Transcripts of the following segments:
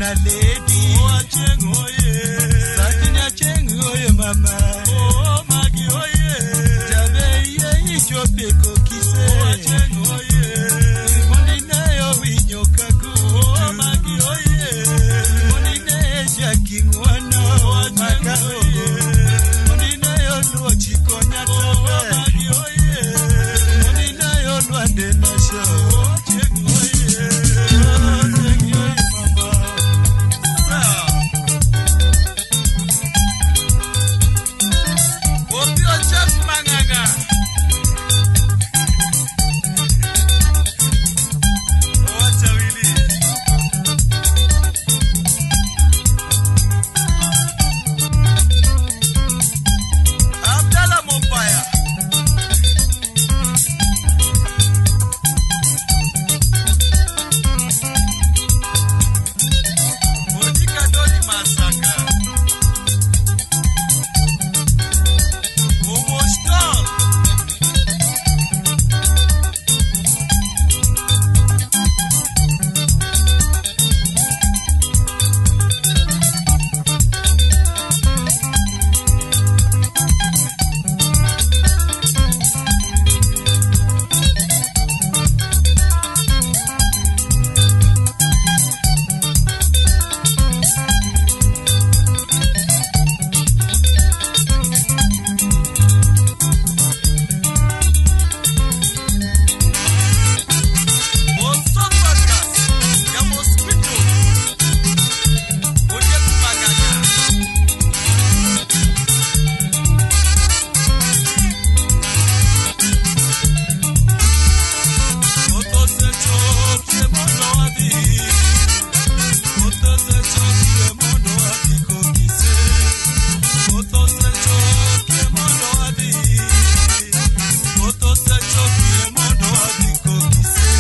lady. Ochieng oye. Sakinya Ochieng oye mama. Magi oye. Jabe ye ichopeko kise. Ochieng oye. Monine yo winyo kaku. Magi oye. Monine jaki ngwano. Maka oye. Monine yo luo chiko nyatabe. Magi oye. Monine yo luande nasho. Ochieng oye. Ochieng oye mama. Opio chef manganga. Ocha wili. Abdalla Mopaya. Monica Dodi Masaka. Momo Stall. Osophagus. Ya mosquito. Oye kumagaga. Oto se chokie mondo adi. Oto se chokie mondo adi kokise. Oto se chokie mondo adi. Oto se chokie mondo adi kokise.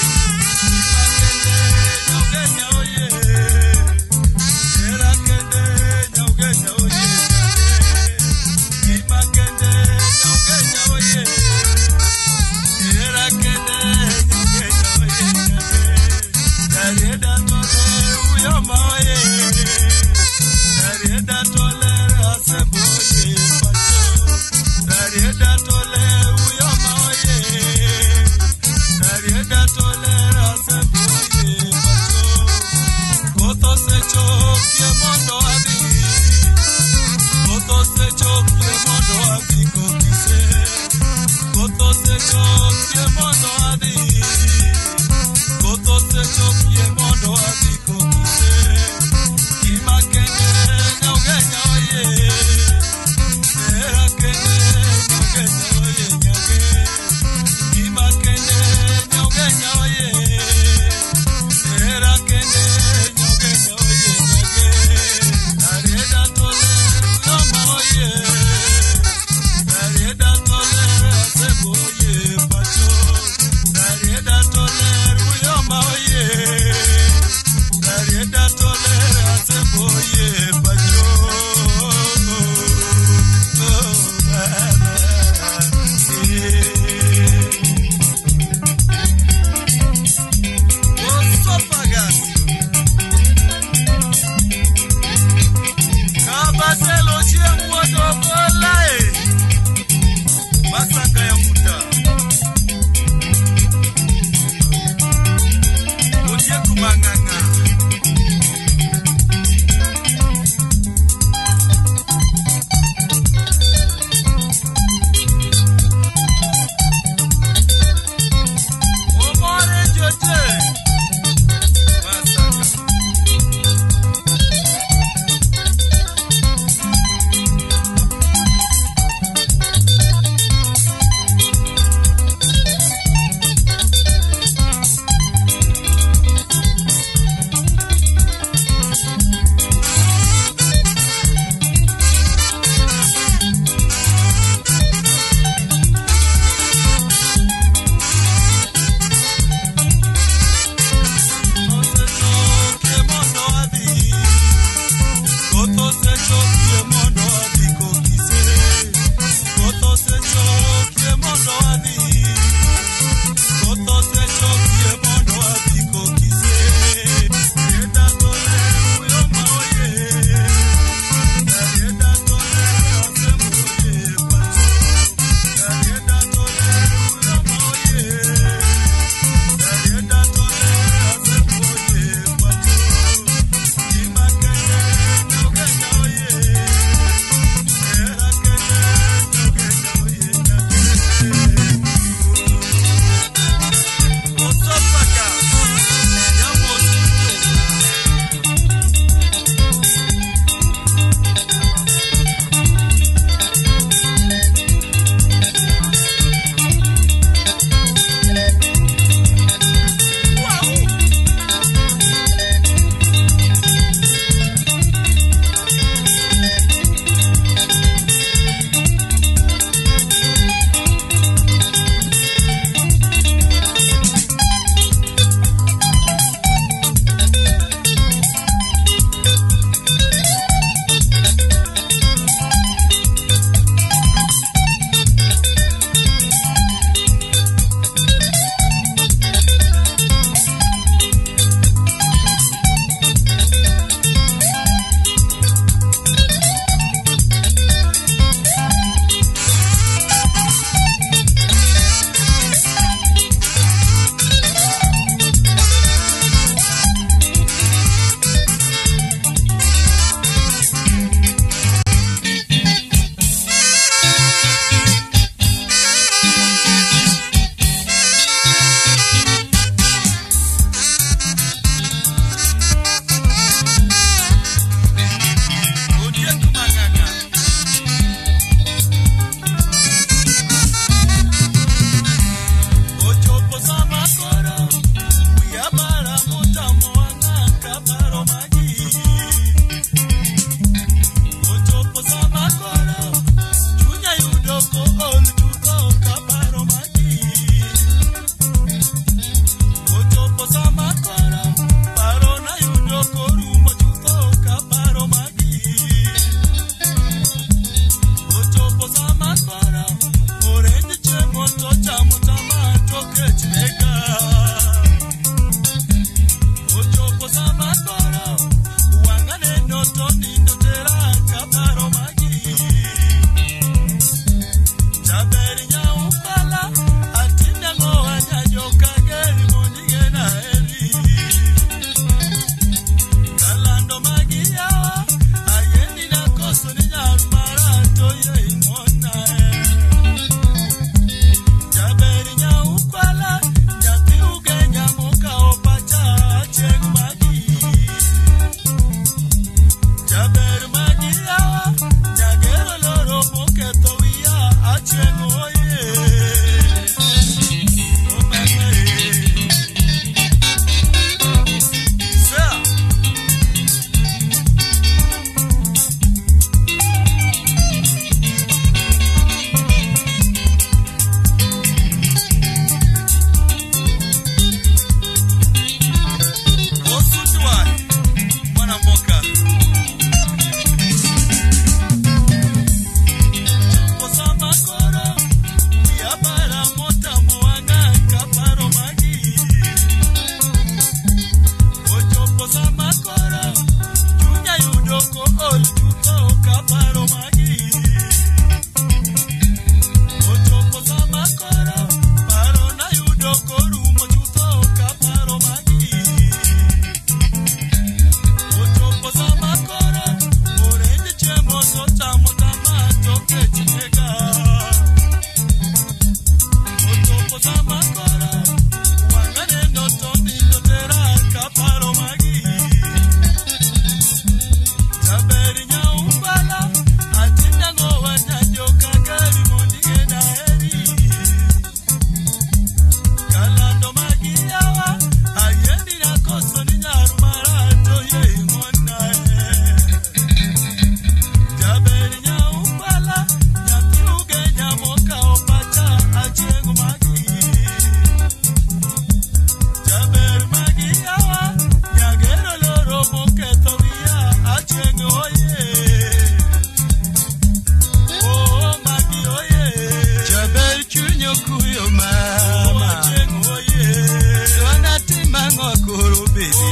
Nyogenya oye. Erakende nyogenya oye. Imakende nyogenya oye. Erakende nyogenya oye. Darieda tole uyoma oye. Darieda tole asembo oye pacho. Darieda tole uyoma oye. Darieda tole asembo oye pacho. Baby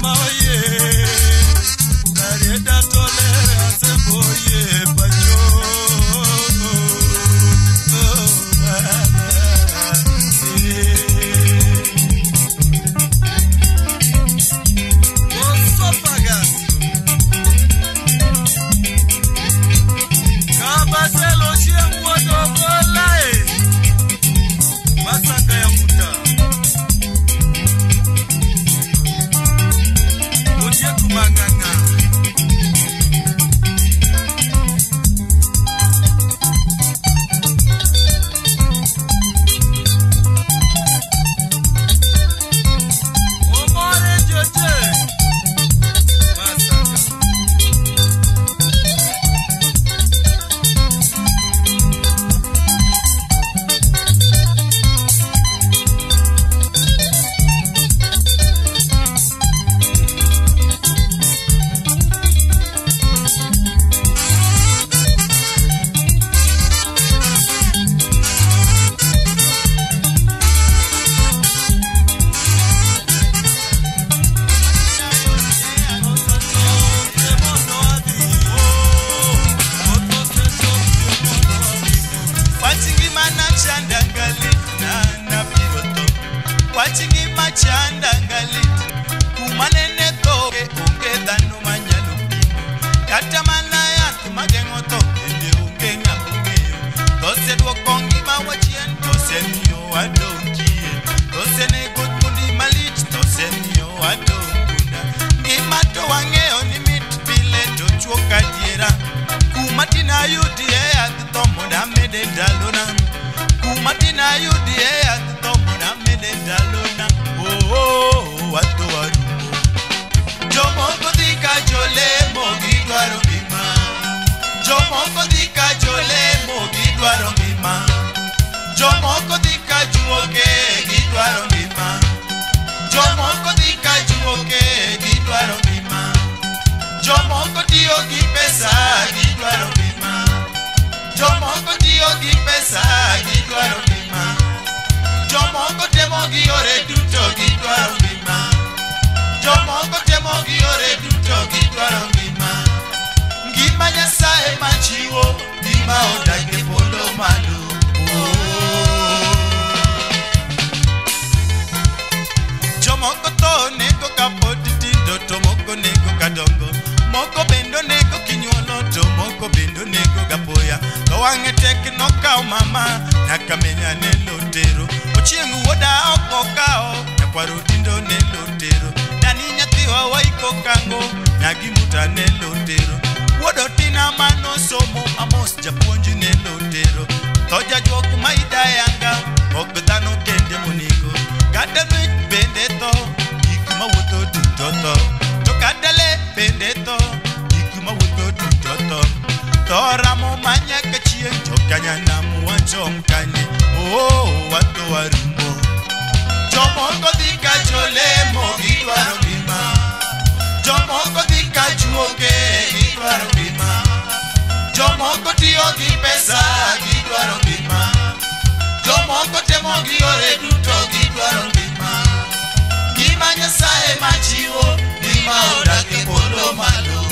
mama oye Darieda tolera seboye pacho Kabasselleh Ochieng Wuod Ogolla Masaka ya muta Ochieng kumanganga Omore Joje Masaka Wachingi machanda ngalit kumanene toge unge danu manyalo pimo kata malaya tumagengo to ende unge ngapungeyo tose duokongi mawachien tose miyo wadongie tose nego kundi malit tose miyo wadongunda ngimato wangeo ni mit pile to chuoka diera kumatina yudi aditomo na mede dalona kumatina yudi aditomo na mede dalona watu warumo Jomoko dika jole mogi dwaro ngima Jomoko dika jole mogi dwaro ngima Jomoko dika juoke gi dwaro ngima Jomoko dika juoke gi dwaro ngima Jomoko tiyo gi pesa gi dwaro ngima Jomoko tiyo gi pesa gi dwaro ngima Jomoko temo gi yore duto gi dwaro ngima Jomoko temo gi yore duto gi dwaro ngima Ngima Nyasaye machiwo ngima odak e polo malo Jomoko to nego kapod tindo to moko nego kadongo Moko bendo nego kinyuolo to moko bendo nego gapoya To wang'e tek nokao mama nyaka menya ne lotero Ochieng Wuoda oko kao nyakwaro tindo ne lotero Dani nyathiwa waiko kango nyagimuta ne lotero Wuodo tina mano somo amos japuonj ne lotero To jajuok maida yanga ok dhano kende monigo Kata nwech bende to gik mawuotho duto to To kata le bende to gik mawuotho duto to To ramo manyaka chieng' to kanyanam wachom kanye watu warumo Jomoko dhika jolemo gi dwaro ngima Jomoko dhika juoke gi dwaro ngima Jomoko tiyo gi pesa gi dwaro ngima Jomoko temo gi yore duto gi dwaro ngima Ngima Nyasaye machiwo ngima odak e polo malo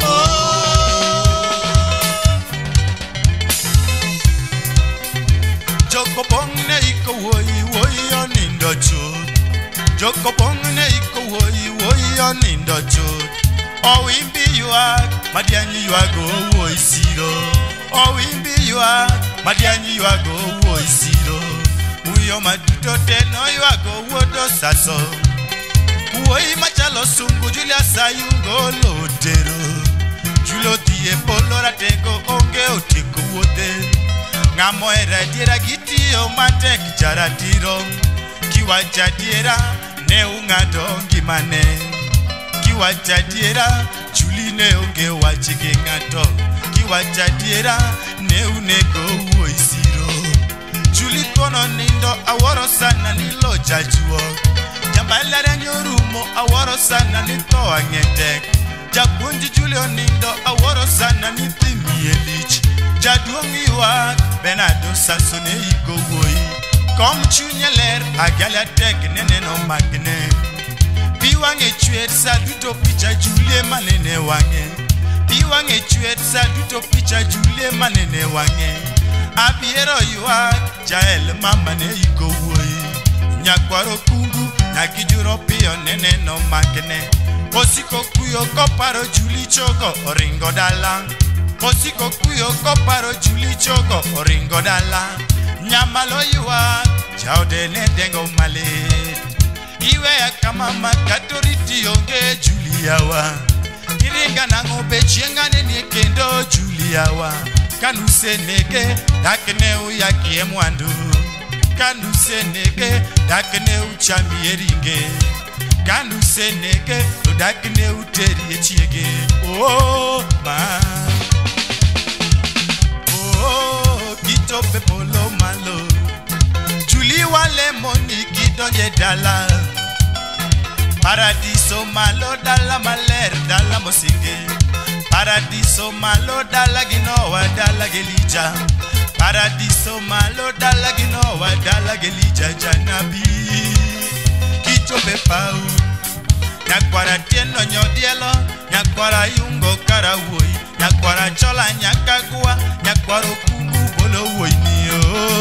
Joko bong ne iko woyi onindo chut Joko bong ne iko woyi onindo chut Owimbi yuak madianyi yuago woyi siro Owimbi yuak madianyi yuago woyi siro Uyo maduto teno yuago wuodo saso Woyi machalo sungu Julius ayungo lotero Julo tiye polo ratego onge otiko wuode Ngamo era diera gitiyo matek jaratiro Kiwacha diera ne ung'ado ngimane Kiwacha diera chuli ne onge wachige ng'ato Kiwacha diera ne unego wuoyi siro Chuli kono nindo aworo sana nilo jajuo Jambalare nyorumo aworo sana nito ang'etek Japuonji Julio nindo aworo sana nithi mielich Jaduong' yuak Benado sasone iko wuoyi Kom chunye ler agala tek nene no magne Piwange chwet sa duto picha Julie manene wange. Piwange chwet sa duto picha Julie manene wange. Abiero yuak jael mama ne iko wuoyi. Nyakwaro kungu nyakijuro piyo nene no makene. Osiko kuyo koparo Julie chogo oringo dala. Osiko kuyo koparo Julie chogo oringo dala. Nyamalo yuak jaude ne dengo malit. Iwe kama makatoriti onge Juliawa. Iringa nango bechienga nene kendo Juliawa. Kanuse nege dakene uyakie mwandu. Kanuse nege dakene uchambi eringe. Kanuse nege dakene uteri echiege. Oh ma. Oh kito pepolo malo. Julie wale moni kidonye dala. Paradiso malo dala maler dala mosinge. Paradiso malo dala ginowa dala gelija. Paradiso malo dala ginowa dala gelija janabi. Kicho pepau. Nyakwara tieno nyodielo. Nyakwara yungo karawoi. Nyakwara chola nyakagua. Nyakwara kungu bolo woinio.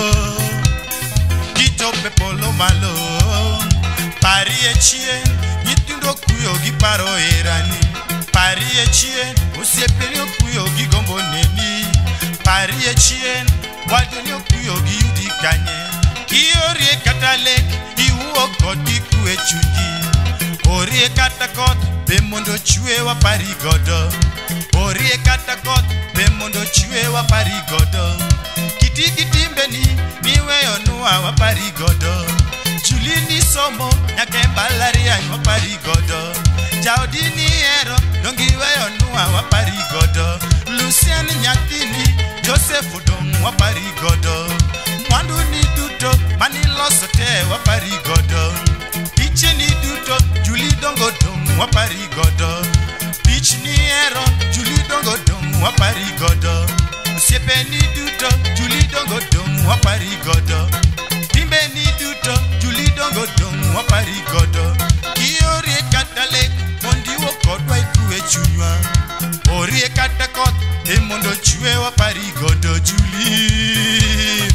Kicho pepolo malo. Pari echien. Nyitundo kuyo giparo erani. Pari echien. Osiepenyo kuyo gigombo neni. Pari echien. Wadonyo kuyo giyudi kanye. Kiorie katalek. Iuo koti kue chuki. Orie katakot. Bemondo chue wa pari godo. Orie katakot. Bemondo chue wa pari godo. Kiti mbeni. Niwe onua wa pari godo. Julie ni somo, nyake balarian wa parigodo. Daudi ni ero, dongiwe onua wa parigodo. Lucien nyatini, Joseph Odong wa parigodo. Mwandu ni duto, manilo sote wa parigodo. Piche ni duto, Julie dongo dong wa parigodo. Pich ni ero, Julie dongo dong wa parigodo. Siepe ni duto, Julie dongo dong wa parigodo. Timbe ni duto, Julie dongo dong wa parigodo. Kiorie katale, mondi wo kodwa ikue chunywa. Orie katakot, mondo chue wa parigodo Julie.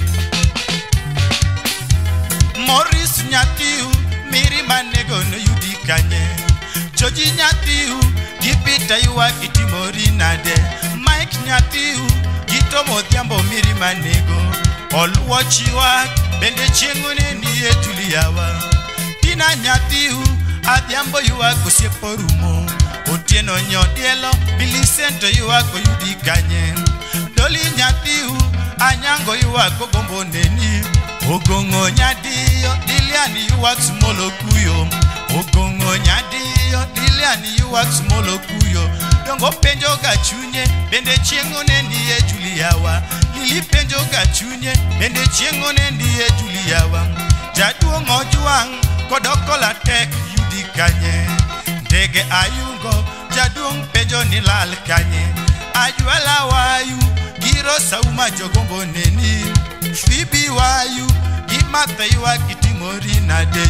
Morris nyatiu, miri manego no yudi kanye. Joji nyatiu, gipita yuwa kitimori nade. Mike nyatiu, gitomo diambo miri manego. Oluwa chiwa, bende chengone niye Juliawa. Tina nyatiu, adiambo yuwa kusieporumo. Otieno nyodielo, bilisento yuwa koyudi kanye. Doli nyatiu, anyango yuwa kogombo neni. Ogongo nyadiyo, diliani yuwa sumolo kuyo. Ogongo nyadiyo, diliani yuwa sumolo kuyo. Dongo penjo gachunye, bende chengone niye Juliawa. Lili penjo gachunye, bende chengone niye Juliawa. Jaduo ngojuang, kodoko la tek yudi kanye. Ndege ayungo, jaduong penjo nilal kanye. Ajuala wayu, giro sauma jogombo neni. Fibi wayu, gimata yuwa kitimori na de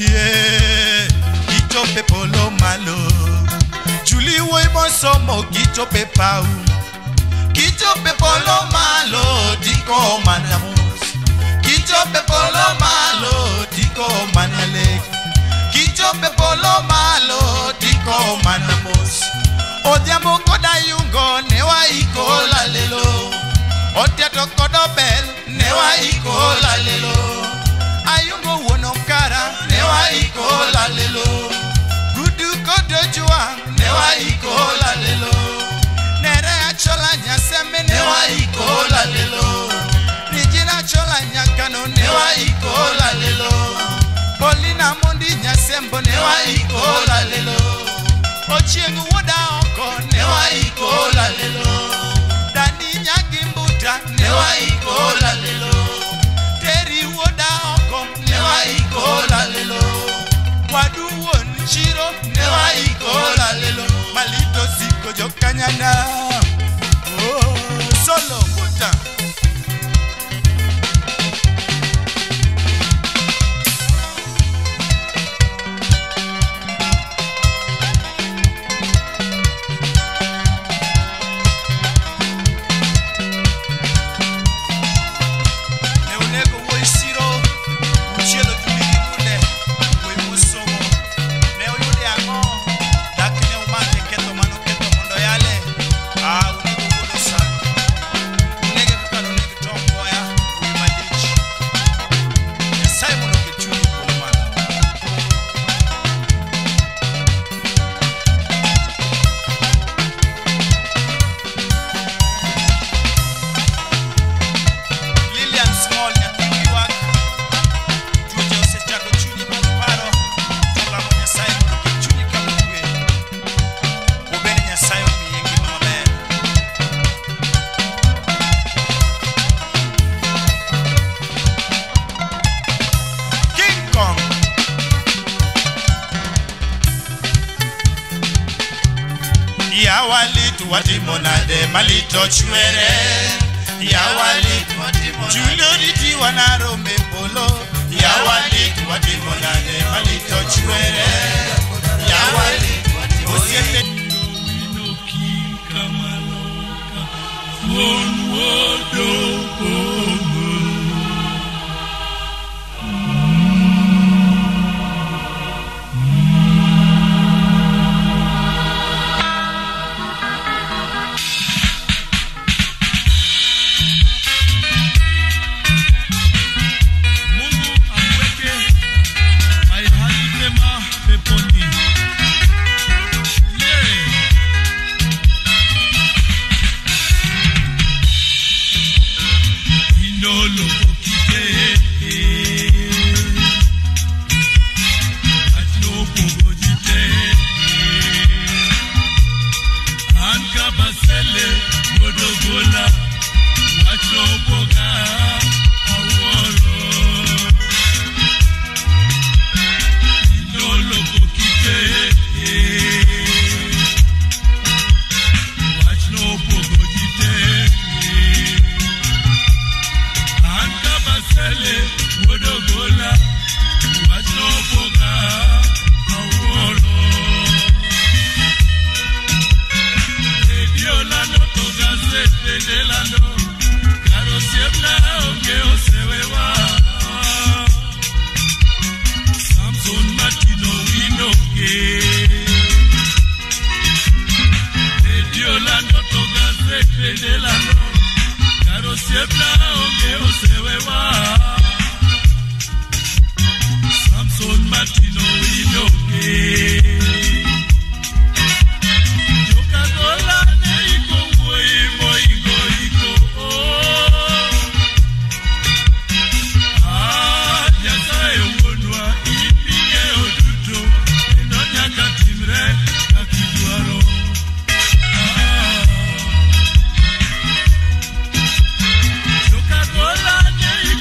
Julie. Kicho pepolo malo. Julie woi monsomo kicho pepau. Kicho pepolo malo, diko manamos. Kicho pepolo malo, diko manalek. Kicho pepolo malo, diko manamos. Odiamo koda yungo, newa iko lalelo. Otiato kodobel, newa iko lalelo. Ayungo wonokara, newa iko lalelo. Gudu kodo juang, newa iko lalelo. Nere achola nyaseme, newa iko lalelo. Nijina chola nyakano, newa iko lalelo. Polina mondi nyasembo, newa iko lalelo. Ochieng Wuod Ogolla, newa iko lalelo. Dani nyagimbuta, newa iko lalelo. Teri Wuod Ogolla, newa iko lalelo. Wadu won chiro, newa iko lalelo. Malito siko jokanyana. Oh, solo muta. Ya walitu watimonade malito chwere. Ya walitu watimonade Juloriti wanarome polo. Ya walitu watimonade malito chwere. Ya walitu watimonade Coca-Cola,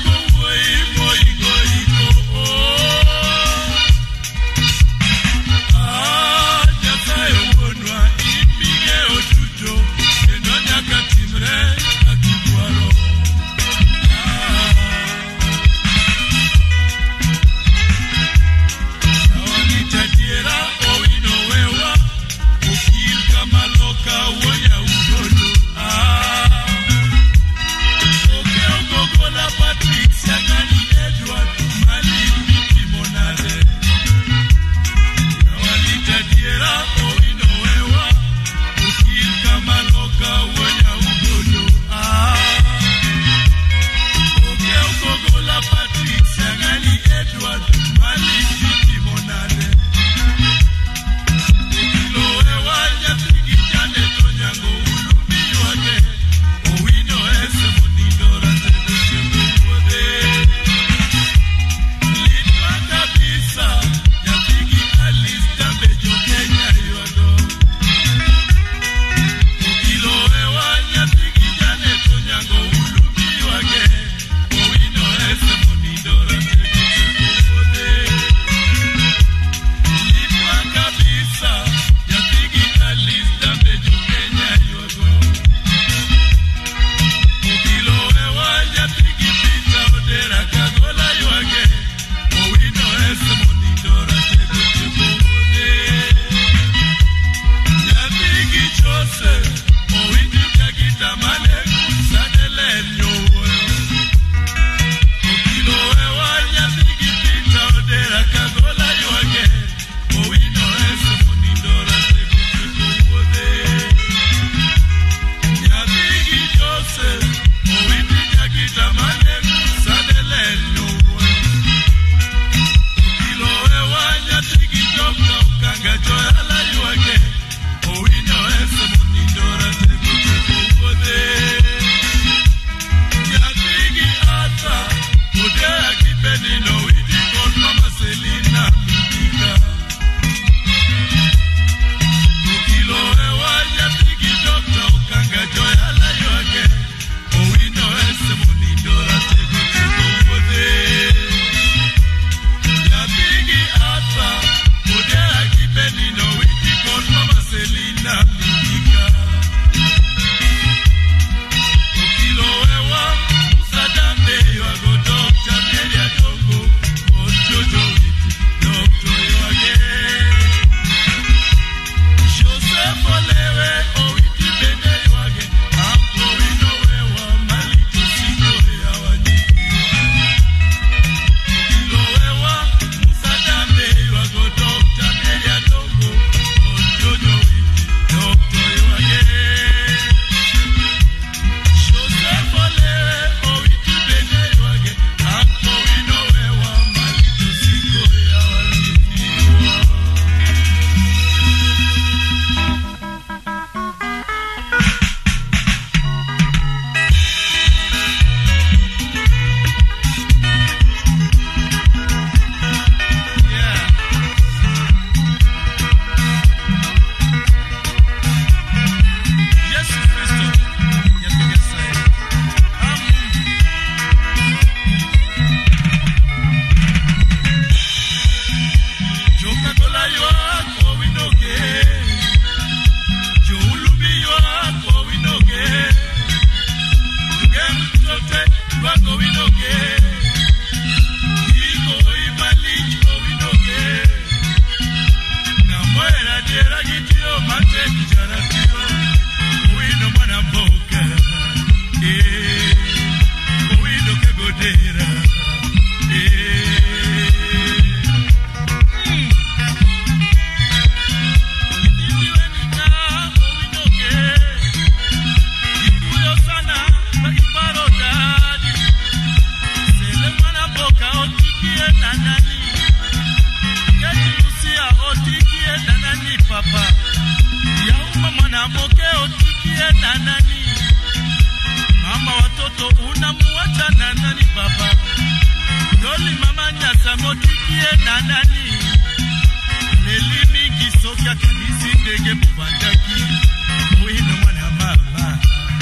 papa. Yauma mwana mokeo tikie na nani? Mama watoto unamuacha na nani papa? Doli mama nyasa motikie na nani? Nelimi kisoka kanisi ndege mubandaki. Uino mwana mama.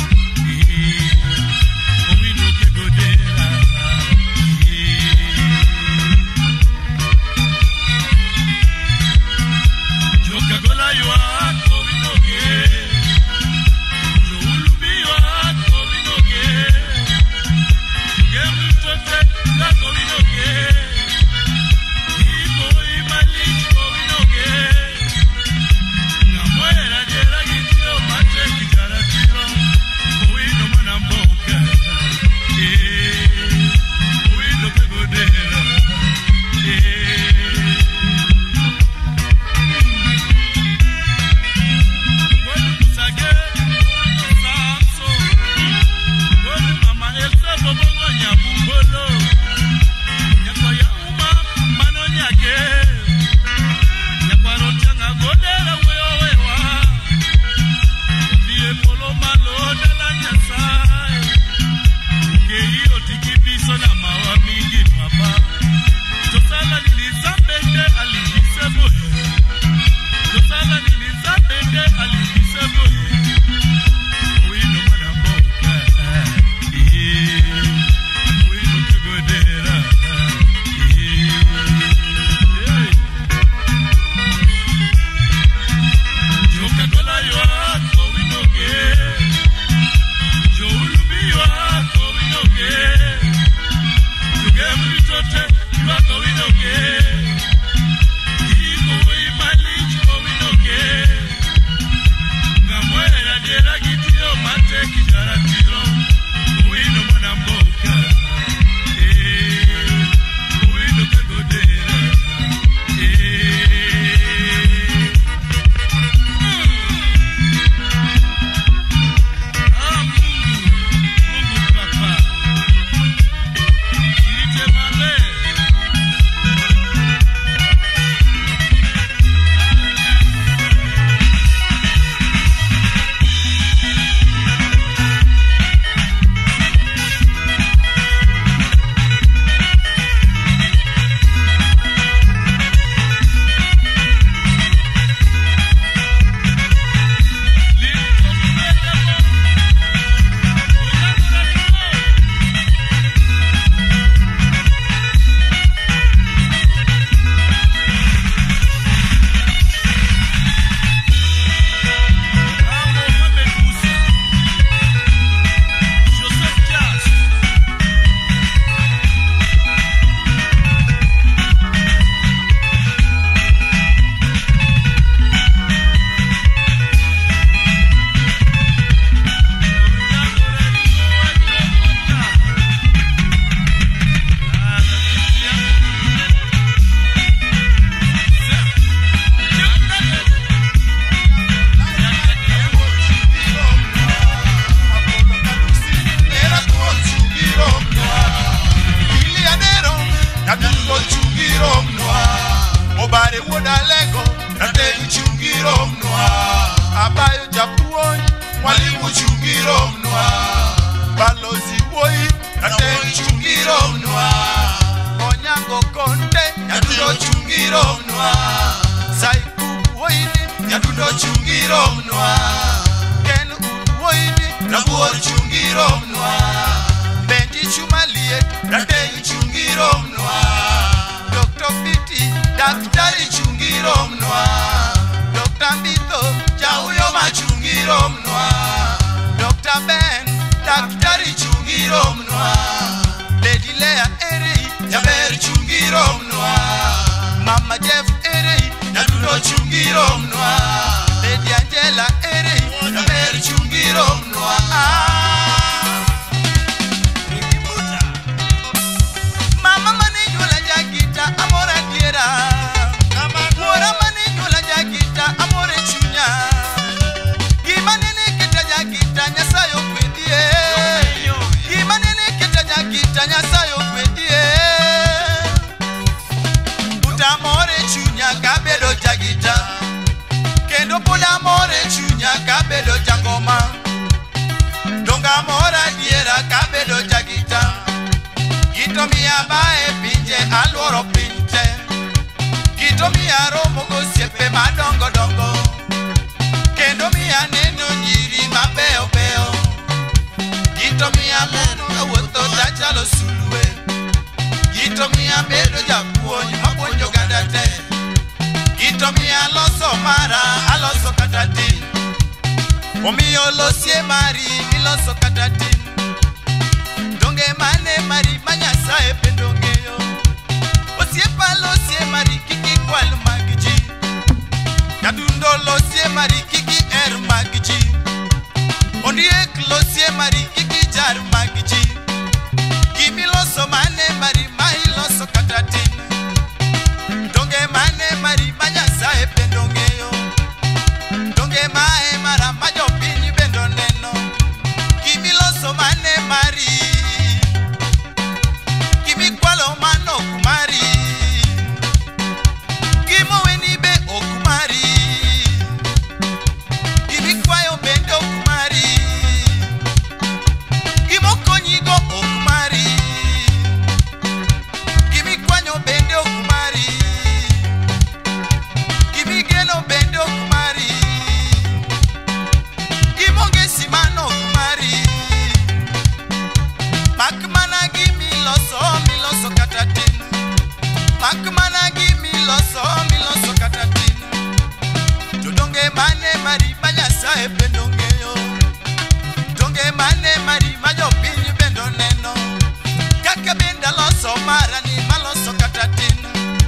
Uino kegodera. Joka gola yuwa kowinoge. Joulubi yuwa kowinoge. Gemu tote la kowinoge. Ibo imali kowinoge. Namuera jera gitio mate kijara tiro. Uino mana mboka. Uino kegodera. kendo pod amore chunya kabedo jangoma, donga mora diera kabedo jagita, gito miya bae pinje aluoro pinte, gito miya romo gosiepe madongo dongo, kendo miya neno nyiri mabeo beo, gito miya mono wuotho tachalo sulwe, gito miya bedo japuonj mapuonjo ganda te, gito miya loso mara aloso kata tin, omiyo losie mari iloso kata tin, donge mane mari manyasaye pendo ng'eyo, osiepa losie mari kiki kwal mag ji, kadundo losie mari kiki er mag ji, ondiek losie mari kiki jar mag ji, gimiloso mane mari ma iloso kata tin, donge mane mari manyasaye pendo ng'eyo, donge mae mara ma jopiny bendo neno, gimiloso mane mari, gimikwalo mano ok mari, gimoweni be ok mari, gimikwayo bende ok mari, gimokonyigo ok mari, gimikwanyo bende ok mari, gimigeno bende ok mari, gimongesi mano ok mari, mak mana miloso kata tin, mak mana miloso kata tin, to donge mane mari ma Nyasaye bendo ng'eyo, donge mane mari ma jopiny bendo neno, kaka benda loso mara ni maloso kata tin,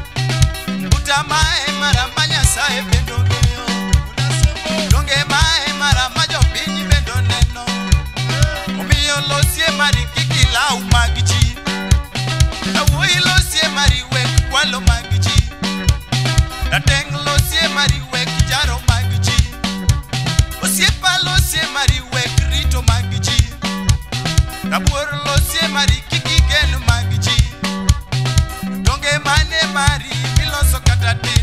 buta mae mara ma Nyasaye bendo ng'eyo, donge mae mara ma jopiny bendo neno, omiyo losie mari kiki lau mag ji, awuoyi losie mari wek kwalo mag ji, rateng losie mari wek jaro mag ji, osiepa losie mari wek rito mag ji, rabuor losie mari kiki gen mag ji, donge mane mari miloso kata tin,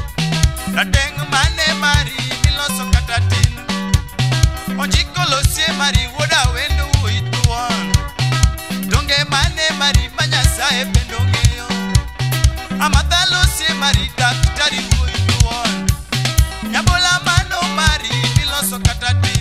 rateng mane mari miloso kata tin, onjiko losie mari wuoda wendo wuoyi thuon, donge mane mari ma Nyasaye bendo ng'eyo, amadha losie mari daktari wuoyi thuon, nyabola mano mari miloso kata tin,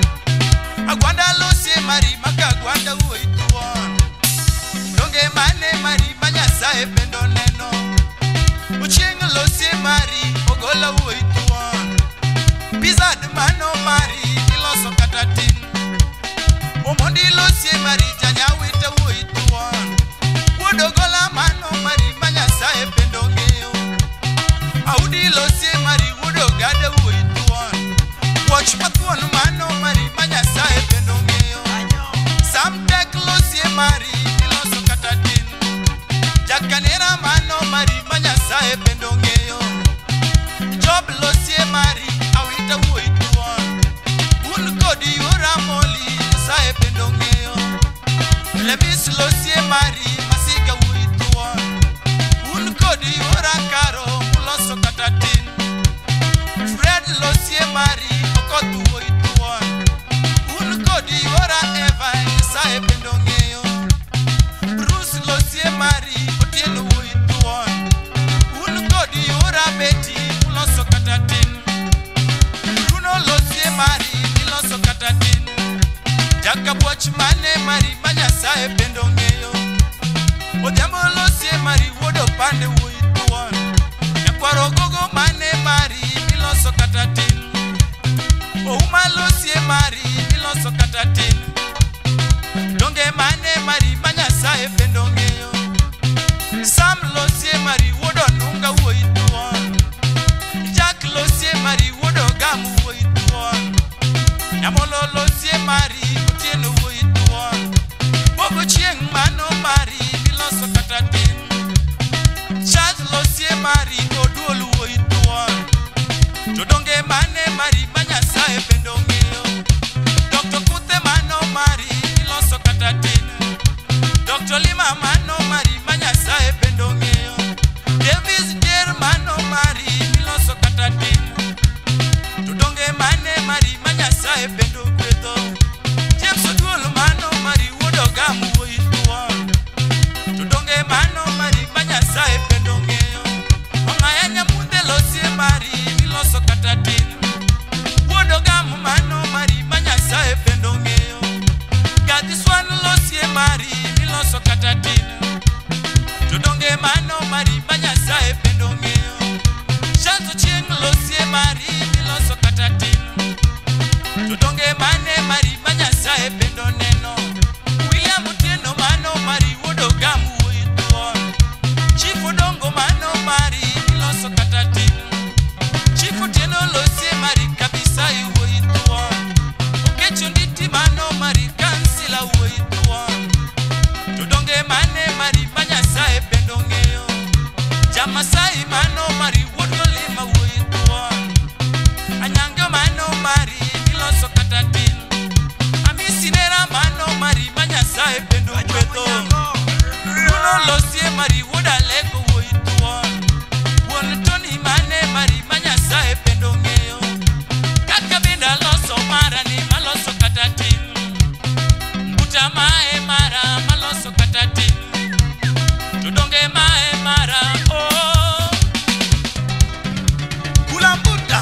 agwanda losie mari maka agwanda wuoyi thuon, donge mane mari ma Nyasaye bendo neno, Ochieng losie mari Ogolla wuoyi thuon, bizad mano mari miloso kata tin, omondi losie mari janyawita wuoyi thuon, Wuod Ogolla mano mari ma Nyasaye bendo ng'eyo, audi losie mari Wuod Ogada wuoyi thuon, wuoch mathuon mano mari ma Nyasaye bendo ng'eyo, samtek losie mari miloso kata tin, jakanera mano mari ma Nyasaye bendo ng'eyo, job losie mari awita wuoyi thuon, un kodi yora moli Nyasaye bendo ng'eyo, lebis losie mari masiga wuoyi thuon, un kodi yora karo muloso kata tin, Fred losie mari okoth wuoyi thuon, un kodi yora Eva Nyasaye bendo ng'eyo, Bruce losie mari Otieno wuoyi thuon, un kodi yora Betty muloso kata tin, Bruno losie mari miloso kata tin, jakabuoch mane mari ma Nyasaye bendo ng'eyo, odhiambo losie mari Wuod Opande wuoyi thuon, nyakwaro gogo mane mari miloso kata tin, ouma losie mari miloso kata tin, donge mane mari ma Nyasaye bendo ng'eyo, Sam losie mari Wuod Onunga wuoyi thuon, Jack losie mari Wuod Ogamu wuoyi thuon, nyamolo losie mari Otieno wuoyi thuon, Bogo Chieng mano mari miloso kata tin, Charles losie mari Oduol wuoyi thuon, to donge mane mari ma Nyasaye bendo ng'eyo, Dr. Kuthe mano mari miloso kata tin, Dr. Lima mano mari ma Nyasaye bendo ng'eyo, Davis Der mano mari miloso kata tin, to Tudonge mane mari manyasaye bendo kweto. James oduolo mano mari Wuod Ogamu oituon. Tudonge mano mari manyasaye bendo ng'eyo. Ong'aya nyamunde losie mari miloso kata tin. Wuod Ogamu mano mari manyasaye bendo ng'eyo. Gadiswan losie mari miloso kata tin. Tudonge mano mari manyasaye bendo ng'eyo. Shanzo Ochieng losie mari miloso kata tin. Tudonge mane mari manyasaye bendo neno. William Otieno mano mari Wuod Ogamu oituon. Chief Odongo mano mari miloso kata tin. Chief Otieno losie mari Kabasselleh oituon. Okecho Nditi mano mari Kansila oituon. Tudonge mane mari manyasaye bendo ng'eyo. Jamasai mano mari Wuod Golima oituon. Anyango mano mari miloso kata tin. Amisinera mano mari manyasaye bendo kweto. Bruno losie mari Wuod Aleko oituon. Wuon Tony mane mari manyasaye bendo ng'eyo. Kaka benda loso mara ni maloso kata tin. Mbuta mae mara maloso kata tin. Tudonge mae mara oh. Kula mbuta.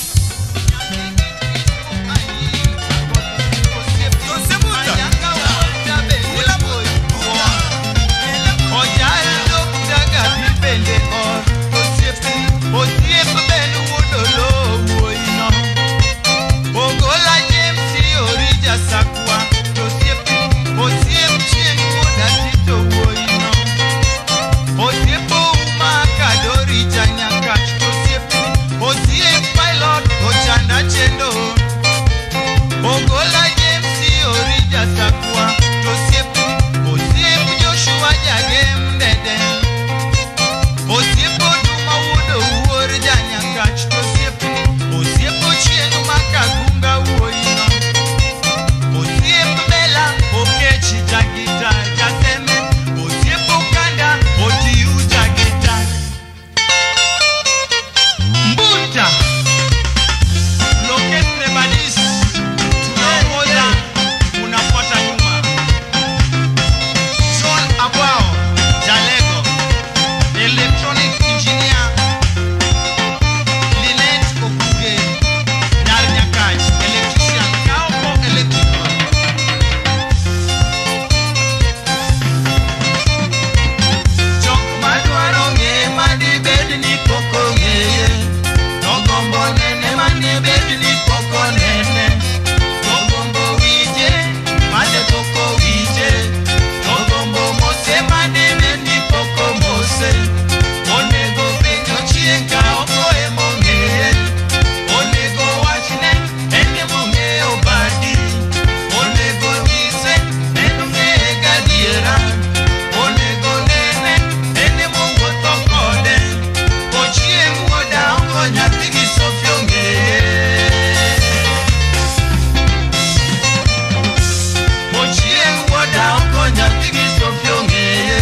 Yose mbuta. Kula mbuta. Ojaendo kutaga bibende or Osiepe benu wodolo woino Ogola James orija sakwa Osiepe chien woda tito woino Osiepe uma kadori janyakach Osiepe pilot ochanda chendo Ogola James orija sakwa Osiepe Joshua jagem dede Osiepe duma wodo uor janyakach Osiepe chienu makagunga uoino Osiepe bela okechi jagita jaseme Osiepe kanda otiu jagita Mbuta Lokete badis tunaongoza unafuata nyuma John Abwao Jalego Electronic engineer Linet Okuge Nyarnyakach electrician Kaoko electrical Jok madwaro ng'e madi bed ni poko ng'eye Togombo nene mani bed ni poko nene Togombo wije made poko wije Togombo mose made bed ni poko mose Onego penjo Ochieng ka oko emo ng'eye Onego wachne ene mong'eyo badi Onego nyise ene ng'eye gadiera Onego nene ene mowuotho kode Ochieng wuoda oko nyathi gi Sofia ong'eye Ochieng wuoda oko nyathi gi Sofia ong'eye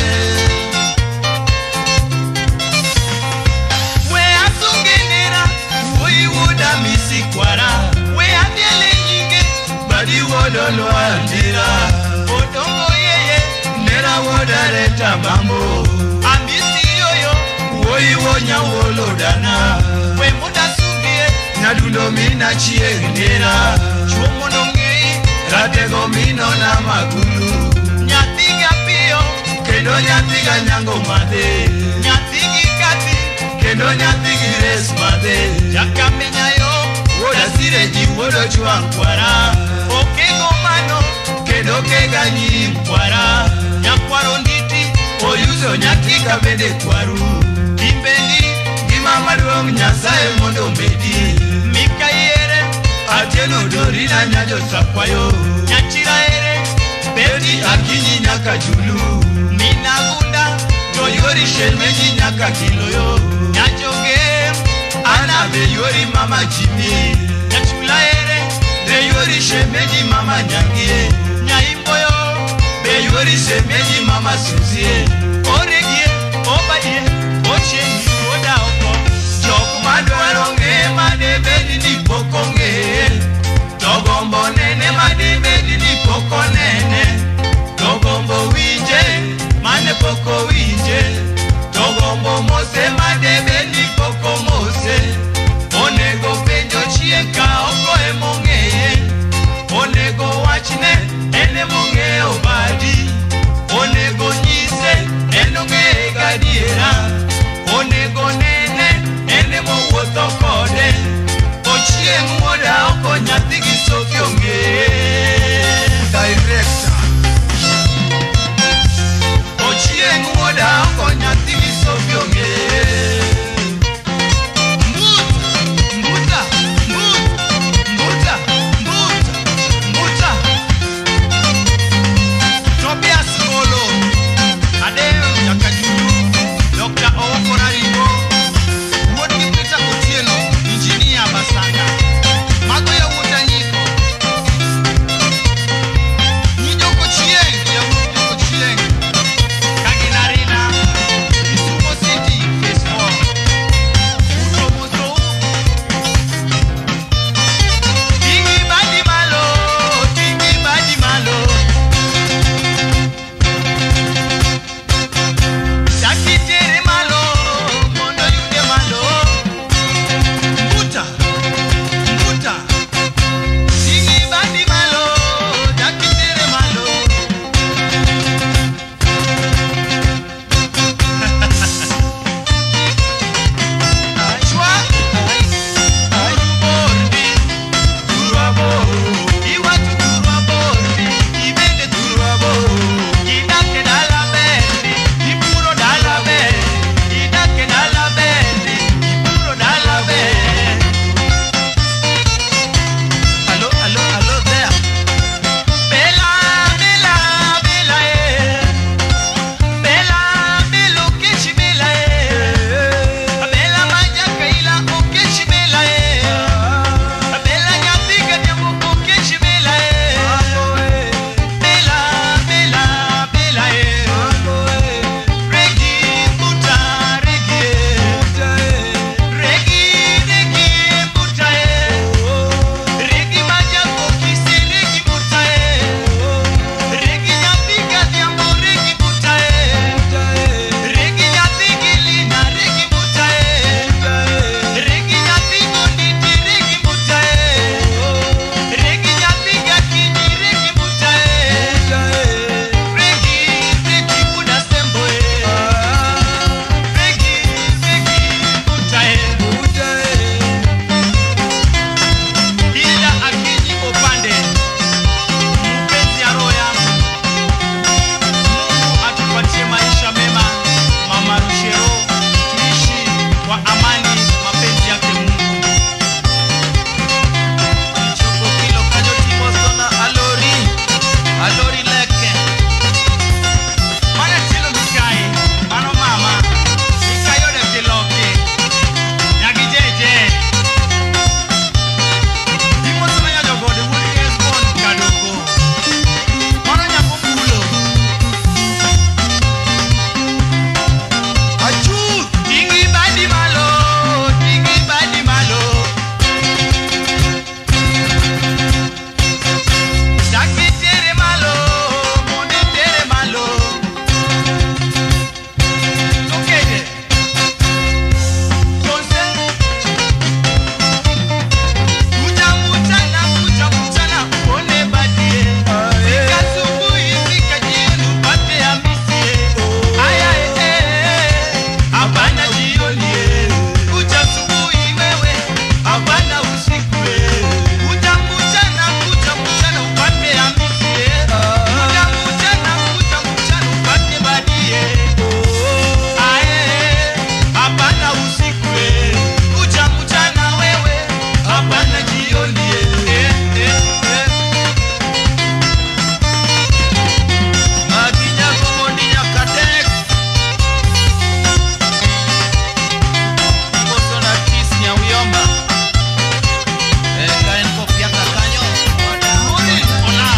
We asunginira Ui wuoda misi kwara We adiele nyinge Badi wuodo lwandira Odongo yeye Nera wuoda reta bambo Amisi yoyo Ui wonya wolo dana We muda sungie Nadundo mina chieng nera Chuomo nongei Ratego mino na magulu Nyathi gapio Kendo nyathi ga nyango madhe Nyathi gi kati Kendo nyathi gi res madhe Jakamenya yo Woda sire ji wodo chuang kwara Okego mano Kendo kega nyim kwara Nyakwaro Nditi Oyuso nyathi ka bende kwaru Imbendi Gima maduong Nyasaye mondo medi Mika yere Atieno dori na nyajo sakwayo Nyachira ere Beti akinyi nyaka julu Minagunda Toyori shelmeji nyaka kiloyo Nyajoge Ana beyori mama Jimmy Nyachula ere Beyori shemeji mama Nyangie Nyaimboyo Beyori shemeji mama Suzie Oregie Obadie Ochieng Ogolla Oko Jok madwaro ng'e mane bedi ni poko mana jionie Maginya komoni nyakatek Boso na tis nyawiyomba Kain kopia kakanyo Muni ona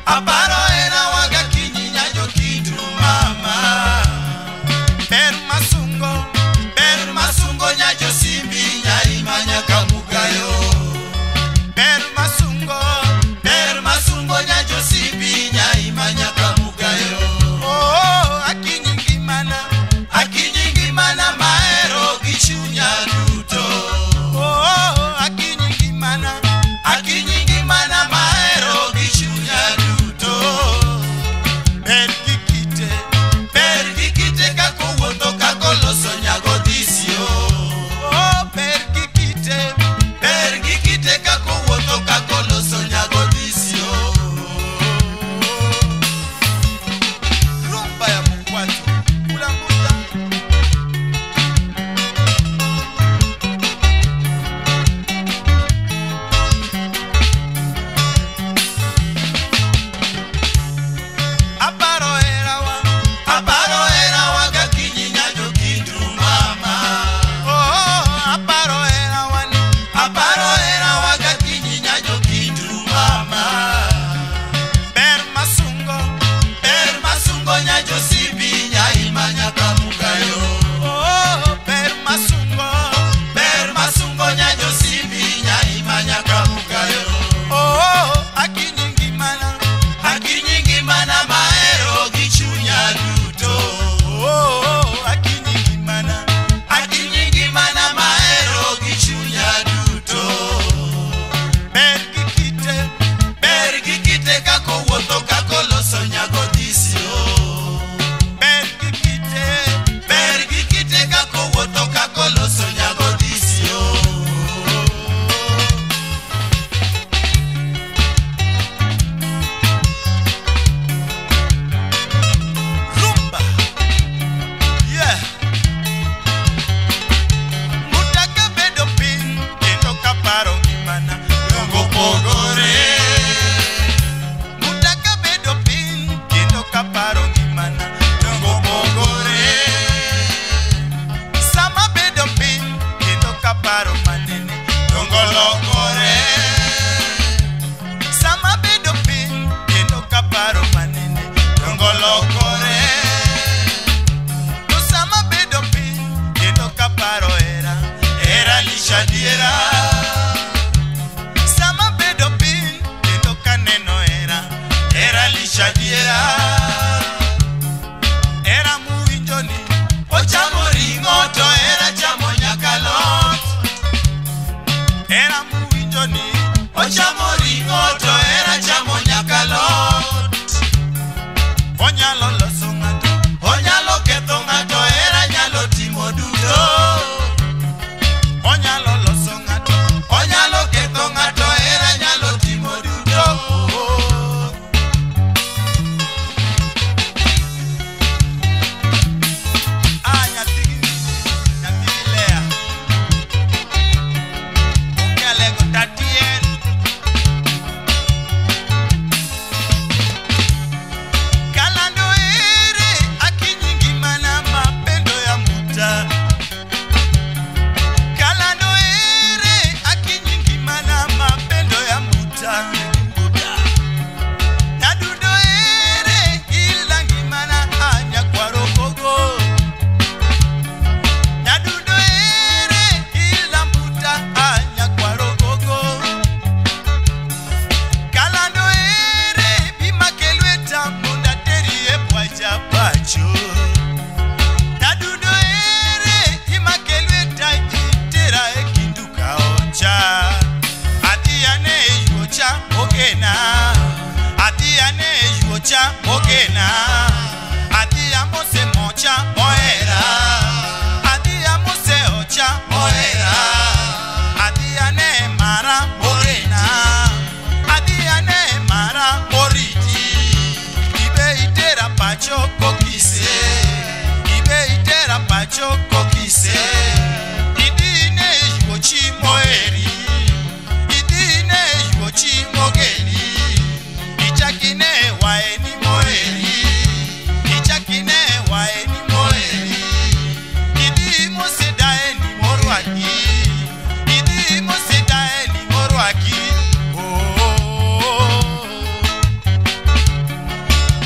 Aparo era waga kinyinya jo kindu mama. Per masungo nyajo simbi nyai manya kamugayo. Per masungo nyajo simbi nyai manya kamugayo. Oh, akinyingi mana maero gichunya duto. Oh, akinyingi mana maero gichunya duto. Per gikite kako wuotho kako loso nyago disio. Oh, per gikite kako wuotho kako loso nyago disio. rumba ya mkwatu ulambuta. Aparo era waga kinyinya jo kindu mama. Oh, aparo era waga kinyinya jo kindu mama. per masungo nyajo simbi nyai manya kamugayo. Oh, per masungo nyajo simbi nyai manya kamugayo. Oh, akinyingi mana maero gichunya duto. Oh, akinyingi mana maero gichunya duto. Per gikite kako wuotho kako loso nyago disio. Per gikite kako wuotho kako loso nyago disio. rumba. Yeah. Mutaka bedo pin kendo kaparo ngimana Dongo pogore. Mutaka bedo pin kendo kaparo ngimana Dongo pogore. Sama bedo pin kendo kaparo manene Dongo lokore. Sama bedo pin kendo kaparo manene Dongo lokore. To sama bedo pin kendo kaparo Era lishadiera. Sama bedo pin kendo kaneno Era lishadiera. Era muwinjoni Ochamo ring'o to era chamo nyakalot. Era muwinjoni Ochamo ring'o to era chamo nyakalot. onyalo loso ng'ato Onyalo ketho ng'ato era nyalo timo duto. onyalo loso ng'ato Onyalo ketho ng'ato era nyalo timo duto. nyathi Lea okele go tatien kalando ere akinyingi mana mapendo ya muta kalando ere akinyingi mana mapendo ya muta nadudo ere ilangi mana anya kwarogogo nadudo ere ilambuta anya kwarogogo kalando ere bimakelweta munda teri ebwaja pacho nadudo ere imakelweta itera ekinduka ocha atiane yuocha ogena atiane yuocha ogena atia mose mocha oera atia mose ocha oera atiane mara morena atiane mara moriti ibe itera pacho kokise ibe itera pacho kokise idine yuochi moeri idine yuochi mogeni ichakine waeni moeri ichakine waeni moeri idi mose daeni morwaki idi mose daeni morwaki oh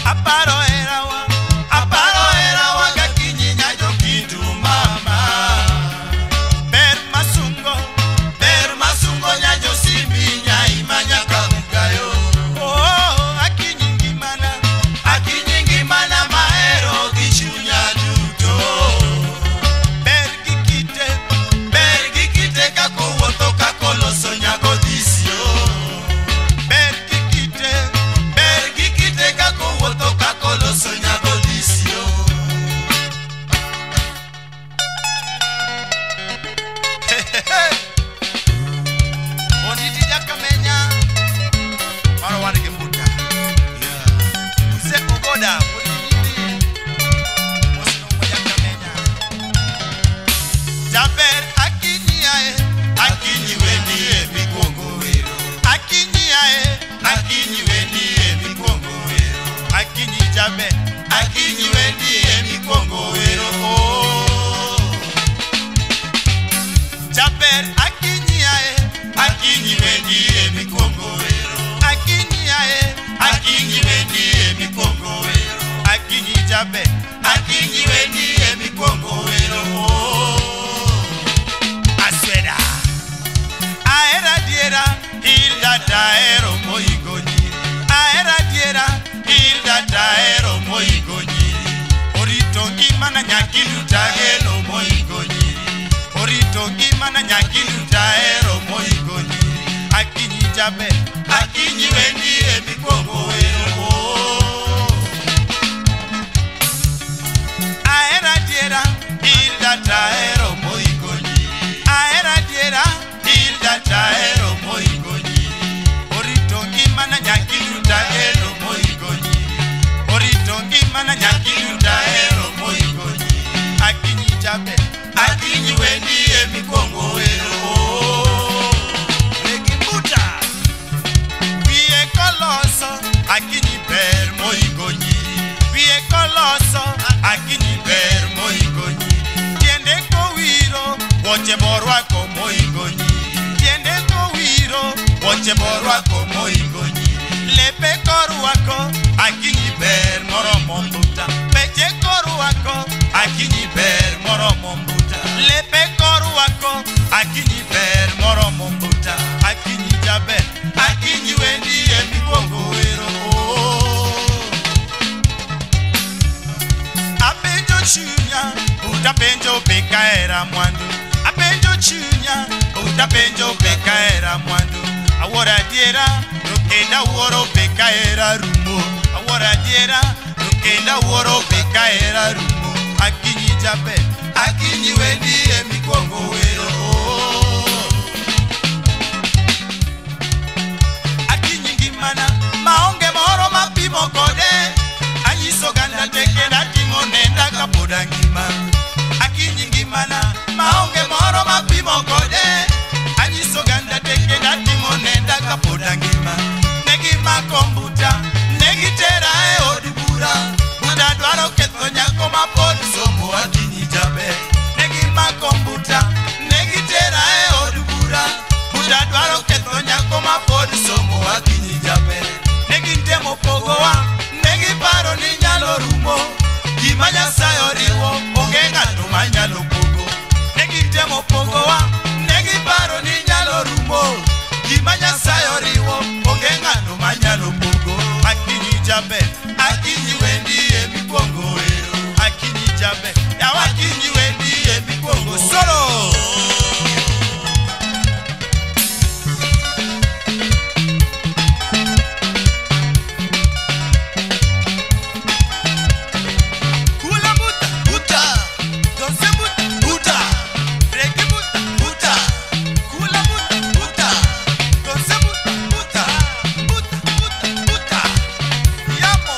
Yamo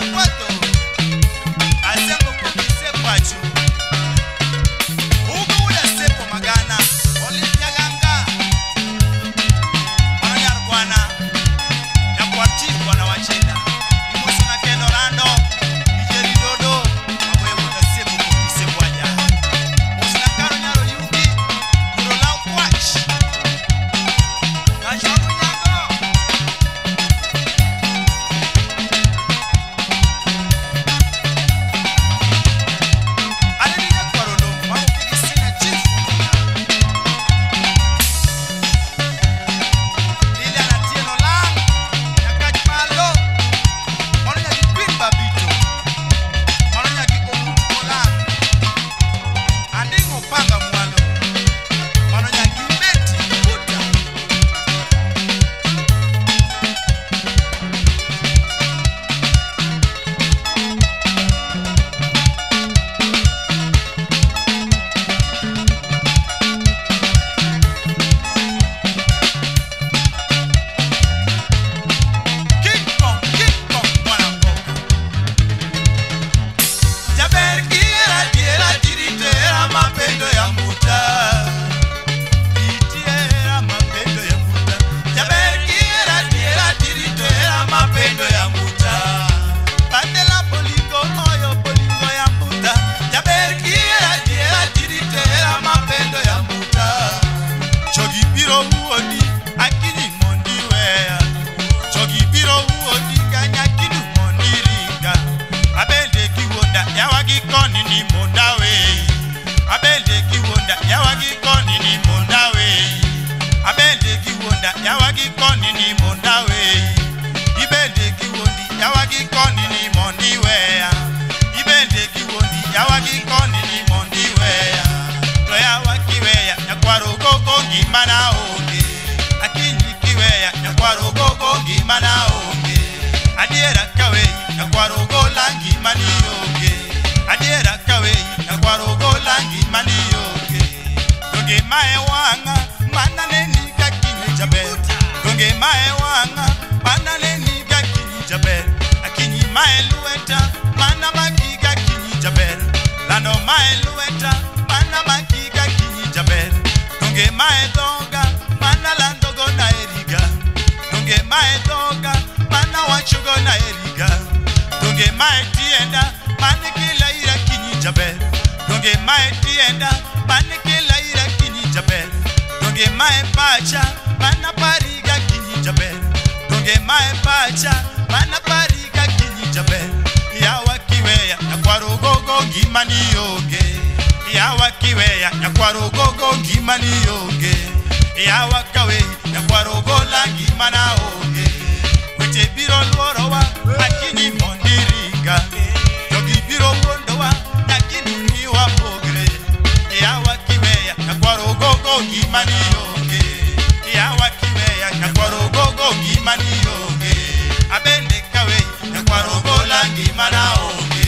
ni mondawe. Abende kiwonda yawagi koni ni mondawe. Abende kiwonda yawagi koni ni mondawe. Ibende kiwondi yawagi koni ni mondiwea. Ibende kiwondi yawagi koni ni mondiwea. To yawakiwea nyakwaro gogo ngimana oge. Akinyi kiwea nyakwaro gogo ngimana oge. Adiera kawe nyakwaro gola ngimani oge. Adiera kawe nyakwaro gola ngimani oge. Donge mae wanga mana neni kakinyi jabel. Donge mae wanga mana neni kakinyi jabel. Akinyi mae lueta mana makiga kinyi jabel. Lando mae lueta mana makiga kinyi jabel. Donge mae doga mana landogo na eriga. Donge mae doga mana wachugo na eriga. Donge mae tienda mana kila ira kinyi jabel. Donge mae tienda mana kila ira kinyi jabel. Donge mae pacha mana pariga kinyi jabel. Donge mae pacha mana pariga kinyi jabel. Yawa kiweya nyakwaro gogo ngimani yoge. Yawa kiweya nyakwaro gogo ngimani yoge. Yawa kawe nyakwaro gola ngimana oge. Weche biro luorowa akini mondiriga. Jogi biro wondowa lakini niwa pogre. Yawa kiweya nyakwaro gogo ngimani yoge. Yawa kiweya nyakwaro gogo ngimani yoge. Abende kawe nyakwaro gola ngimana oge.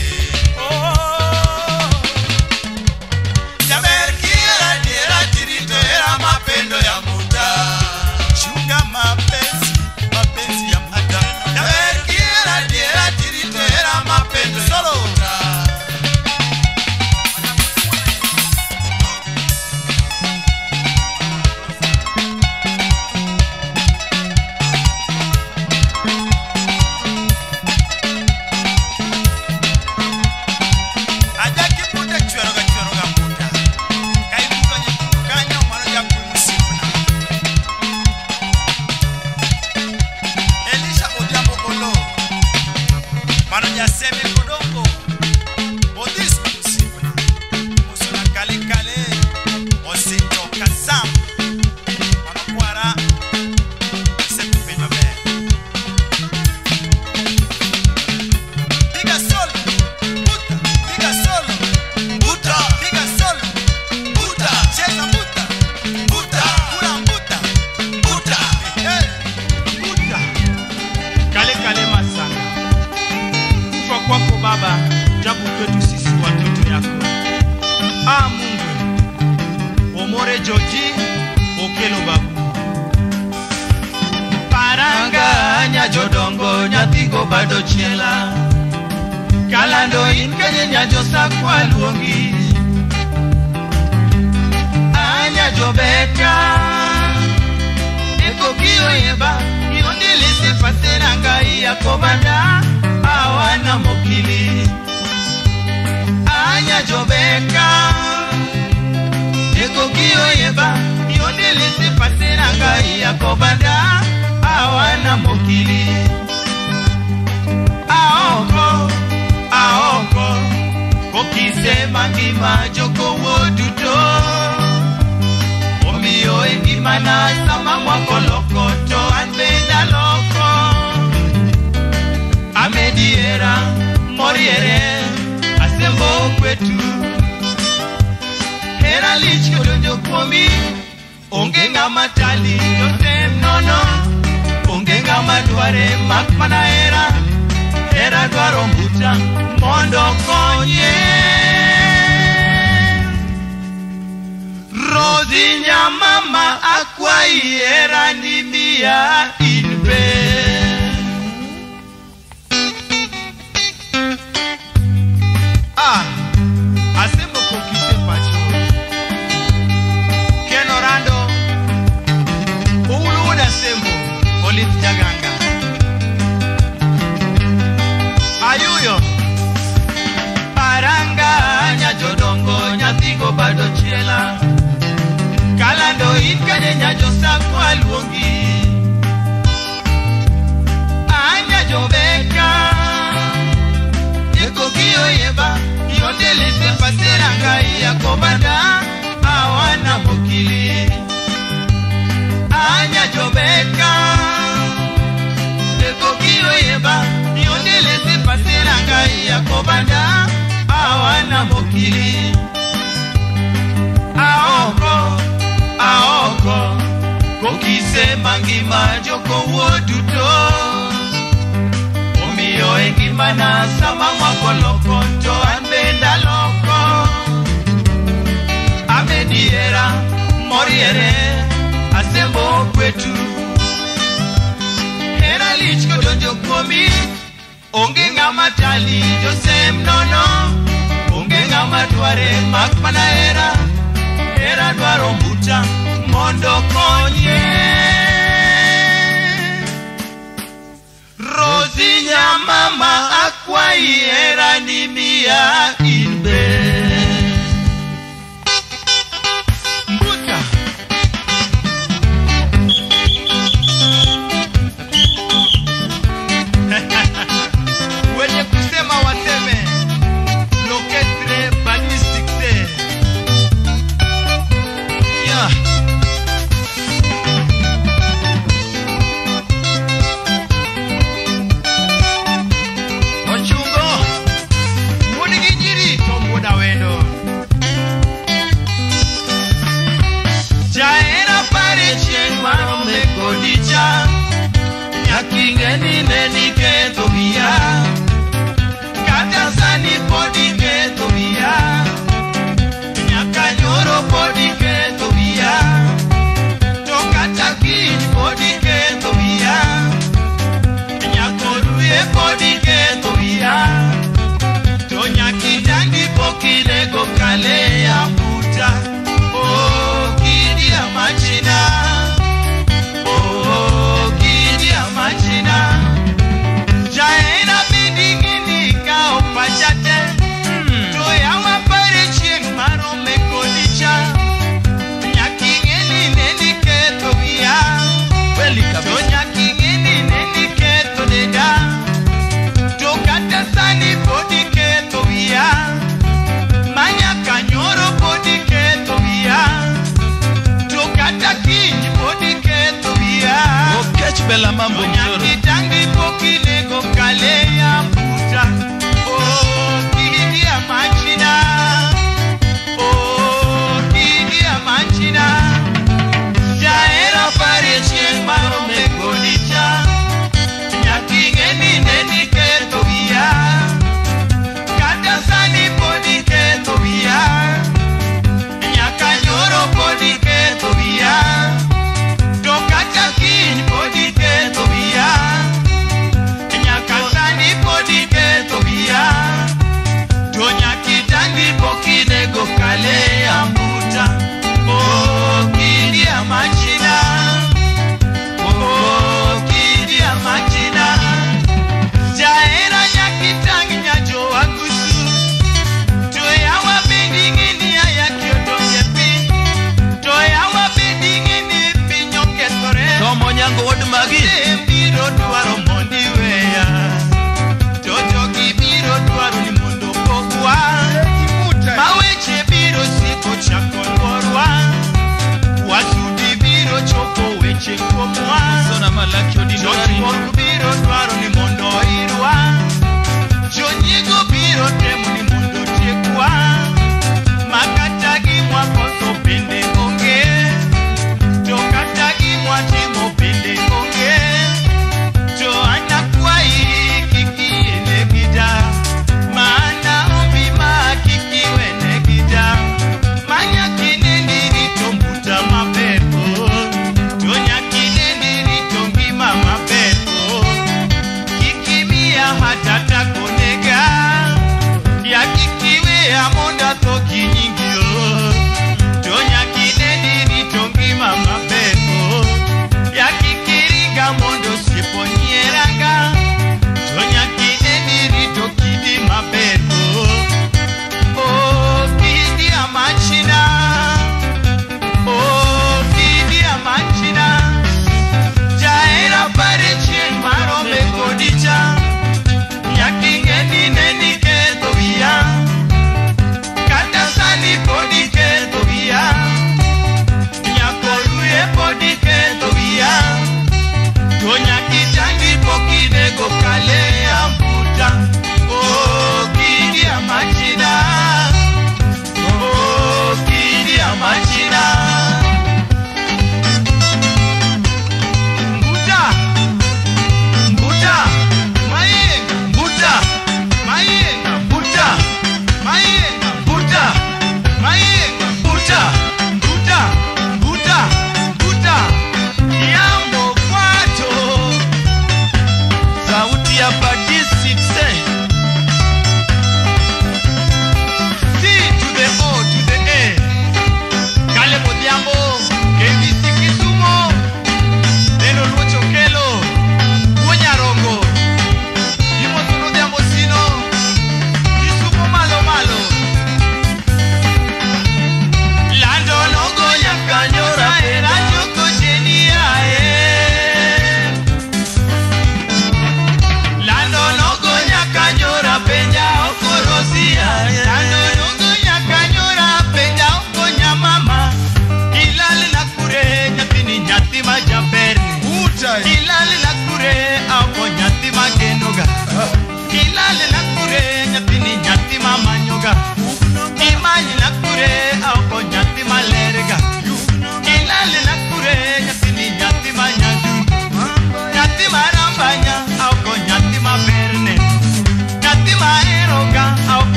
Jaber kiera diera tirito era mapendo ya muda. Chunga mapenzi ya muda. Jaber kiera diera tirito era mapendo solo. Eko kiyo yeba, yonde lese mokili anya jobeka deko kiyo yeba yondele se pasera ngai ya kobanda awana mokili aoko kokise mangima joko woduto omiyo engimana sama mwakoloko to anbenda loko amediera moriere asembo kwetu hera lichko donjo komi onge ngama tali josem nono onge ngama dware makmana hera dwaro mbuta mondo konye Rosi nyamama akwai hera ni mia inbe mbuta wenye kusema waseme loketre ballistic te yeah.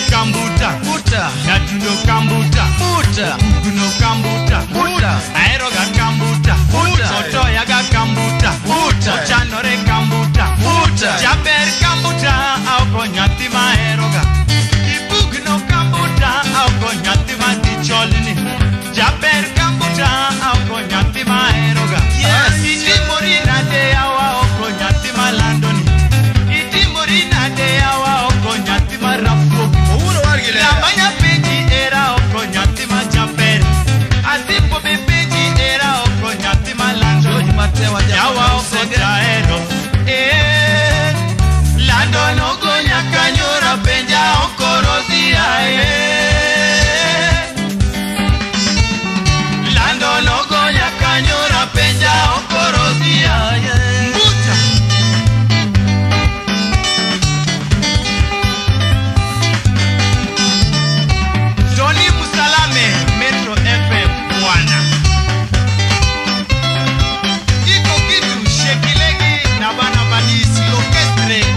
kambuta, Buta. Natundo kambuta, Buta. Kuno kambuta, Buta. Aeroga kambuta, Buta. Sotoyaga kambuta, Buta. Ochanore kambuta, Buta. Jaber kambuta, Auko nyatima aeroga. Ibugno kambuta, Auko nyatima dicholini. Jaber kambuta, Auko nyatima aeroga. Yes. Itimorina de awa, Auko nyatima landoni. Itimorina de awa, Auko nyatima rafu. Uro wargile. Lamanya peji era Auko nyatima jaber. Asipo bepeji era Auko nyatima landoni. Matewa Yawa Auko jaero. Lando no gonya kanyora penja okorozia Lando no gonya kanyora penja okorozia Mbuta Johnny Musalame Metro FM Mwana Iko kitu shekilegi na bana banisi orchestre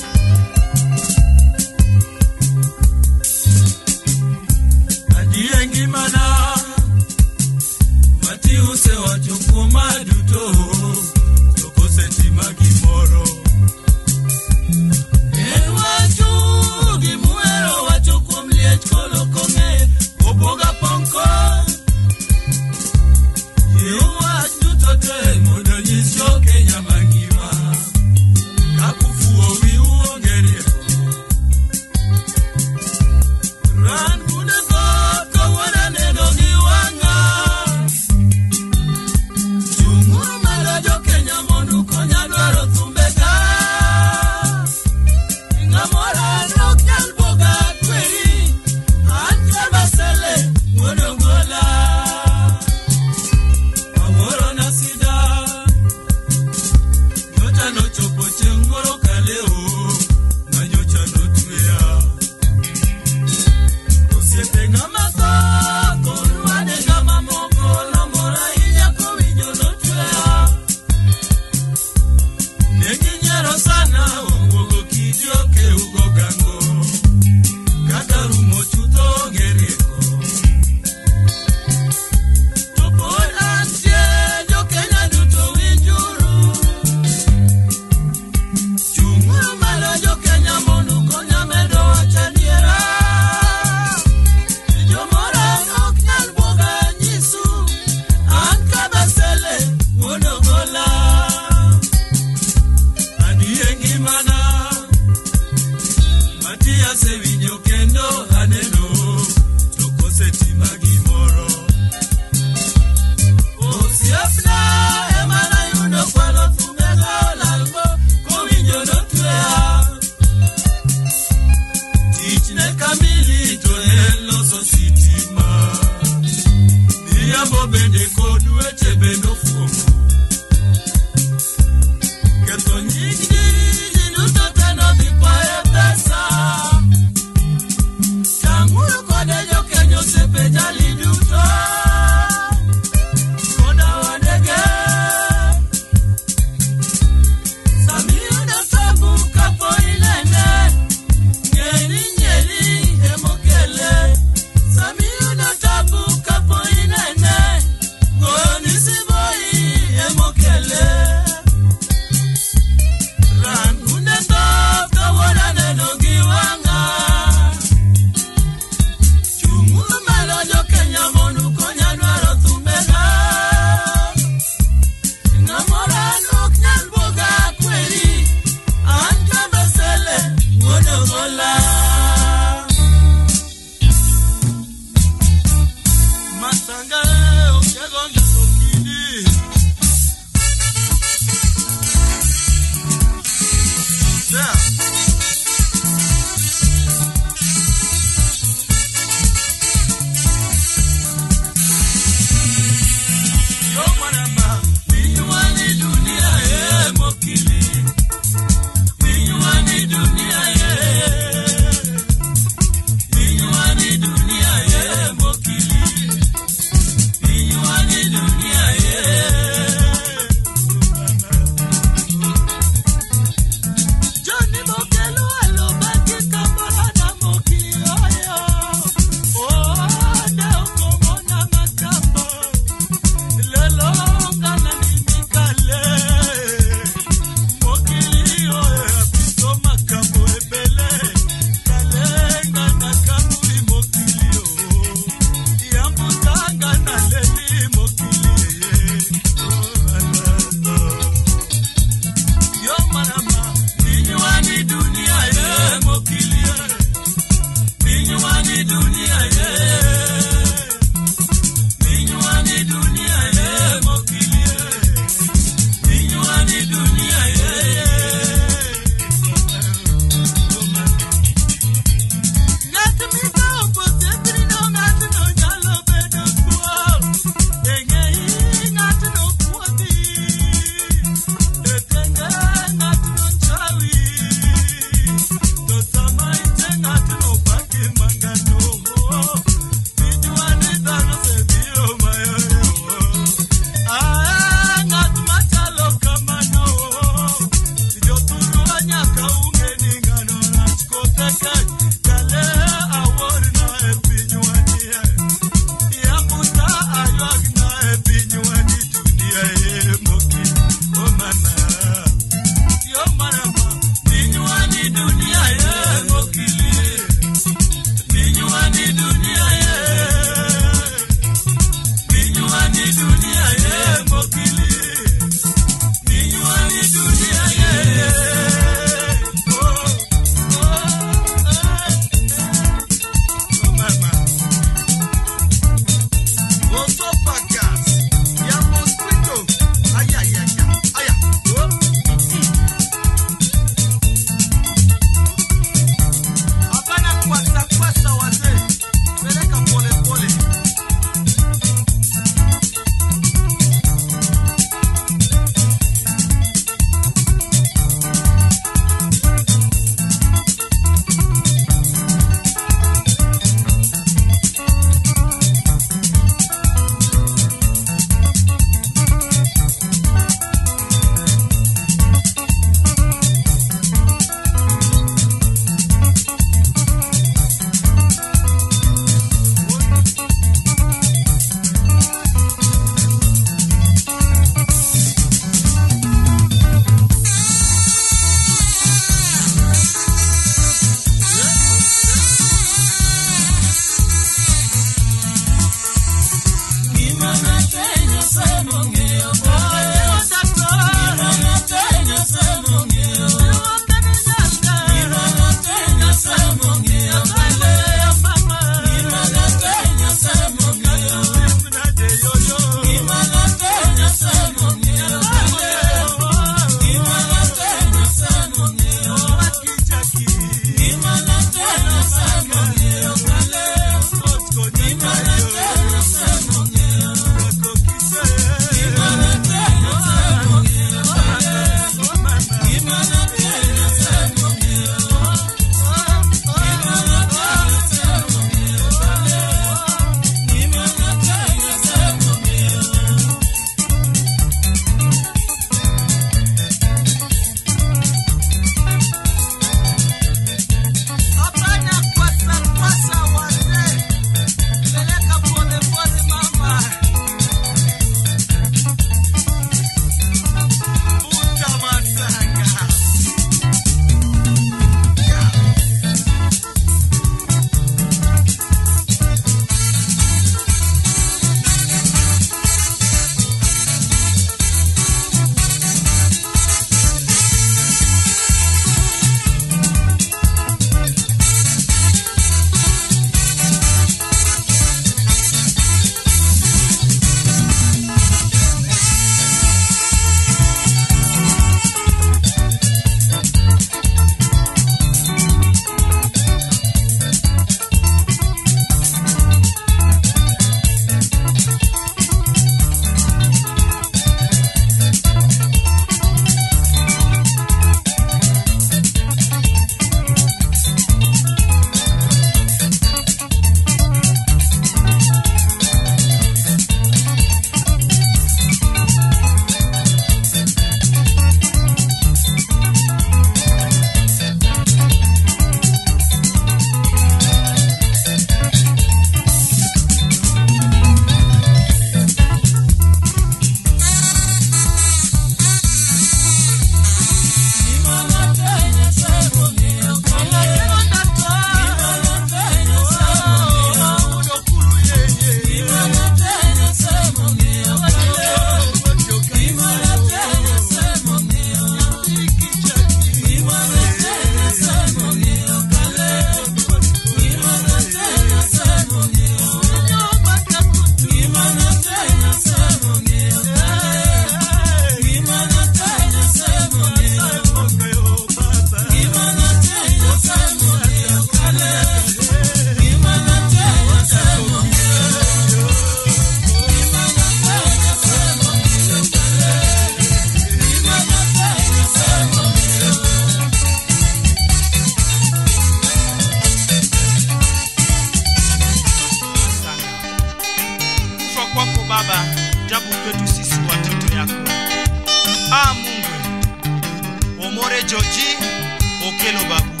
More Joji Okelo Babu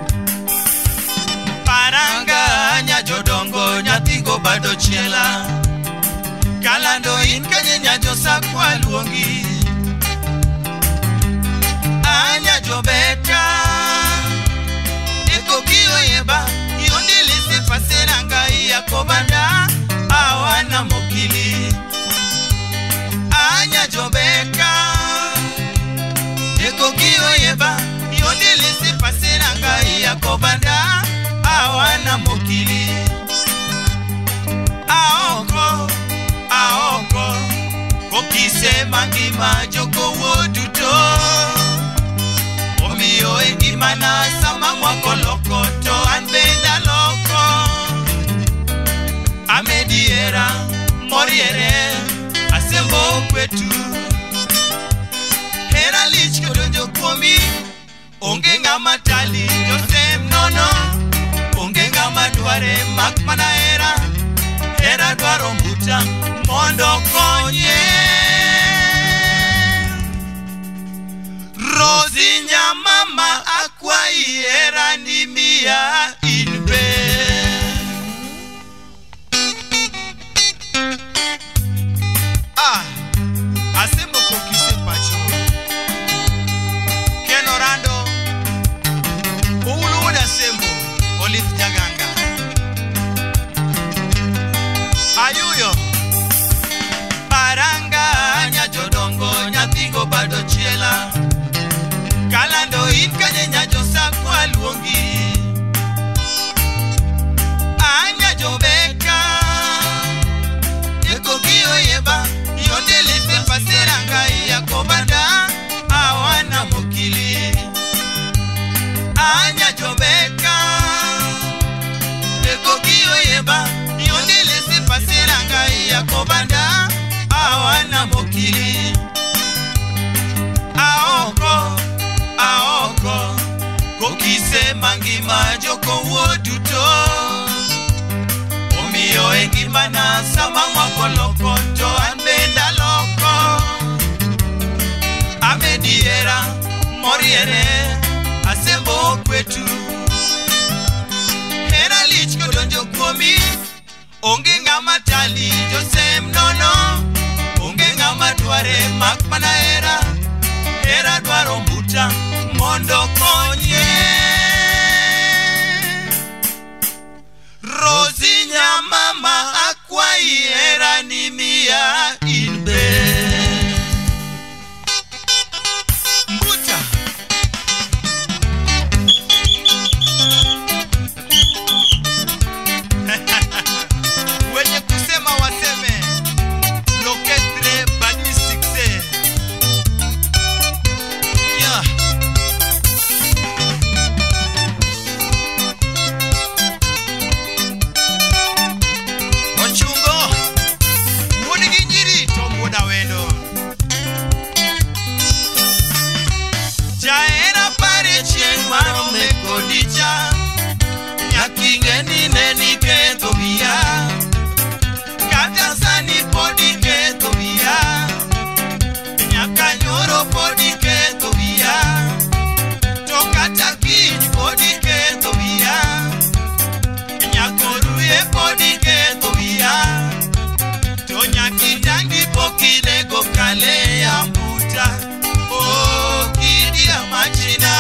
Paranga nya jodongo nyatigo bado chiela Kalando in kanye nya josakwa luongi Anya jobeka Eko kiyo yeba Yondili se paseranga iya kobanda Awana mokili Anya jobeka Eko kiyo yeba Yondili se paseranga iya kobanda Awana mokili Aoko Aoko Kokise mangima joko woduto Omiyo engimana sama mwako lokoto Anbenda loko Amediera Moriere Asembo kwetu Hera lich kodonjo komi Onge ngama tali Josem nono Onge ngama duare Makmana era Hera duaro mbuta Mondo konye Rosi nyamama Akwai era ni mia inbe Asembo kokise pacho Kenorando Uuluda sembo Olith jaganga Ayuyo Paranga nya jodongo nyatigo bado chiela Kalando in kanye nya josakwa luongi Anya jobeka Eko kiyo yeba Yondele se paseranga iya kobanda Awana mokili Anya jobeka Eko kiyo yeba Yondele se paseranga iya kobanda Awana mokili Aoko Aoko Kokise mangima joko woduto Omiyo engimana sama mwako lokoto Anbenda loko Amediera Moriere Asembo kwetu Hera lich kodonjo komi Onge ngama tali Josem nono Onge ngama duare Makmana era Hera duaro mbuta Mondo konye Rosi nyamama Akwai era ni mia inbe Mbuta Wenye kusema waseme L'orchestre bani succès Yeah Ochungo Wodi ginjiri tomboda wendo Jaera pare chien maro mekodicha Nyakingeni neni keto bia Kata sani podi keto bia Nyakanyoro podi keto bia Tokata kini podi keto bia Nyakoruye podi keto bia Tonyakitangi pokine go kale ya mbuta Oh kidi ya machina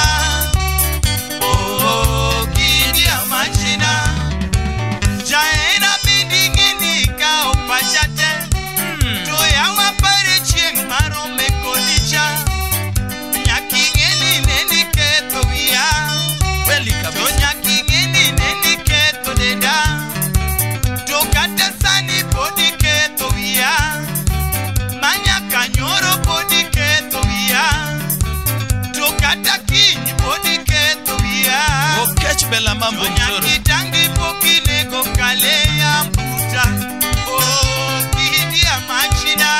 Oh kidi ya machina Jaena bidingini ka opachate Toya wapare chieng maro mekodicha Nyakingeni neni keto bia Weli kabisa Tonyakingeni neni keto deda Tokata sani podi keto bia Manya kanyoro podi keto bia Tokata kini podi keto bia Okech bela mambo mzoro Tonyakitangi pokine go kale ya mbuta Oh kidi ya machina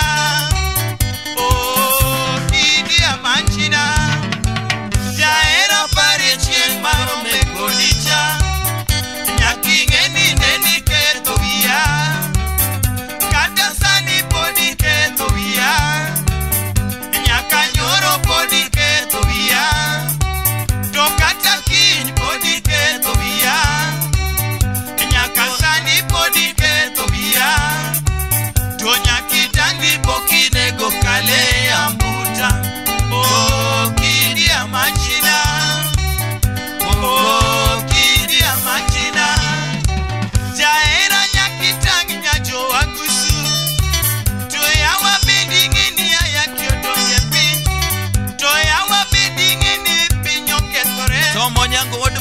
Oh kidi ya machina Jaera pare chieng maro mekodicha Nyakingeni neni keto bia Kata sani podi keto bia Nyakanyoro podi keto bia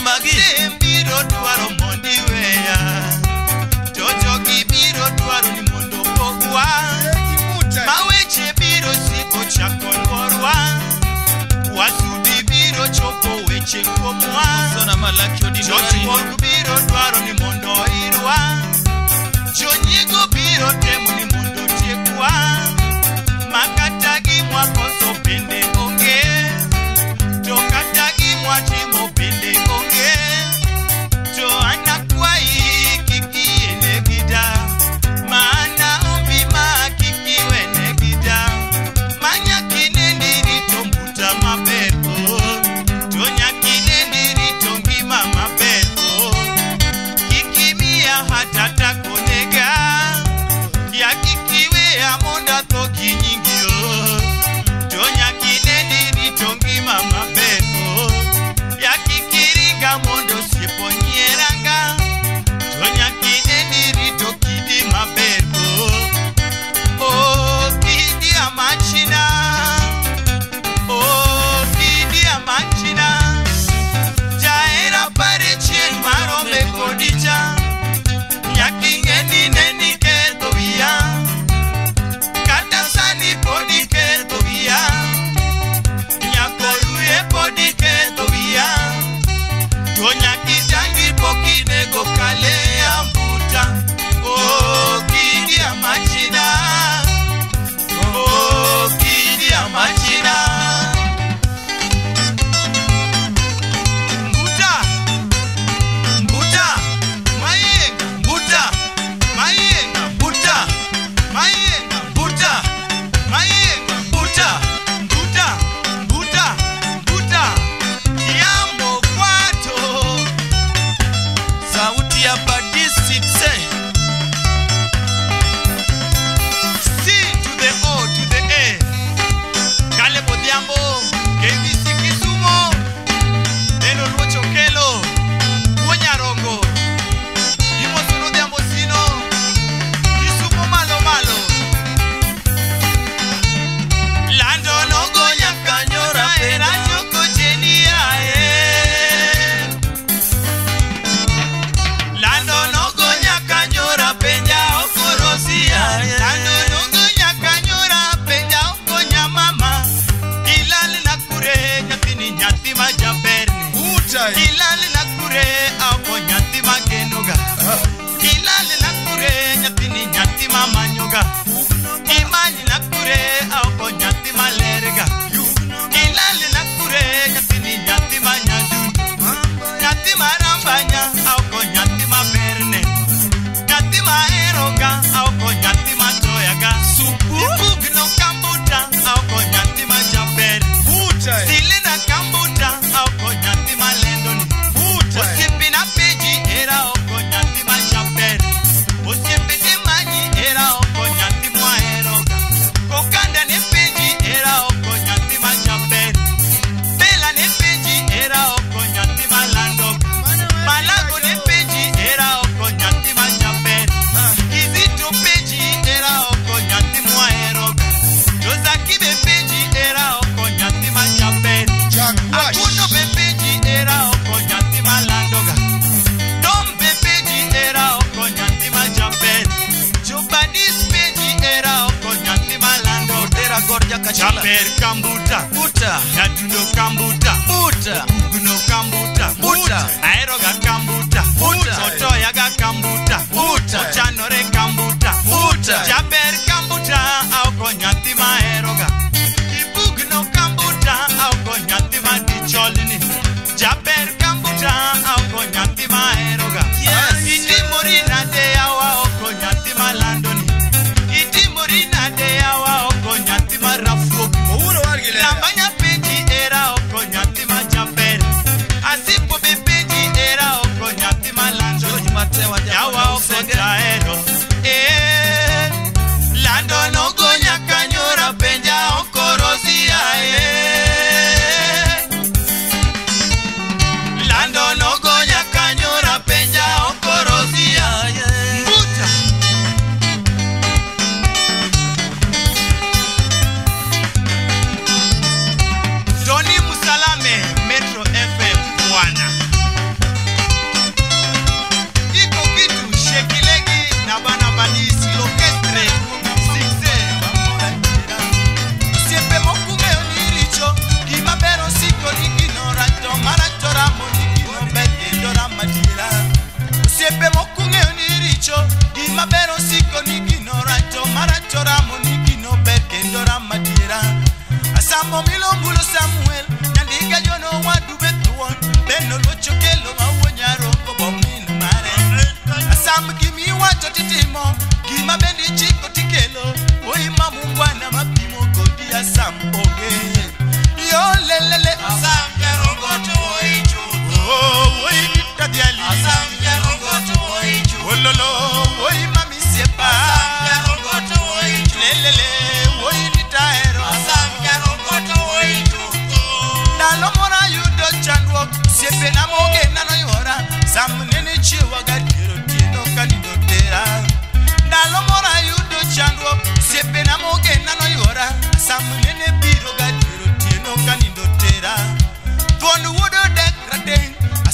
magi biro dwaro mondi weya Jojo gi biro dwaro ni mondo pogwa Maweche biro siko chako lworwa Wasudi biro chopo weche kuomwa Sona malaki odinori Jojo biro dwaro ni mondo irwa Jonyigo biro temo ni mondo tiekwa Makata gi mwakoso pende onge Tokata gi mwatimo pende onge To anakwai kiki ene gida Maana ombi ma kiki wene gida Manya kine ndiri tombuta mabeko Tonya kine ndiri tongima mabeko Kiki mia hatata konega Ya kikiwe ya monda toki nyingio Tonya kine ndiri tongima mabeko Ya kikiriga mondo sipo nyeranga Tonya kine ndiri tokidi mabeko Oh, kidi ya machina Oh, kidi ya machina Jaera pare chien marome kodicha Nyakingeni neni keto via Kata sani podi keto via Nyakoruye podi keto via Tonya kitangi pokinego kale ambuta Oh, kidi ya machina Oh, kidi ya machina Mbuta Mbuta Mayenga Mbuta Mayenga Mbuta Mayenga Mbuta Mayenga Mbuta Mbuta Mbuta Mbuta Yambo kwato Sauti ya badisi tse C to the O to the A Kalle Wuod Ogola KBC Kisumo Neno Luocho Kelo Wonyarongo Imosono Dhiambo Sino Kisumo malo malo Lando nogo nyaka nyora pera Joko jenia Lando nogo nyaka nyora penja okorosia Lando nogo nyaka nyora penja okonya mama Ilali na kure nyathini nyathi majaberni Ilali na kure ako nyathi magenoga Ilali na kure nyathini nyathi mamanyoga Imani na kure ako nyathi malerga Ilali na kure nyathini nyathi manyadundu Nyathi marambanya ako nyathi maberne Nyathi maeroga ako nyathi matoyaga Ibugno kambuta ako nyathi majaber Silina kambuta ako nyathi malendoni Osiepe na peji era ako nyathi majaber Osiepe de manyi era ako nyathi mwaeroga Kokanda ne peji era ako nyathi majaber Bela ne peji era ako nyathi malandoga Malago ne peji era ako nyathi majaber Kizito peji era ako nyathi mwaeroga Jozakibe peji era ako nyathi majaber Akuno be peji era ako nyathi malandoga Dom be peji era ako nyathi majaber Jobadis peji era ako nyathi malandoga Odera gorja kachala Jaber kambuta Buta Nyadundo kambuta Buta Ugno kambuta Buta Aeroga kambuta Buta Otoyaga kambuta Buta Ochanore kambuta Buta Jaber kambuta Auko nyathi maeroga Ibugno kambuta Auko nyathi madicholini Jaber kambuta Auko nyathi maeroga Itimori nade yawa Auko nyathi malandoni Itimori nade yawa Auko nyathi marafuok Lambanya peji era Auko nyathi majaber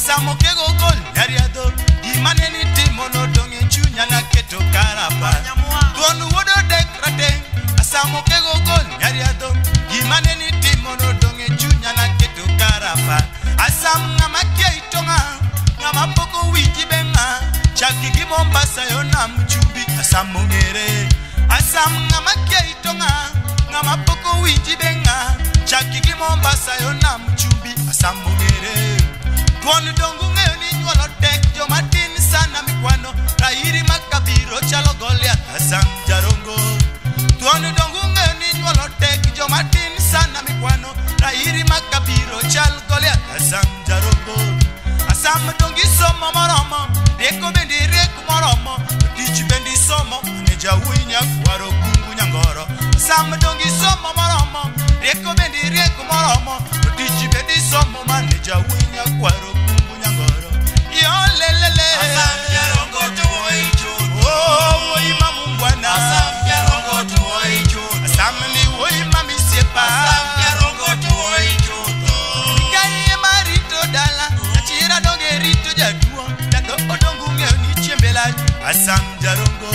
Asamokego gol nyariado imaneni timo no donge chunya na keto karapa Tuon wuod odekrate Asamokego gol nyariado imaneni timo no donge chunya na keto karapa Asam ngama keitonga ngama poko wiji benga chaki gi Mombasa yo na mchumbi asamongere Asam ngama keitonga ngama poko wiji benga chaki gi Mombasa yo na mchumbi asamongere Tuon dongu ng'eyo ni nyuolo tek joma tin sana mikwano Rairi makabiro chalo Goliath Asam jarongo Tuon dongu ng'eyo ni nyuolo tek joma tin sana mikwano Rairi makabiro chalo Goliath Asam jarongo Asam dongi somo moromo Rieko bendi rieko moromo Tich bendi somo Neja winya kwaro kungu nyangoro Asam dongi somo moromo Rieko bendi rieko moromo Tich bendi somo Maneja winya kwaro kungu nyangoro Yo lelele Asam jarongo tuwo ichuto Oh ima mungwana Asam jarongo tuwo ichuto Asam ni wo ima misiepa Asam jarongo tuwo ichuto Kaye marito dala Nachira donge rito jaduo Jado odongu ngeo ni chembela Asam jarongo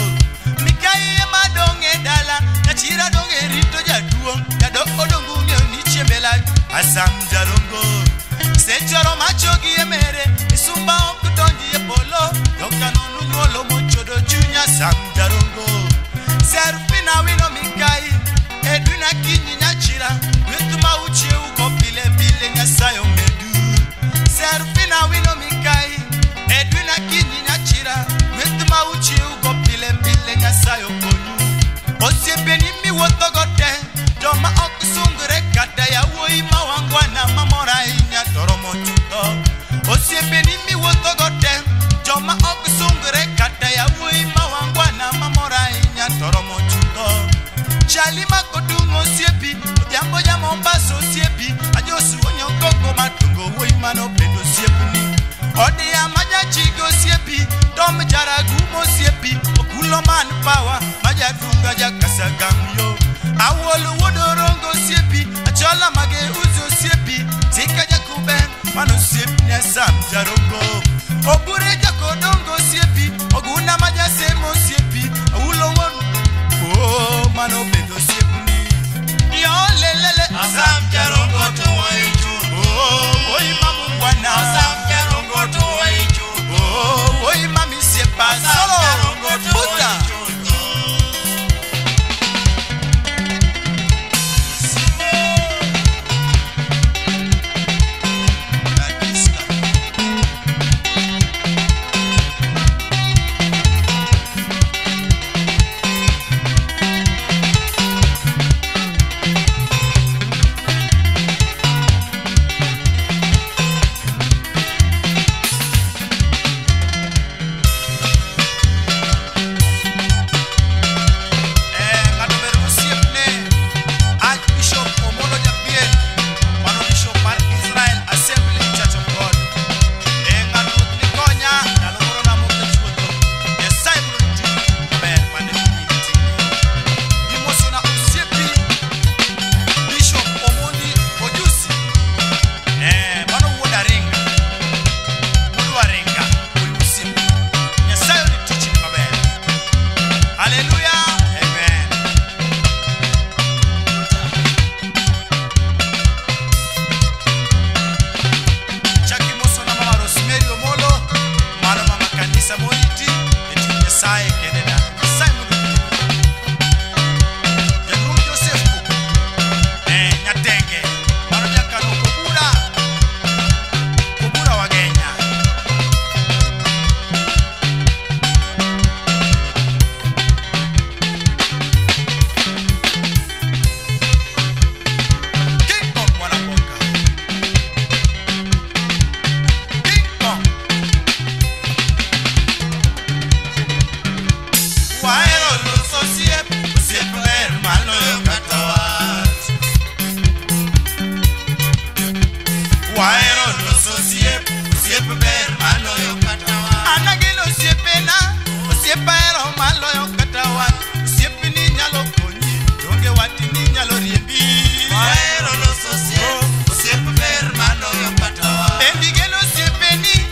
Mikaye madonge dala Nachira donge rito jaduo Jado odongu ngeo ni chembela Asam jarongo Sechoro machogi emere Isumba okutonji epolo Yoka nonu nyolo mochodo chunya Asam jarongo Serfina wino mikai Edwina kinyi nyachira Wetuma uche uko pile pile Nyasayo medu Serfina wino mikai Edwina kinyi nyachira Wetuma uche uko pile pile Nyasayo konyu Osiepe ni mi wotogote Joma okusungure kata ya woi mawangwana mamora inya toromo chuto Osiepe ni mi wotogote Joma okusungure kata ya woi mawangwana mamora inya toromo chuto Chalima kodungo osiepi Odiambo ya Mombasa osiepi Ajosu onyo koko matungo woi mano pendo osiepuni Odi ya maja chigo osiepi Tom jaragumo osiepi Okulo man power Maja dunga ya kasagamyo Awolo wodorongo osiepi Achola mage uzo osiepi Zika jakube Mano osiepi ni Asam jarongo Obure jakodongo osiepi Oguna maja semo osiepi Awulo wonu Oh mano pendo osiepuni Yo lelele Asam jarongo tuwa ichu Oh oi mamu mwana Asam jarongo tuwa ichu Oh oi mami siepa Solo Puta Bendigelo siepeni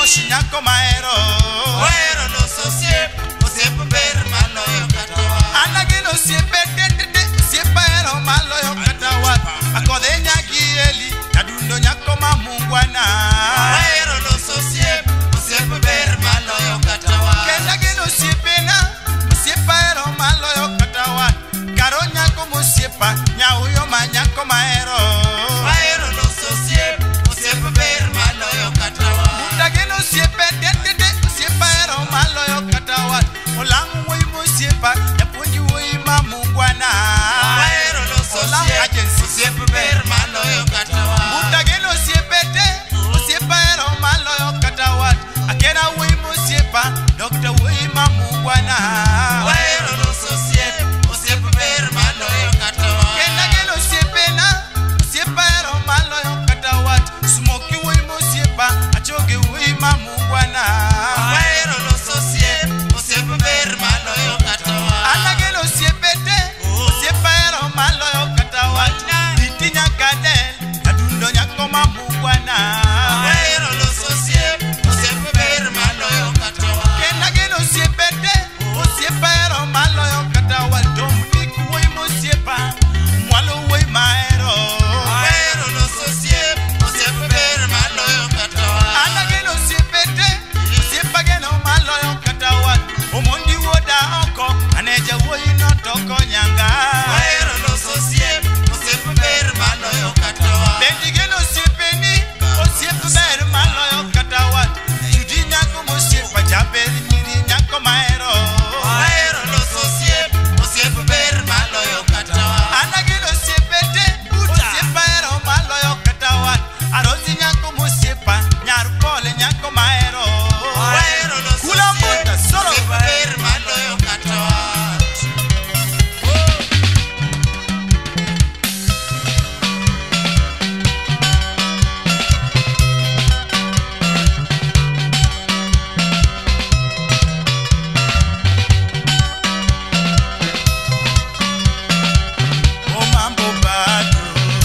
Moshi nyako maero Ohero loso osiep, osiep ber maloyo kata wat. Anageno osiepe tetete, osiepa ero maloyo kata wat. Akodhe nyaki eli, kadundo nyako mamungwana. Ohero loso osiep, osiep ber maloyo kata wat. Kenda geno osiepena, osiepa ero maloyo kata wat. Karo nyako mosiepa, nyauyo manyako maero. Ohero loso osiep, osiep ber maloyo kata wat. Mutageno osiepe tetete, osiepa ero maloyo kata wat. Olangu woi mosiepa, japuonji woi mamungwana. Ohero loso osiep, osiep ber maloyo kata wat. Mutageno osiepete, osiepa ero maloyo kata wat. Akena woi mosiepa, Dr. woi mamungwana. Ohero loso osiep, osiep ber maloyo kata wat. Kenda geno osiepena, osiepa ero maloyo kata wat. Smoky woi mosiepa, achoge woi mamungwana. Ohero loso osiep, osiep ber maloyo kata wat. Anageno osiepete, osiepa ero maloyo kata wat. Iti nyakadel, kadundo nyako mamungwana. Ohero loso osiep, osiep ber maloyo kata wat. Kenda geno osiepete, osiepa ero maloyo kata wat. Dominic woi mosiepa, mwalo woi maero. Ohero loso osiep, osiep ber maloyo kata wat. Anageno osiepete, osiepa geno maloyo kata wat. Omondi woda oko, aneja woi notoko nyanga. Ohero loso osiep, osiep ber maloyo kata wat. Bendi geno osiepeni, osiepa ber maloyo kata wat. Judi nyako mosiepa, jaberi nyiri nyako maero. Ohero loso osiep, osiep ber maloyo kata wat. Anageno osiepete, osiepa ero maloyo kata wat. Arozi nyako mosiepa, nyar pole nyako maero. Ohero loso Kula muta, osiep, solo osiep ber maloyo kata wat. Oh mambo bado,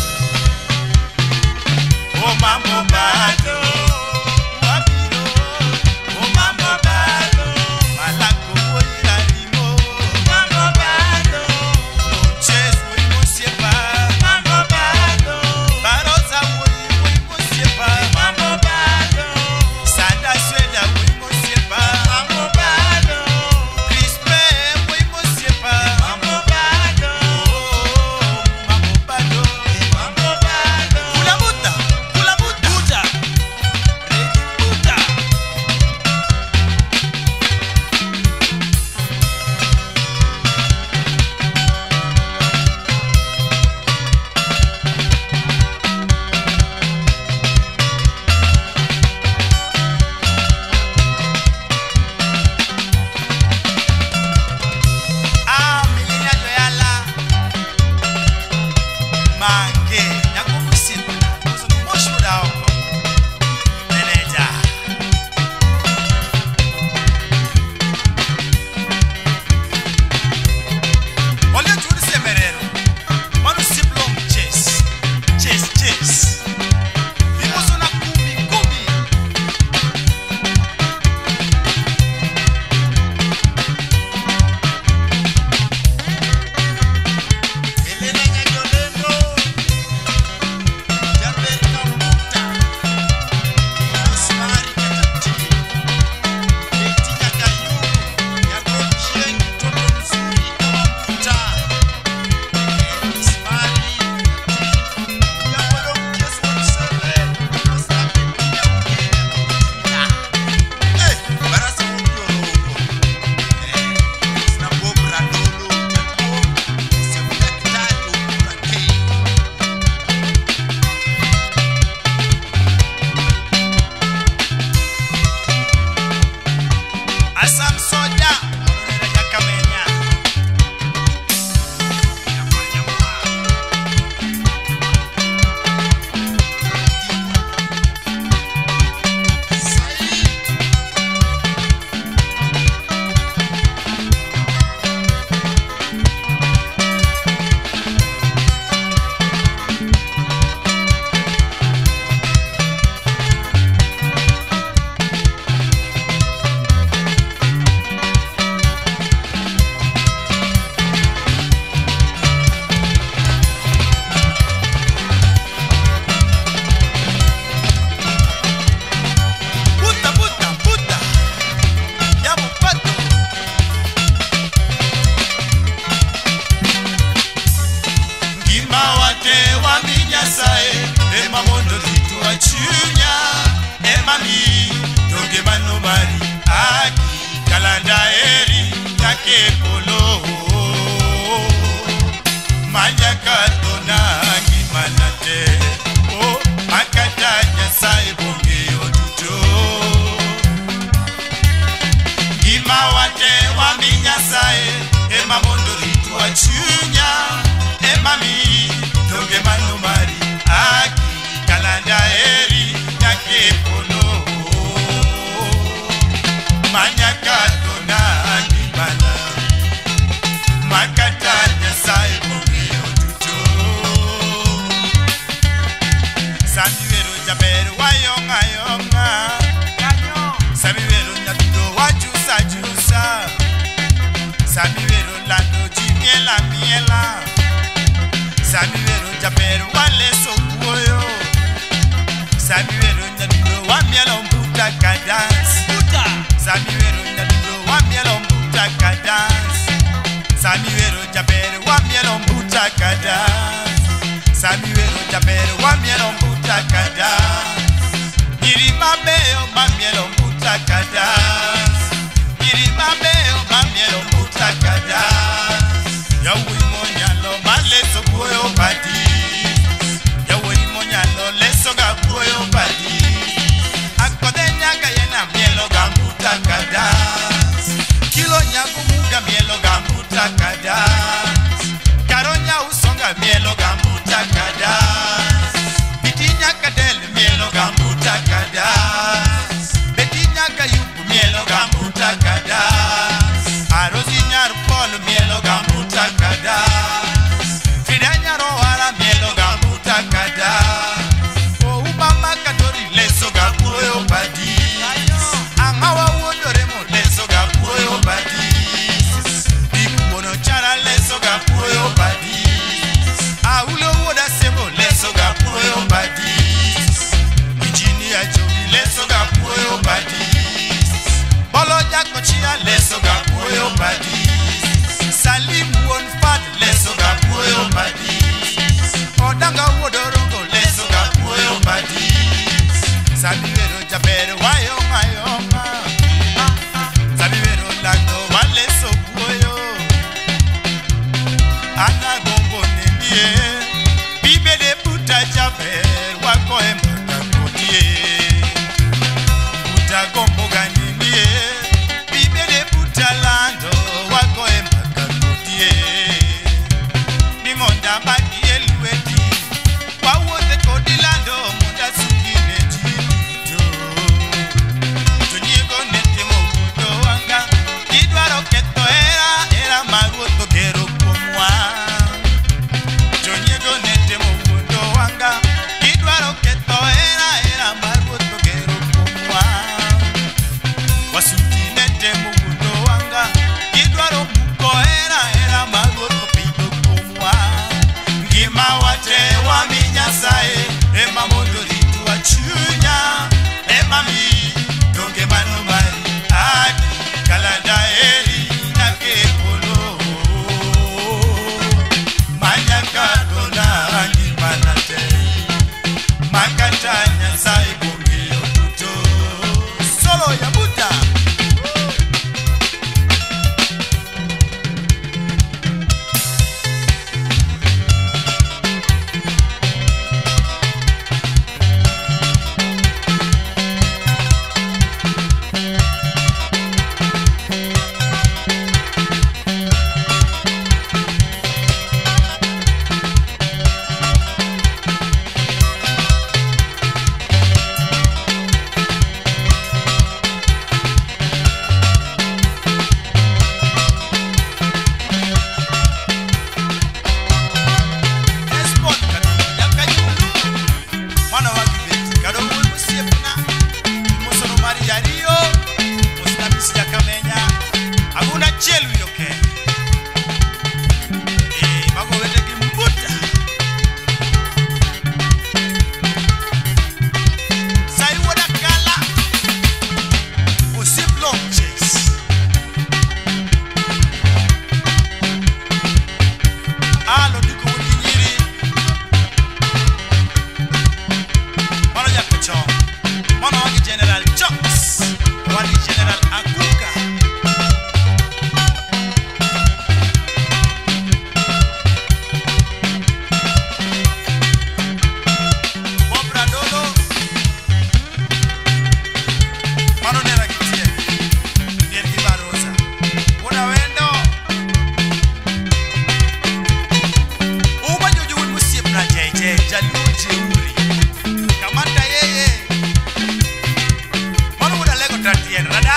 oh mambo bado, wabiro, oh mambo bado, malako woira limo, Mambo bado, noches woi mosiepa, mambo bado, baroza woi mosiepa, mambo bado, sada sweda woi mosiepa, mambo bado, crispe woi mosiepa, mambo bado, oh mambo bado, mambo bado. kula muta, buta, ready buta. Milenia Joyala Mange Nyako Musiepa Uso no mosho da oko Meneja Olha tudo semerero Mano siplom chase Vimos una kumi Elena Nyagolendo, Jaber Kamuta, Osmari Katati, Beti Nyagayu, Ochieng mtoto mzuri Kamuta, Osmari Katati, Nyagolo mchezo wa msele, Osabe Nyagolenda, Barasa Mutoro huko, Snabob Radolo, Japo, Sefuta Kitatu, Rakei. Asam soja Meneja Kamenya Ngima wate wa minyasae ema mondo ritu wa chunya ema mi donge manu mari aki kalanda eri yake pono manyakato na angibala makata nyasae mumeo tuto Samuel jaber wayonga yonga Samuel nyatudo wajusa jusa Samuel lando jimiela miela Samuel jaber wale sokuoyo Samuel nyatudo wa miela mbuta kadans Samuel nyatudo wa miela mbuta kadans Samuel jaber wa miela mbuta kadans Samuel jaber wa miela mbuta kadans Iri mabeo mamielo mbuta kadans Iri mabeo mamielo mbuta kadans Yawi monyalo maleso kuyo badi Yawi monyalo leso ga kuyo badi Akode nyaga yena mielo ga mbuta kadans Kilo nyagu muga mielo ga mbuta kadans Karonya usonga mielo ga mbuta kadans Bitinya kadel mielo ga mbuta kadans Betinya kayubu mielo ga mbuta kadans Arozi nyaru polo mielo ga mbuta kadans Fidanya rohara mielo ga mbuta kadans O ubama kadori leso ga puyo badi Angawa wodoremo leso ga puyo badi Bikuono chara leso ga puyo badi Aulo woda sebo leso ga puyo badi Engineer Joey leso ga puyo badi Bolo jako chia leso ga puyo badi Salim won fat leso ga puyo badi Odanga wodorongo leso ga puyo badi Sabiwero jabere wayonga yonga Sabiwero lando waleso puyo Ana gombo nendie Bibe de puta jaber wako empaka kutie Puta gombo ganindie Bibe de puta lando wako empaka kutie Nimonda bagi elueti Wawote kodi lando monda sungine jito Tonyego nete mogudo wanga Kidwaro keto era maruoto kero kumwa Tonyego nete mogudo wanga Kidwaro keto era maruoto kero kumwa Wasuti nete mogudo wanga Kidwaro muko era maruoto pido kumwa Ngima wate wa minyasae ema mondo ritu wa chunya ema mi donge manu mari aki kalanda eri na kepolo Manyakato na angimanate Makata nyasae mumeo tuto Solo ya buta Rosa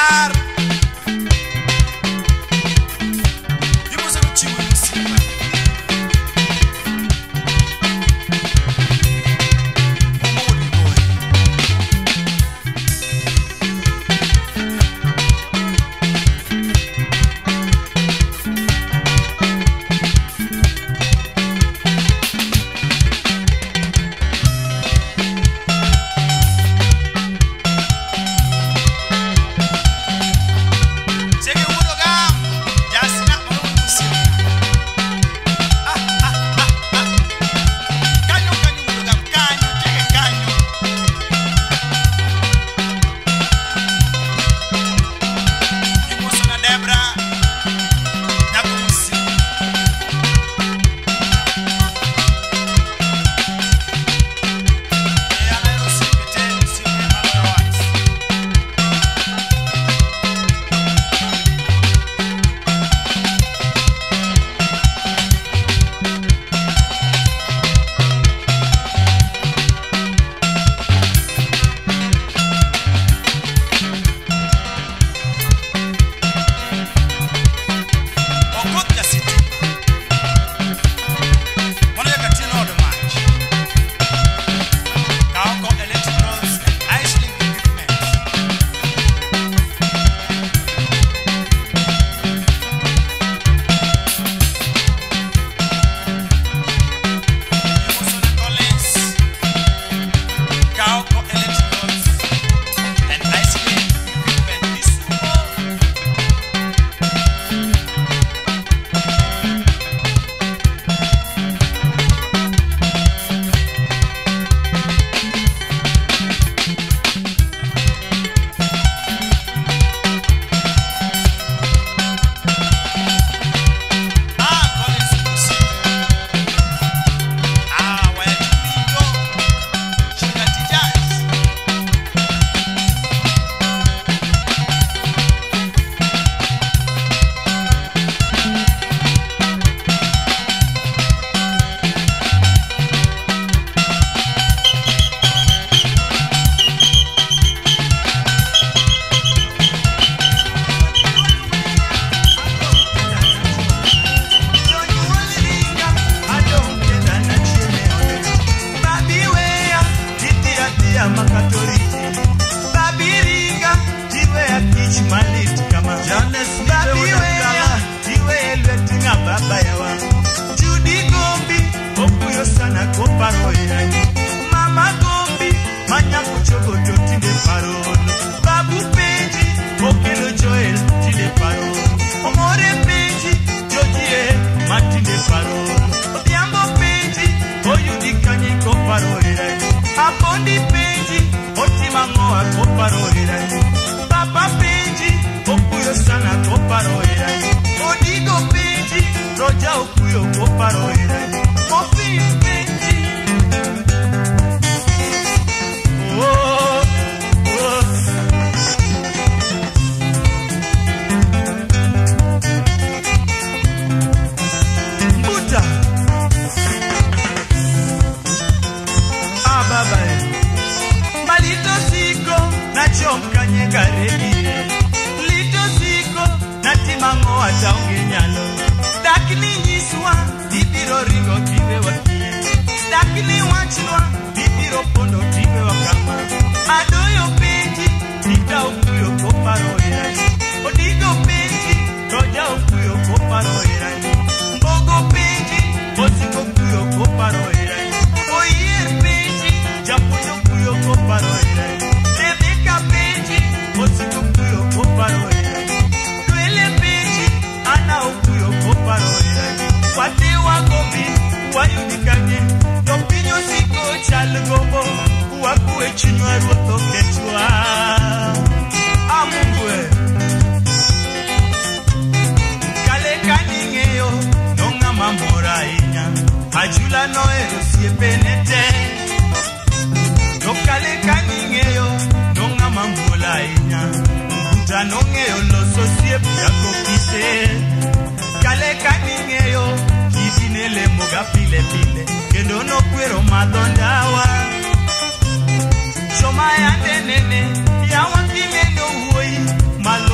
Bar. You must have chew in the cinema. Hadjoullas no erosie penete no Kalle kaningeyo no ngamambola inya Uta no ngeyo lo sosie yako kise Kalle kaningeyo kidinele moga pile pile kendo no kwero madondawa Choma ya denene ya wakime no huoi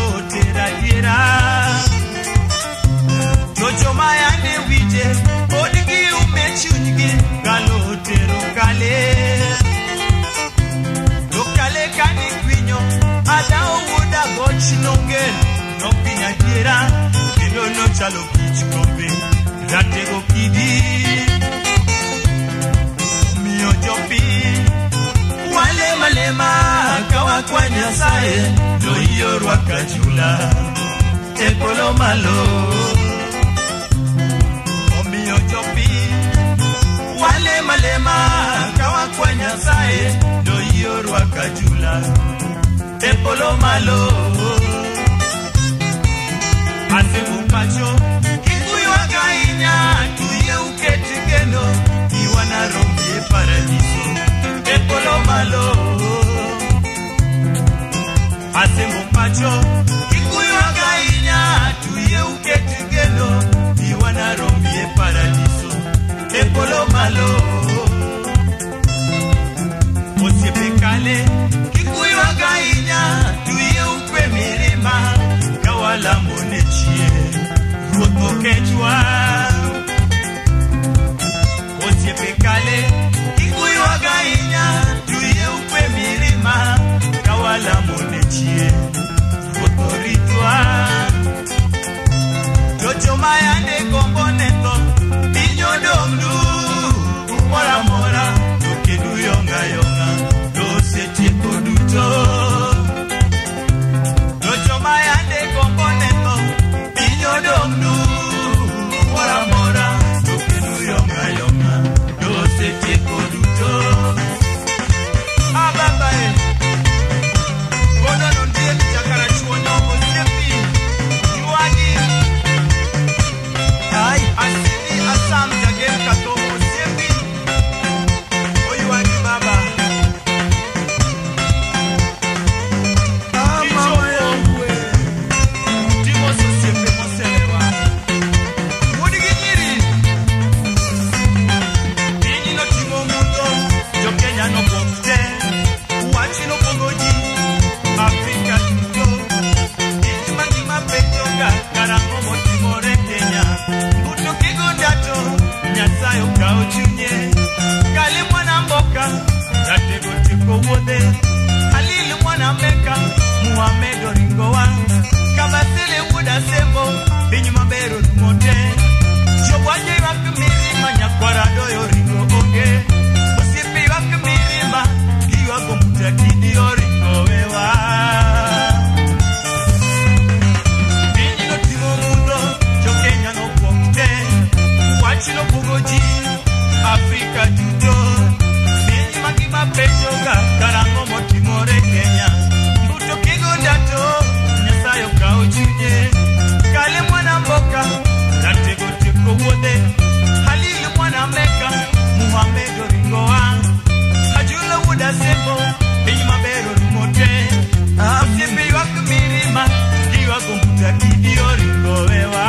Wachinonge no pinyadiera kendo no chalo kichkombe ratego kidi miyo jopi wale malema kawa kwa Nyasaye no iyorwa kajula ekolo malo miyo jopi wale malema kawa kwa Nyasaye no iyorwa kajula ekolo malo Asemu pacho Kikuyu wakainya Tuye uketikeno Iwana rombie paradiso Ekolo malo Asemu pacho Kikuyu wakainya Tuye uketikeno Iwana rombie paradiso Ekolo malo Osiepe kale Kikuyu wakainya Tuye ukwe mirima Kawala monechie Roto kechwa Osiepe kale Kikuyu wakainya Tuye ukwe mirima Kawala monechie Roto ritwa Jojo mayande komboneto Inyo domdu Mora mora Dokedu yonga yonga Dose tiko duto Jojo mayande komboneto Inyo domdu Mora mora Dokedu yonga yonga Dose tiko duto Ababae Kono nondie Chakara chuono Osiepi Yuadi Ay Asini asam Jagem kato Osiepi Oyuadi baba Kabasselleh would assemble, Binyuma Bero Mote. Jowaje Wakamiri, Manyaquarado, Ringo Oge. Osipi Wakamirima, Giwa Computer Kidi or Ringo Ewa. Binino Timo Mundo, Jokenya no Ponte. Wachino Pugoji, Africa Judo. Binyuma Kima Pejoga, Karango Motimore Kenya. Mbuto Kigo Dato. Kalle mwana mboka Natego tiko wode Halili mwana meka Muhammed Oringoa Hadjoullas Wuod Ogola Binyuma Bero Rumote Osiepe wakumirima Kiwa kumputa kidi Oringoewa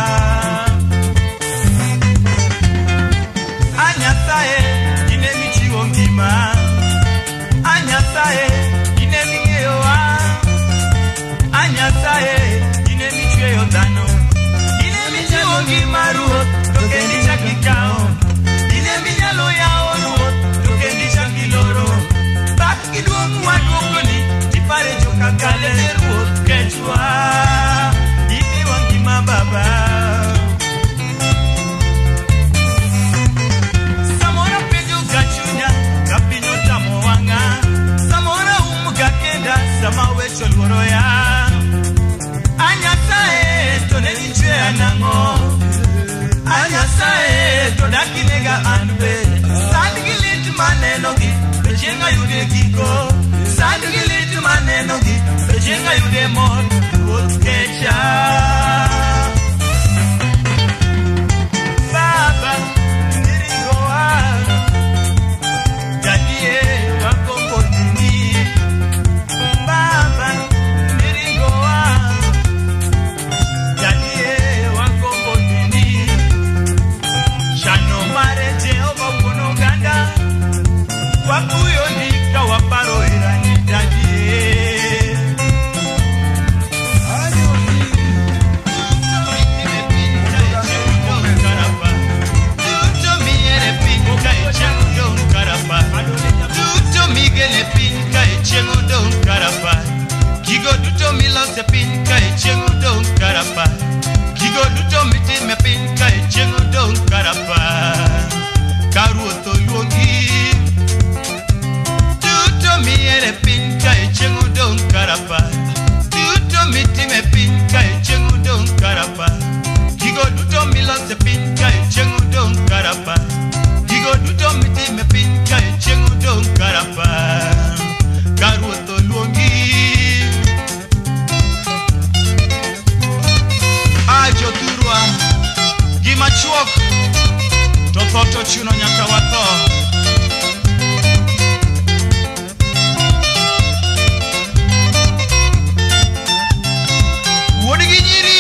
Anyasaye Inemi chiwo ngima Anyasaye Inemi ngeowa Anyasaye Inemi chweyo dano Inemi chiwo ngima ruo Tokendi chakikao Inemi nyalo ya oluo Tokendi chakiloro Baki duomu wadukoni Tipare joka kale ruo Kechwa Ibi wangima baba Samora pejo gachunya Kapinyo tamo wanga Samora umugakenda Sama wecho luoro ya Anyasaye Toneni chwe anango Anyasaye Todakinega anbe Sandigilit manenogi Bejenga yude kiko Sandigilit manenogi Bejenga yude mon Utkecha Baba Niringoa Jadie Wakongo tini Baba Niringoa Jadie Wakongo tini Shano mare Jehova ukono ganda Wakuyo nika waparo irani jadie milose piny ka chieng' odong' karapa. Gigo duto mitime piny ka chieng' odong' karapa. Ka ruoth oluongi duto miere piny ka chieng' odong' karapa. Duto mitime piny ka chieng' odong' karapa. Gigo duto milose piny ka chieng' odong' karapa. Gigo duto mitime piny ka chieng' odong' karapa. Ka ruoth oluongi jothurwa gima chuok to tho to chuno nyaka watho. Wuod gi nyiri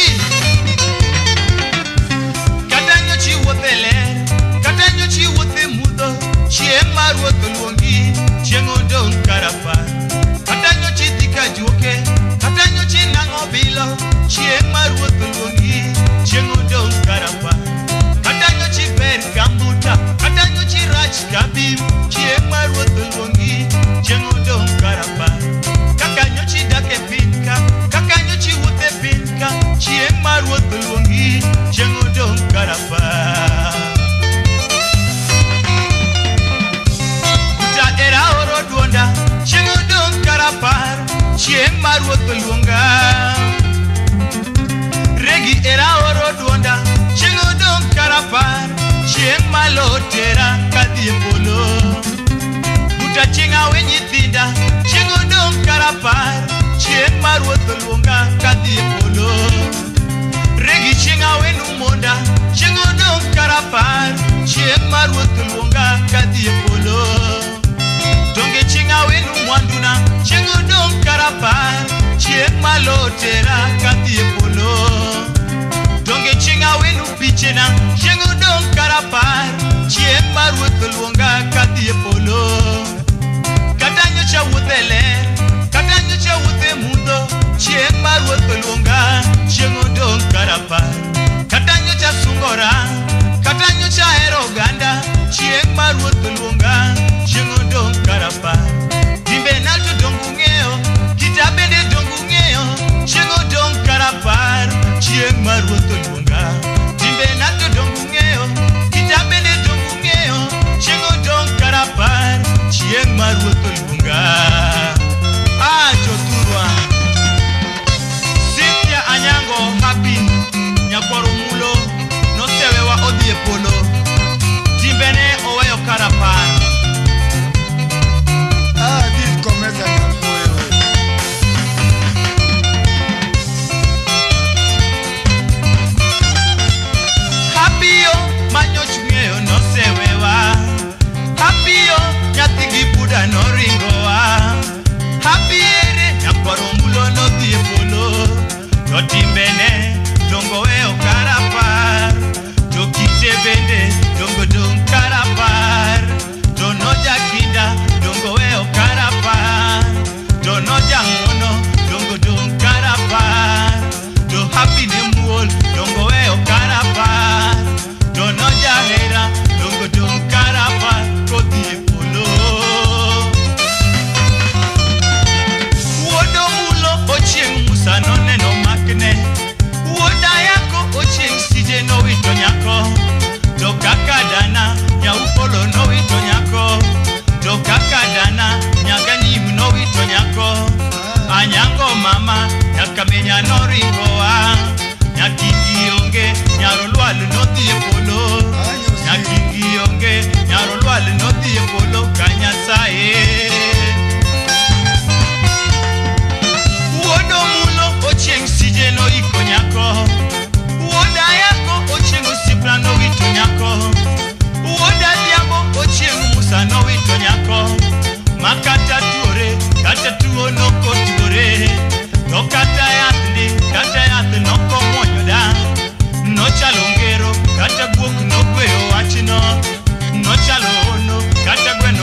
kata nyochi wuothe ler, kata nyochi wuothe mudho, chieng' mar ruoth oluongi chieng' odong' karapa. Kata nyochi dhi ka juoke, kata nyochi nang'o bilo, chieng' mar ruoth oluongi chieng' odong' karapa. Kata nyochi ber kambuta, kata nyochi rach kabim, chieng' mar ruoth oluongi chieng' odong' karapa. Kaka nyochi dak e piny ka, kaka nyochi wuothe piny ka, chieng' mar ruoth oluongi chieng' odong' karapa. Uta era oro duonda, chieng' odong' karapar, chieng' mar ruoth oluonga. Regi era oro duonda, chieng' odong' karapar, chieng' malo tera kadhi e polo. Buta chieng' awe nyithinda, chieng' odong' karapar, chieng' mar ruoth oluonga kadhi e polo. Regi chieng' awe numonda, chieng' odong' karapar, chieng' mar ruoth oluonga kadhi e polo. Donge chieng' awe numwanduna, chieng' odong' karapar, chieng' malo tera kadhi e polo. Donge chieng' awe nupichena, chieng' odong' karapar, chieng' mar ruoth oluonga kadhi e polo. Kata nyocha wuothe ler, kata nyocha wuothe mudho, chieng' mar ruoth oluonga chieng' odong' karapar. Kata nyocha sungora, kata nyocha hero oganda, chieng' mar ruoth oluonga chieng' odong' karapar. Timbe na to dong ung'eyo, kita bende dong ung'eyo, chieng' odong' karapar, chieng' mar ruoth oluonga. Timbe na to dong ung'eyo, kita bende dong ung'eyo, chieng' odong' karapar, chieng' mar ruoth oluonga. Jothurwa Cynthia Anyango happy nyakwaro mulo nosewewa odhi e polo, timbene oweyo karapar. This commercial nyakoyo Happy yo manyoch ng'eyo nosewewa, happy yo nyathi gi buda noringowa. Happy ere nyakwaro mulo nodhi e polo, to timbene dongo weyo karapar. To kite bende dongo dong' karapar. To noja kinda dongo weyo karapar. To noja ng'ono dongo dong' karapar. To happy ne muol dongo weyo karapar. To noja hera dongo dong' karapar kodhi e polo. Wuod omulo Ochieng' Musa noneno makne, wuod ayako Ochieng' Sije nowito nyako. To kaka dana nyaupolo nowito nyako. To kaka dana nyaganyim nowito nyako. Anyango mama nyaka menya noringowa. Nyakiki onge nyaro lwal nodhi e polo. Nyakiki onge nyaro lwal nodhi e polo ka Nyasaye. Wuod omulo Ochieng' Sije noiko nyako. Wuod ayako Ochieng' Osipra nowito nyako. Wuod adhiambo Ochieng' Musa nowito nyako. Makata tuore, kata tuo nokotuore. To kata yathni, kata yath nokomwonyo da. Nochalo ngero, kata guok nogweyo wachno. Nochalo ono, kata gwen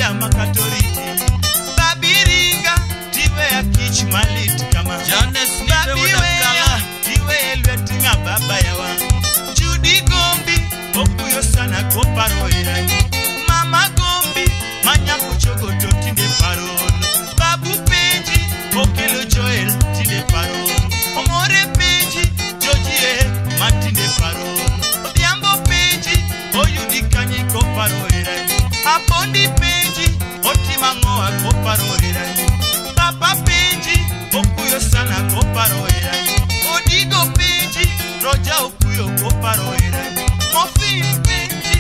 ya makatoriti. Babiringa tiwe ya kich malit kama Janes nipe wadakala tiwe elwet nga baba yawa. Judy Gombi okuyo sana koparo irani. Mama Gombi manya kuchogo to tinde parol. Babu Penji okelo Joel tinde parol. Omore Penji Jojie matinde parol. Odhiambo Penji oyudi kanyi koparo irani. Apondi Penji otima ngoa koparo irani. Papa Penji okuyo sana koparo irani. Odigo Penji Roja okuyo koparo irani. Mofin Penji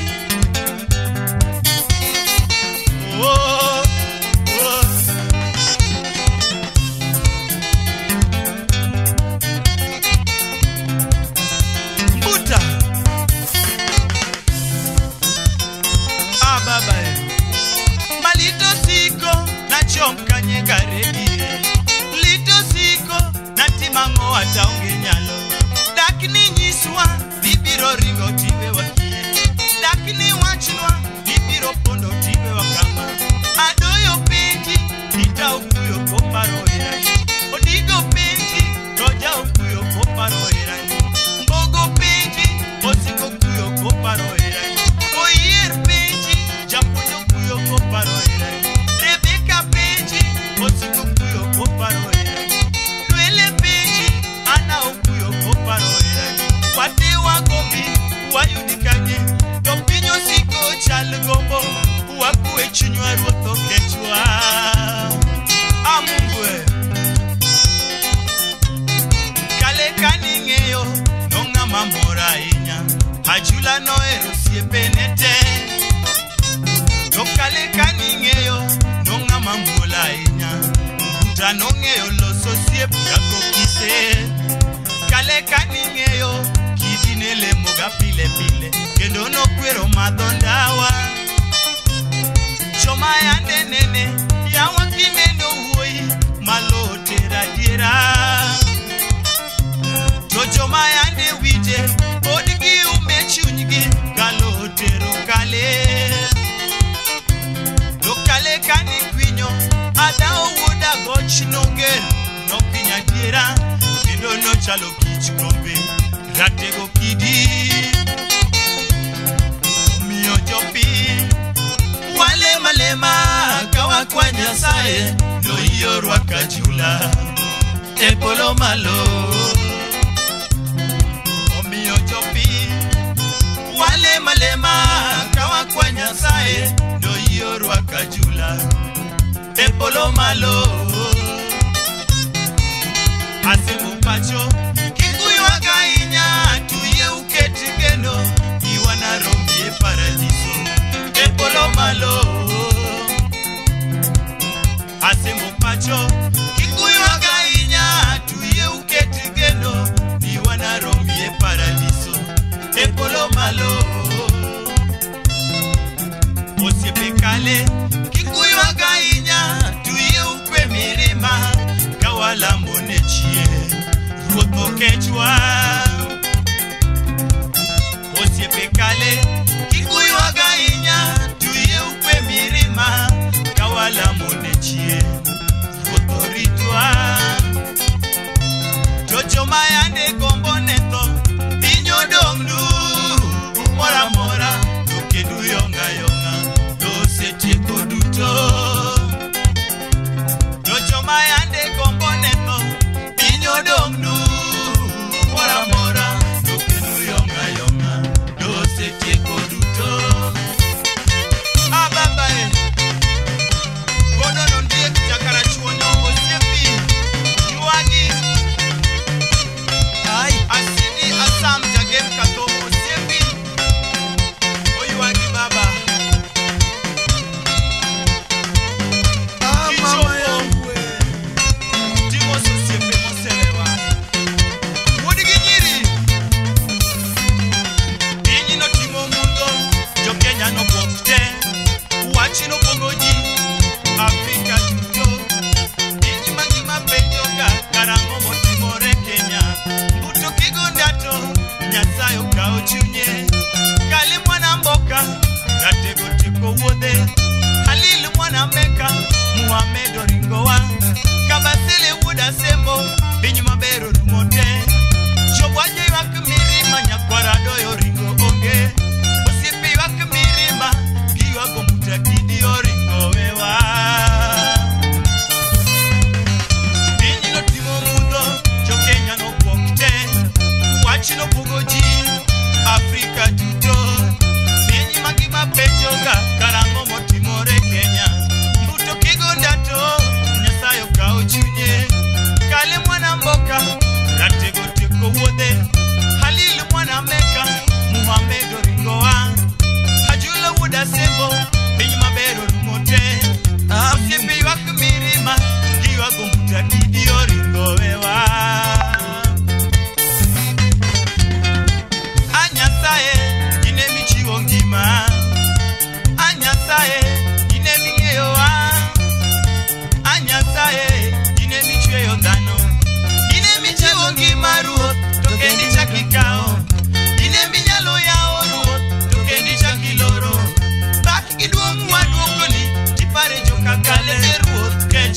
oh, oh. Mbuta baba malito siko na chomkanye garedie. Lito siko na timango ataunge nyalo. Dakni nyiswa bibiro ringo tibe wakie. Dakni wachnwa bibiro pondo tibe wakama. Adoyo Penji nita okuyo koparo irani. Odigo Penji Roja okuyo koparo irani. Mbogo Penji osiko kuyo koparo irani. Oyer Penji Japuno kuyo koparo irani. Rebecca Penji osiko kuyo koparo irani. Luele Penji ana okuyo koparo irani. Wate Wagombi wayudikanye. Topinyo siko chal gombo wakue chunywa ruoto kechwa. Amungwe Kale kaning'eyo nonga mamora inya. Hadjoullas noero siepenete. To Kale kaning'eyo nonga mamola inya. Mbuta nong'eyo loso siep yako kise. Kale kaning'eyo kidinele moga pile pile. Kendo nokwero madhondawa. Choma yande nene yawa kineno huoi malote radiera. To choma yande wije podgi umechunygi kalote rokale. Rokale kani kwinyo adao woda goch nonge nokinya diera. Kendo no chalo kich kombe ratego kidi. Miyo jopi wale malema kawa kwa Nyasaye no iyorwa Hadjoullas epolo malo. Omiyo jopi wale malema kawa kwa Nyasaye no iyorwa Hadjoullas epolo malo. Asemu pacho kikuyo kainya tuye uketi geno iwana rombie paradiso epolo malo. Asemu pacho kikuyo kainya tuye uketi geno iwana rombie paradiso epolo malo. Osiepe Kale kikuyo kainya tuye ukwe mirima kawala monechie ruoto kechwa. Osiepe Kale kikuyo kainya tuye ukwe mirima kawala monechie ruoto ritwa. Jojo mayande gombo neto dinyo dongdu mora mora tokedu yonga yonga dosetieko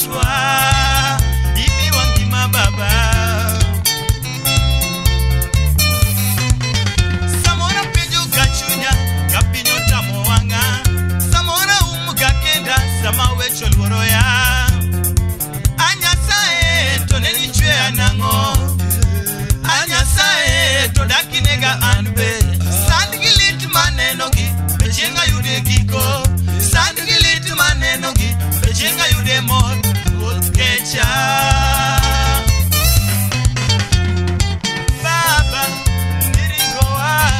wachwa ibi wangima baba samora penjo gachunya kapinyo tamo wanga samora gakenda sama wecho luoro ya anyasae to neni chwe anango anyasae to dakinega anbe sandgilit maneno gi bechenga yude giko sandgilit maneno gi bechenga yude mor kecha baba niringoa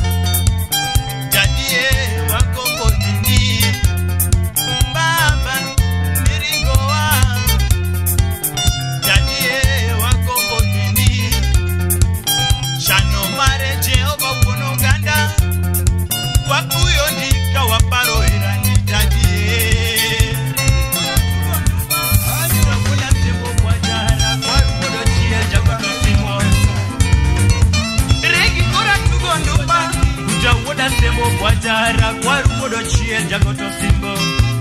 dadie wakombo nini baba niringoa dadie wakombo nini chano mare Jehova wono ganda wakuyo ndika waparo erani dadie Woda sembo wajara kwa ruodo chie jagoto simbo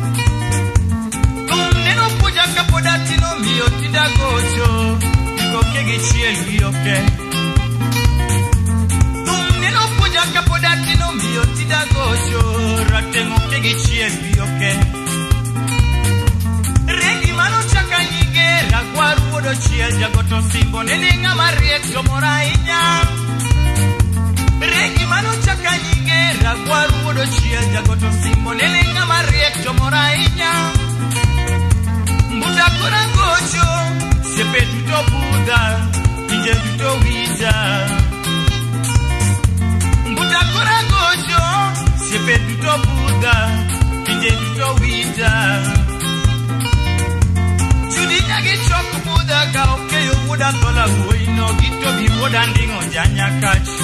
neno puja kapoda tino mio tinda gocho iko kegi chie luyoke neno puja kapoda tino mio tinda gocho ratengo kegi chie luyoke regi mano chaka nyigera kwa ruodo chie jagoto simbo nenenga mariek morainya Regi mano chaka nyingera kwa ruodo chia jagoto simbo nelenga mariek to morainya Mbuta kora gocho sepe tuto buda inje tuto wita Mbuta kora gocho sepe tuto buda inje tuto wita Judi nyage choku buda ka okeyo buda tola uoino gito bi buda ndingo janya kachi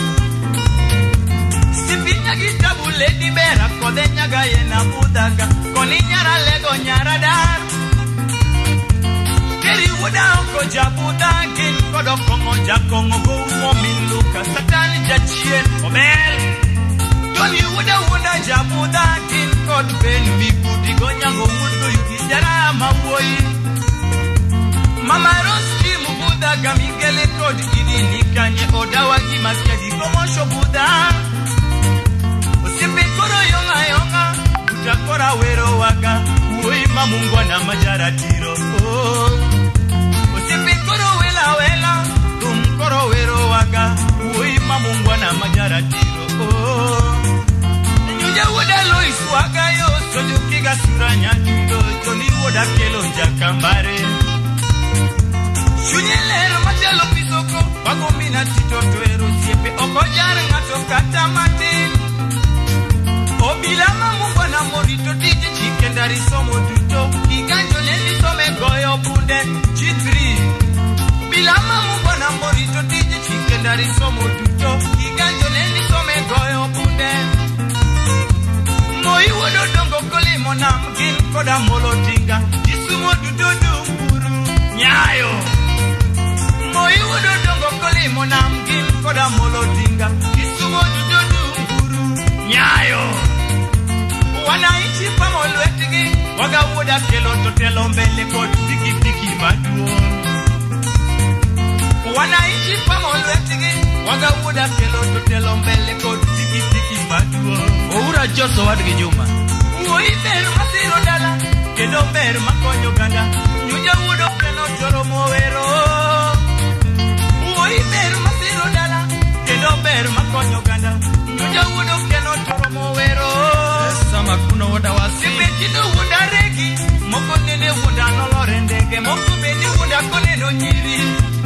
Sipinya gitabu ledi bera kode nyaga yena budaga koni nyara lego nyara dar Keri wuda oko jabuda kin kodo kongo jakongo go umo miluka satani jachien obel Koni wuda jabuda kin kod ben vipudi go nyango wudu yuki jara mawoi Mama Roski mubudaga migele kod idi nikanye odawa kimaskedi komosho buda Sipikoro yonga utakora wero waka uima mungwana majaratiro Sipikoro wela tumkoro wero waka uima mungwana majaratiro Nyuja woda lois waka yo sojukiga suranya tuto Joni woda kelo jakambare Shunyelero matelo pisoko Wagomina titoto siepe okojare ngato katamati Obilama mungwana morito dije chikendari somo tuto Kiganjo neni some goyo bunde chitri Bilama mungwana morito dije chikendari somo tuto Kiganjo neni some goyo bunde Moi wodo dongo kole monam gin koda molotinga Jisumo dudodu mburu nyayo Moi wodo dongo kole monam gin koda molotinga Jisumo dudodu mburu nyayo Wanaichi pamolwetigi waga woda kelo totelo mbele kod tiki tiki maduo Wanaichi pamolwetigi waga woda kelo totelo mbele kod tiki tiki maduo Oura joso wadgi juma Uoi ber masiro dala kendo ber makonyo ganda Nyuja wudo keno toro mowero Uoi ber masiro dala kendo ber makonyo ganda Nyuja wudo keno toro mowero Sama kuno woda wasi Sipetino woda regi Moko nene woda nolore ndege Moko beni woda kone no nyiri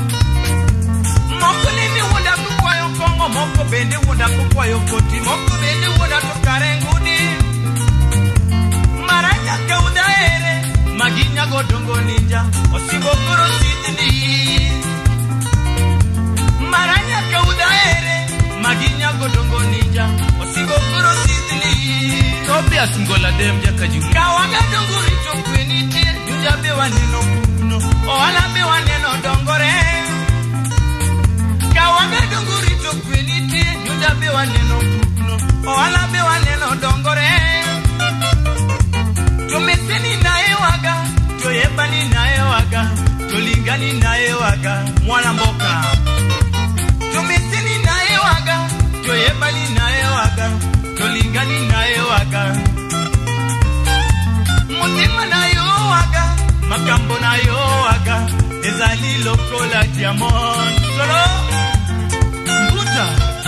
Moko nene woda kukwayo kongo Moko beni woda kukwayo koti Moko beni woda tukare ngudi Maranya kauda ere Maginya godongo ninja Osibo kuro sidini Maranya kauda ere Maginya godongo ninja Osibo kuro sidini Tobias ngola dem jaka jumi Kawaga donguri chokweni tir Juja bewa neno kuno Oala bewa neno dongore Kawaga donguri chokweni tir Juja bewa neno kuno Oala bewa neno dongore Tumeseni nae waga Toyebani nae mwana mboka Tumisini nae waga Toyebali nae waga Tolingani nae waga Mutima nae waga Makambo nae waga Ezali lokola diamond Solo Mbuta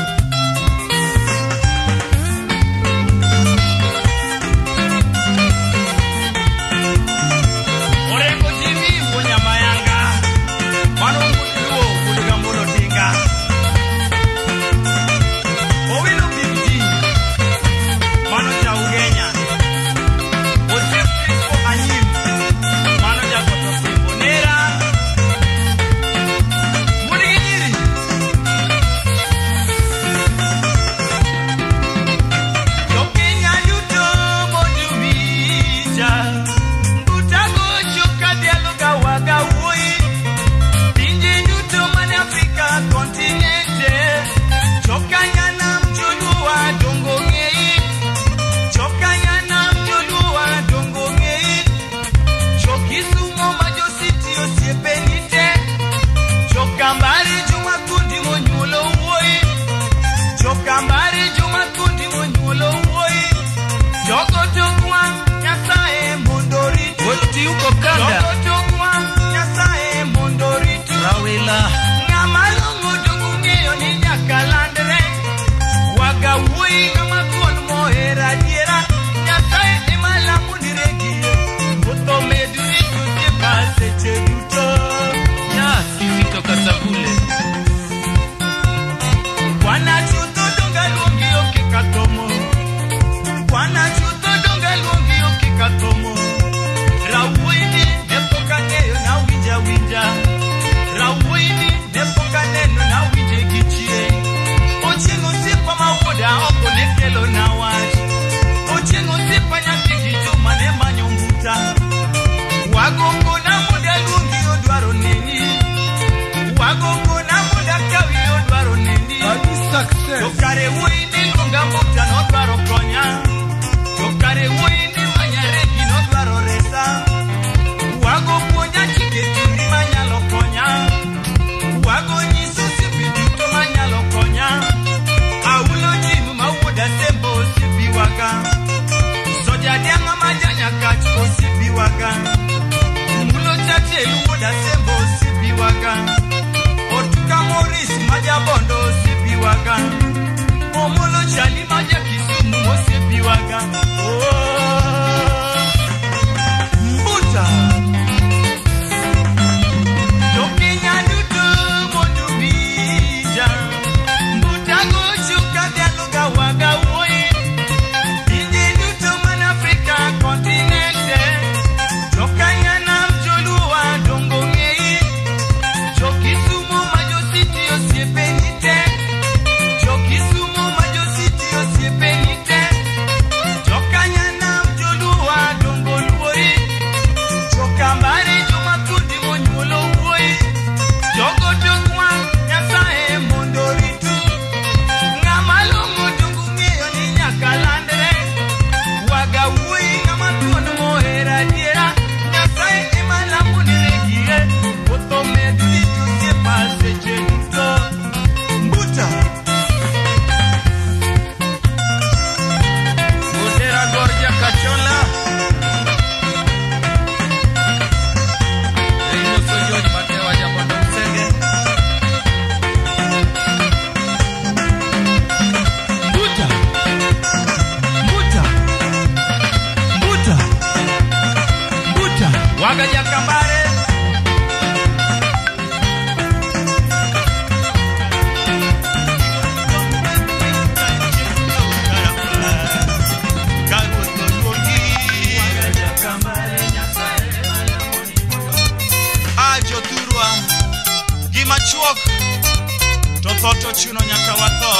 Toto chuno nyaka watho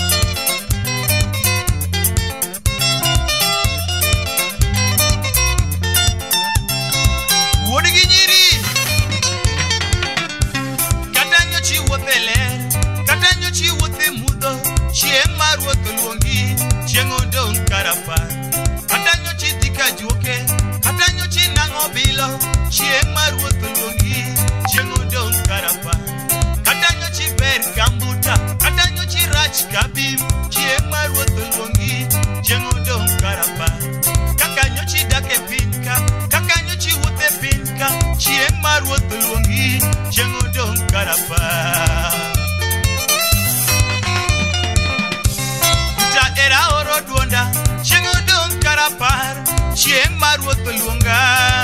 Wuod gi nyiri Katanyo chi wuothele Katanyo chi wuothe mudho Chieng' mar wuoth luongi Chieng' odong' karapa Katanyo chi thika juoke Katanyo chi nang'o bilo Chieng' mar wuoth luongi Chieng' odong' karapa Kabim, chieng' mar ruoth oluongi, chieng' odong' karapa. Kaka nyochi dak e piny ka, kaka nyochi wuoth e piny ka, chieng' mar ruoth oluongi, chieng' odong' karapa. Uta era oro duonda, chieng' odong' karapar, chieng' mar ruoth oluonga.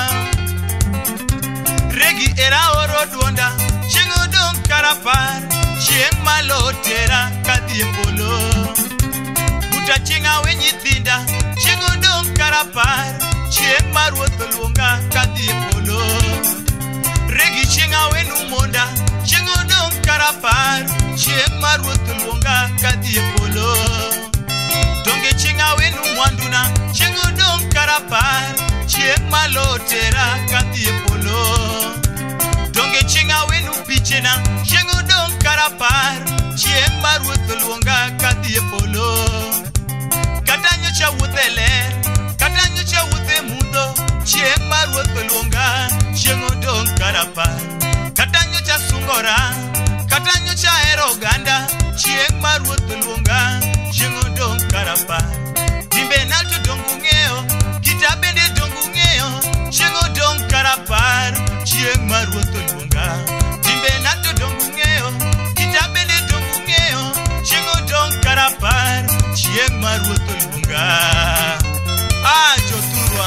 Regi era oro duonda, chieng' odong' karapar, chieng' malo tera kadhi e polo. Buta chieng' awe nyithinda, chieng' odong' karapar, chieng' mar ruoth oluonga kadhi e polo. Regi chieng' awe numonda, chieng' odong' karapar, chieng' mar ruoth oluonga kadhi e polo. Donge chieng' awe numwanduna, chieng' odong' karapar, chieng' malo tera kadhi e polo. Donge chieng' awe nupichena, chieng' odong' karapar, chieng' mar ruoth oluonga kadhi e polo. Kata nyocha wuoth e ler, kata nyocha wuoth e mudho, chieng' mar ruoth oluonga, chieng' odong' karapar. Kata nyocha sungora, kata nyocha hero oganda, chieng' mar ruoth oluonga, chieng' odong' karapar. Timbe na to dong' ung'eyo, kita bende dong' ung'eyo, chieng' odong' karapar, chieng' mar ruoth oluonga. Timbe na to dong' ung'eyo, kita bende dong' ung'eyo, chieng' odong' karapar, chieng' mar ruoth oluonga. Jothurwa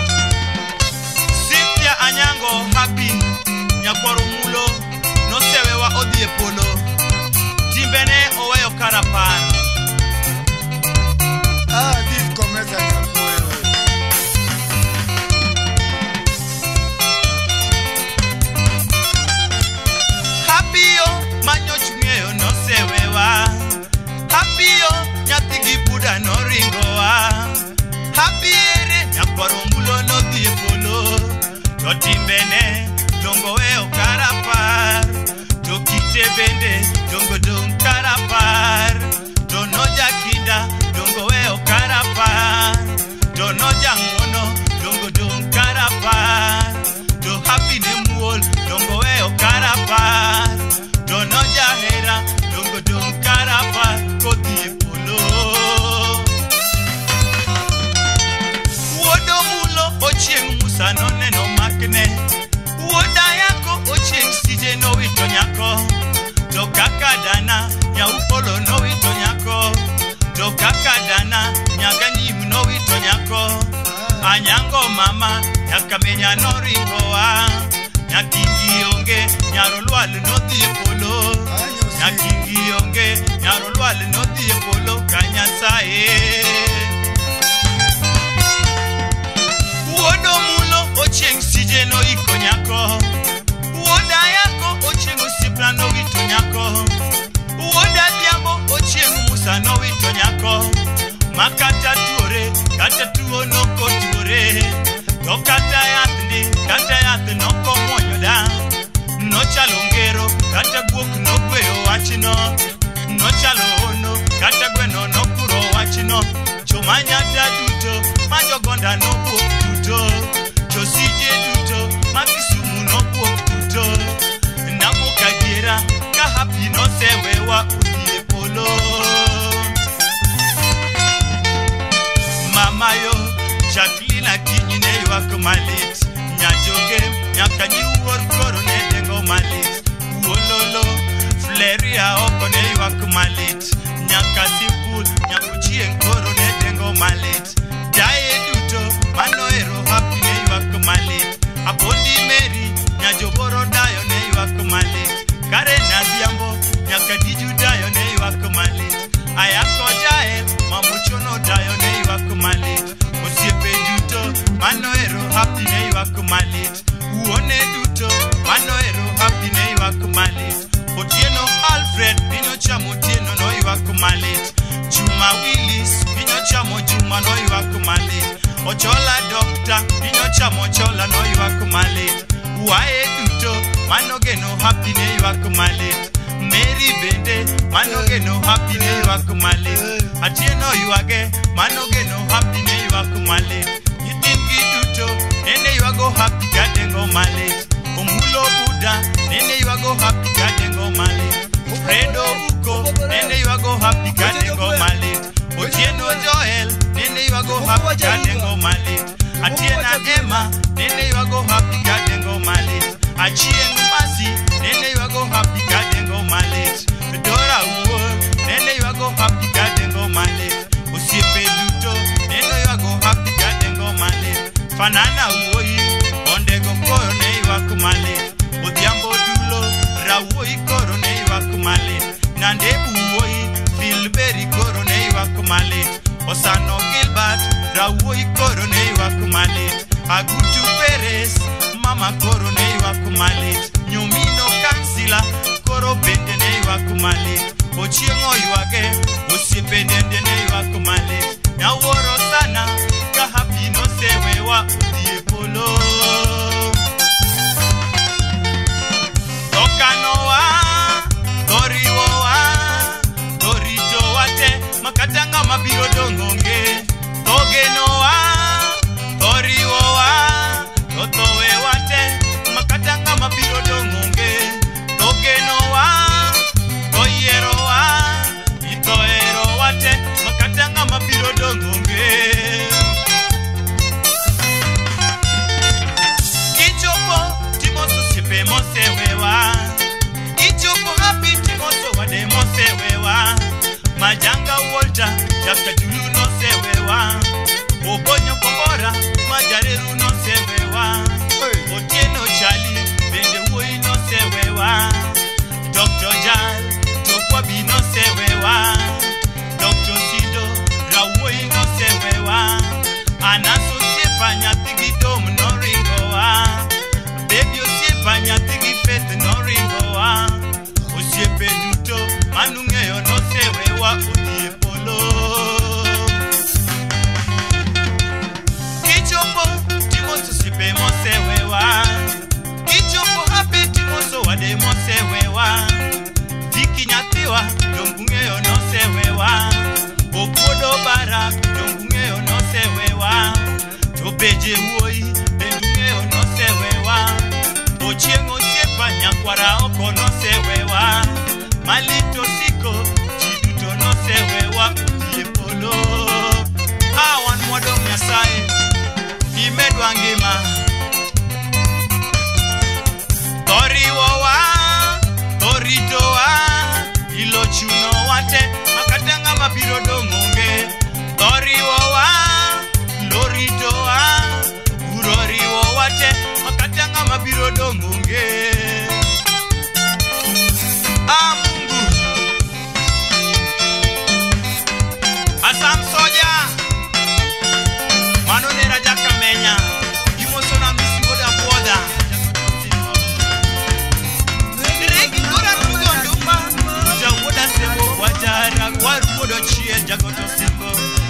Cynthia Anyango happy nyakwaro mulo nosewewa odhi e polo, timbene oweyo karapar. This começa na poeo. Happy yo manyoch ng'eyo nosewewa, happy yo nyathi gi buda noringowa. Happy ere nyakwaro mulo nodhi e polo, to timbene dongo weyo karapar. To kite bende dongo dong' karapar. To noja kinda dongo weyo karapar. To noja ng'wono dongo dong' karapar. To happy ne muol dongo weyo karapar. To noja hera dongo dong' karapar kodhi e polo. Wuodo mulo Ochieng' Musa noneno makne, wuoda yako Ochieng' Sije nowito nyako. To kaka dana nyaupolo nowito nyako, to kaka dana nyaganyim nowito nyako. Anyango mama nyakamenya noringowa, nyakingi onge nyarolwal nodhi e polo. Nyakingi onge nyarolwal nodhi e polo ka Nyasaye. Wuodo mulo Ochieng' Sije noiko nyako, wuoda yako Ochieng' Osipna nowito nyako. Wuoda Dhiambo Ochieng' Musa nowito nyako. Makata tuore, kata tuo nokotuore, to kata yath ndi, kata yath nokomwonyo da. Nochalo ngero, kata guok nogweyo wachno. Nochalo ono, kata gweno nokuro wachno. Choma nyata duto, majogonda nobuok duto. Chosije duto, makisumu nobuok duto. Nabuok adiera, ka happy nosewewa udhi e polo. Mama yo, Jacqueline kinyne ywak malit. Nyajoge, nyaka nyiwuor koro ne dengo malit. Uololo, Fleria oko ne ywak malit. Nyaka Sipul, nyakuchieng' koro ne dengo malit. Daye duto, manoero happy ne ywak malit. Apondi Mary, nyajoboro dayo ne ywak malit. Karen Adhiambo, nyaka Diju dayo ne ywak malit. Ayako Jael, mamuchono dayo ne ywak malit. Osiepe duto, manoero happy ne ywak malit. Uone duto, manoero happy ne ywak malit. Otieno Alfred, pinyo chamo Otieno no ywak malit. Juma Willis, pinyo chamo Juma no ywak malit. Ochola Doctor, pinyo chamo Ochola no ywak malit. Wae duto, manogeno happy ne ywak malit. Mary bende, manogeno happy ne ywak malit. Atieno ywage, manogeno happy ne ywak malit. Nyithingi duto, nene ywago happy gadengo malit. Omulo Buda, nene ywago happy gadengo malit. Fredo Uko, nene ywago happy gadengo kadengo malit. Atiena Emma, nene you go happy kadengo malit. Ochieng Masi, nene you go happy kadengo malit. Dora Uo, nene you go happy kadengo malit. Osiepe Duto, nene you go happy kadengo malit. Fanana Uoi, ondego koro ne you malit. Odiambo Dulo, Rawoi koro ne you malit. Nandebu Uoi, Filberi koro ne you malit. Osano Gilbert, Rawoi koro ne you malit. Agutu Perez, Mama koro ne you malit. Nyumino Kansila, koro bende ne you malit. Ochieng Oyuage, Osiepe dende ne you malit. Nyaworo sana, ka happy no sewewa Diepolo. Tokanoa, Toriwoa, Torito wate, Makatanga mabiro dongonge. Togenoa, Toriwoa, Totowe wate, Makatanga mabiro dongonge. Togenoa, Toyeroa, Itoero wate, Makatanga mabiro dongonge. Kichopo, Timoso sepe mosewewa. Kichopo happy, Timoso wade mosewewa. Majanga Walter, Jaka Julu no sewewa. Obonyo Kombora, Majareru no sewewa. Otieno Chali, Bende Woi no sewewa. Dr. Jal, Tokwabi no sewewa. Dr. Sido, Rawoi no sewewa. Anaso sepa nyatigi dom no ringowa. Baby sepa nyatigi fete no ringowa. Osiepe Duto, Manungeyo no sewewa Diepolo. Kichopo, Timoso sepe mo sewewa. Kichopo happy, Timoso wade mo sewewa. Viki nyatiwa, Dongungeyo no sewewa. Opodo Barak, Dongungeyo no sewewa. Tobeje Woi, Bendungeyo no sewewa. Ochieng Osiepa Nyakwara oko no sewewa. Malito Siko, Chiduto no sewewa Diepolo. Awan Modom Nyasaye, Imedwa ngima. Toriwowa, Toritowa, Ilochuno wate, Makatanga mabiro dongonge. Toriwowa, Loritowa, Uroriwo wate, Makatanga mabiro dongonge. Mungu Asam Soja Manonera Jakamenya Imosona Misiboda Boda Regi Dora Tugondumba Jawoda Sebo Wajara Waruodo Chie Jagoto Sebo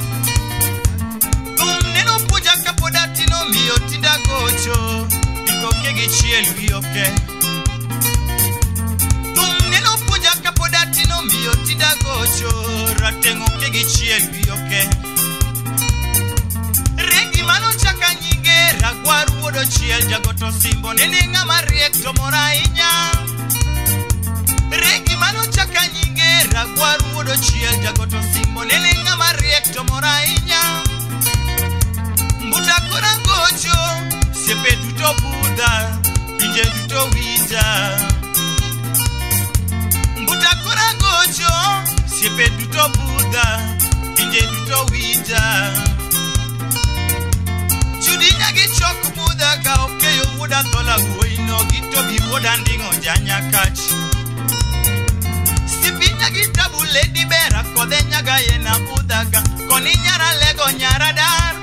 Neno Puja Kapoda Tino Mio Tinda Gocho Iko Kegi Chie Luyoke Podatino mio tida gocho ratengo kegi chiel bioke Regi mano chaka nyinge ragwaru wodo chiel jagoto simbo nene ngama riek to morainya Regi mano chaka nyinge ragwaru wodo chiel jagoto simbo nene ngama riek to morainya Mbuta kora gocho sepe duto buda pinje duto wija Takura gocho, siepe duto buda, pinje duto wija. Chudi nyagi choku buda ka okeyo wuda tola uoino gito bi wuda ndingo janya kachi. Sipi nyagi tabu lady bera kode nyaga yena buda ka koni nyara lego nyara dar.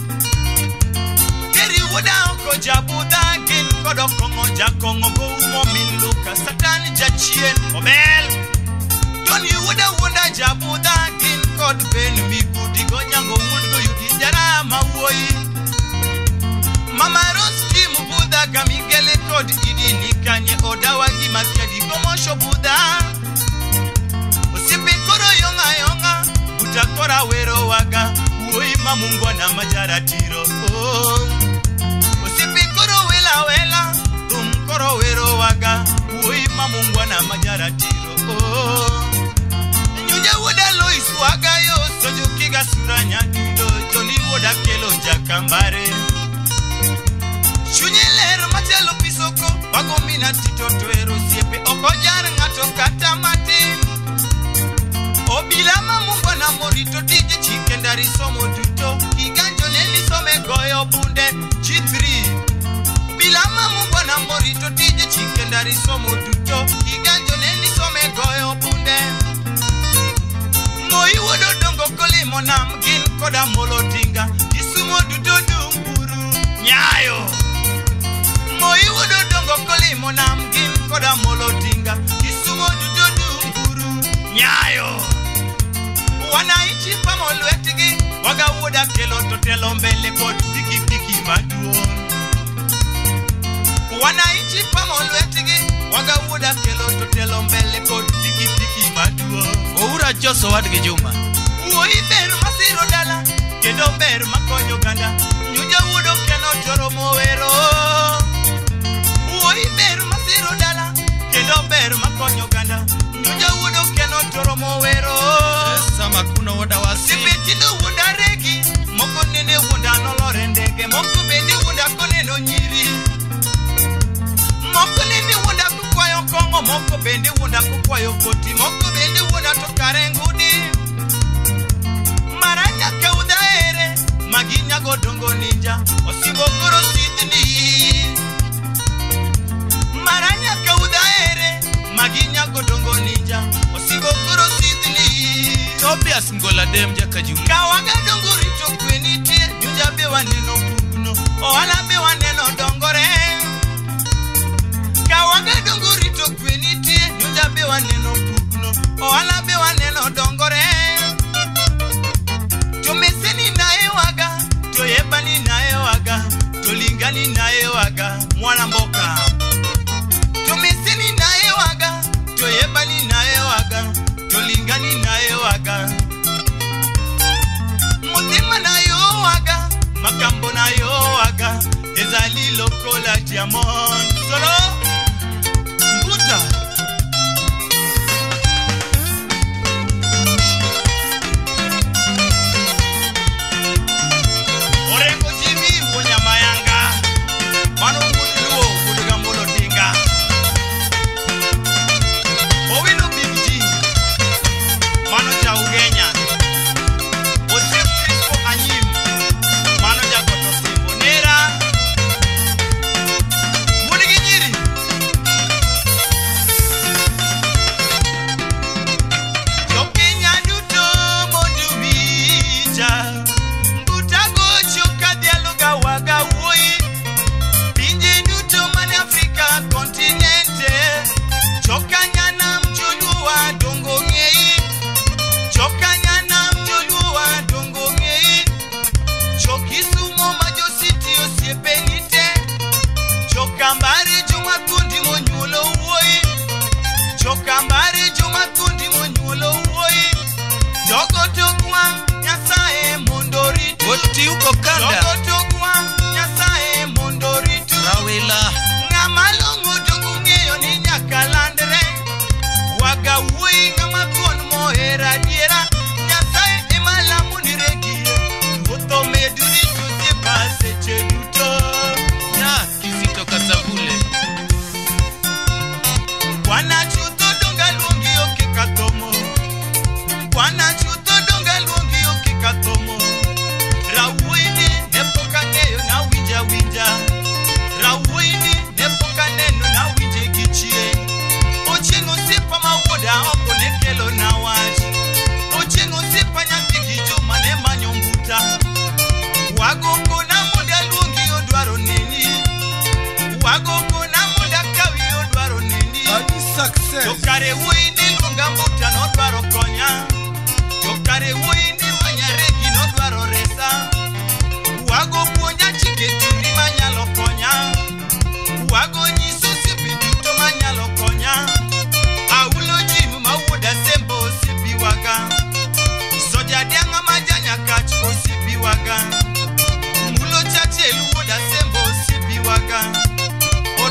Keri wuda oko jabuda kin kodo kongo jakongo go umo miluka satan jachien obel. Tony wuda jabuda kin kod ben mi kudi go nyango wundo yugi jara mawoi. Mama Roski mubuda gamigele kod idi nikanye odawa gima kiadi gomosho buda. Osipi koro yonga utakora wero waga uoi mamungwa na majara tiro. Osipi koro wela koro wero waga uoi mamungwa na majara tiro. Nyuja wuda lois waga yo soju kiga suranya dudo Joni wuoda kelo jakambare. Chunye ler matelo pisoko, wago mina tito twero siepe, okojar ng'ato kata matin. Obila mamungo na morito tije chike ndari somo duto, kiganjo neni some goyo bunde chitri. Obila mamungo na morito tije chike ndari somo duto, kiganjo neni some goyo bunde. Moi wodo dongo kolimo nam gin koda molo tinga, isumo duto dumburu nyayo. Moi wodo dongo kolimo nam gin koda molo tinga, isumo duto dumburu nyayo. Wanaichi pamolwetigi, waga wuoda kelo totelo mbele kod piki piki maduong. Wanaichi pamolwetigi, waga wuoda kelo totelo mbele kod piki piki maduong. Oura Joso wadgi Juma. Uoi ber masiro dala, kendo ber makonyo ganda, nyuja wuodo keno toro mowero. Uoi ber masiro dala, kendo ber makonyo ganda, nyuja wuodo keno toro mowero. Sama kuno woda wasi. Sibeti no woda regi, moko nene woda nolore ndege, moko bende woda koneno nyiri. Moko nene woda kukwayo kongo, moko bende woda kukwayo koti, moko bende woda tokare ngudi. Maranya kauda ere, maginya godongo ninja, osibo koro Sydney. Maranya kauda ere, maginya godongo ninja, osibo koro Sydney. Tobias Ngola dem jakajunga. Kawaga donguri to kwenitie, nyuja be waneno bugno, ohala be waneno dongore. Kawaga donguri to kwenitie, nyuja be waneno bugno, ohala be waneno dongore. To meseni nae waga, to yebani nae waga, to lingani nae waga, mwana mboka. To meseni nae waga, to yebani nae waga, to lingani nae waga. Mutima nayo waga, makambo nayo waga, ezali lokola diamond. Solo Mbuta. Orengo Jimmy Wonyamayanga, mano muduo muduga molo tinga. Owino Big G, mano cha Ugenya. Ose Crispo Anyim, mano ja koto Simbonera. Mudigi nyiri. Jokenya duto modubija, mbutago choka dialoga waga woi. Pinje duto mani Afrika kontinente, choka nyana mjolua dongo ngei. Choka nyana mjolua dongo ngei. Chokisumo majo city osiepenite. Choka mbari juma kundi monyulo uoi. Choka mbari juma kundi monyulo uoi. Dogo tokwa nyasae mondoritu. Oti uko kanda. Dogo tokwa nyasae mondoritu. Rawila. Ngamalongo dongo ngeyo ni nyakalandre. Waga wui ngama kon mohera diera. Nyasae emalamu niregie. Uto meduritu sepase cheduto. Ya Kizito Kasavule. Wana chuto donga luongi oke katomo. Wana chuto donga luongi oke katomo. Rawuini nepoka ngeyo na winja winja. Rawuini nepoka neno na winje gichie. Ochieng osipa mawuoda oko nekelo na wach. Ochieng osipa nyathigi Juma ne manyo mbuta. Wagoko na muda luongi odwaro neni. Wagoko na muda kawi odwaro neni. Success. Jokare wuini luonga mbuta nodwaro konya. Jokare wuini manyaregi nodwaro resa. Wago puonja chike turi manyalo konya. Wago nyiso siepe duto manyalo konya. Aulo Jim mawuoda sembo osiepi waga. Soja dianga majanya kach osiepi waga. Mulo chache luoda sembo osiepi waga.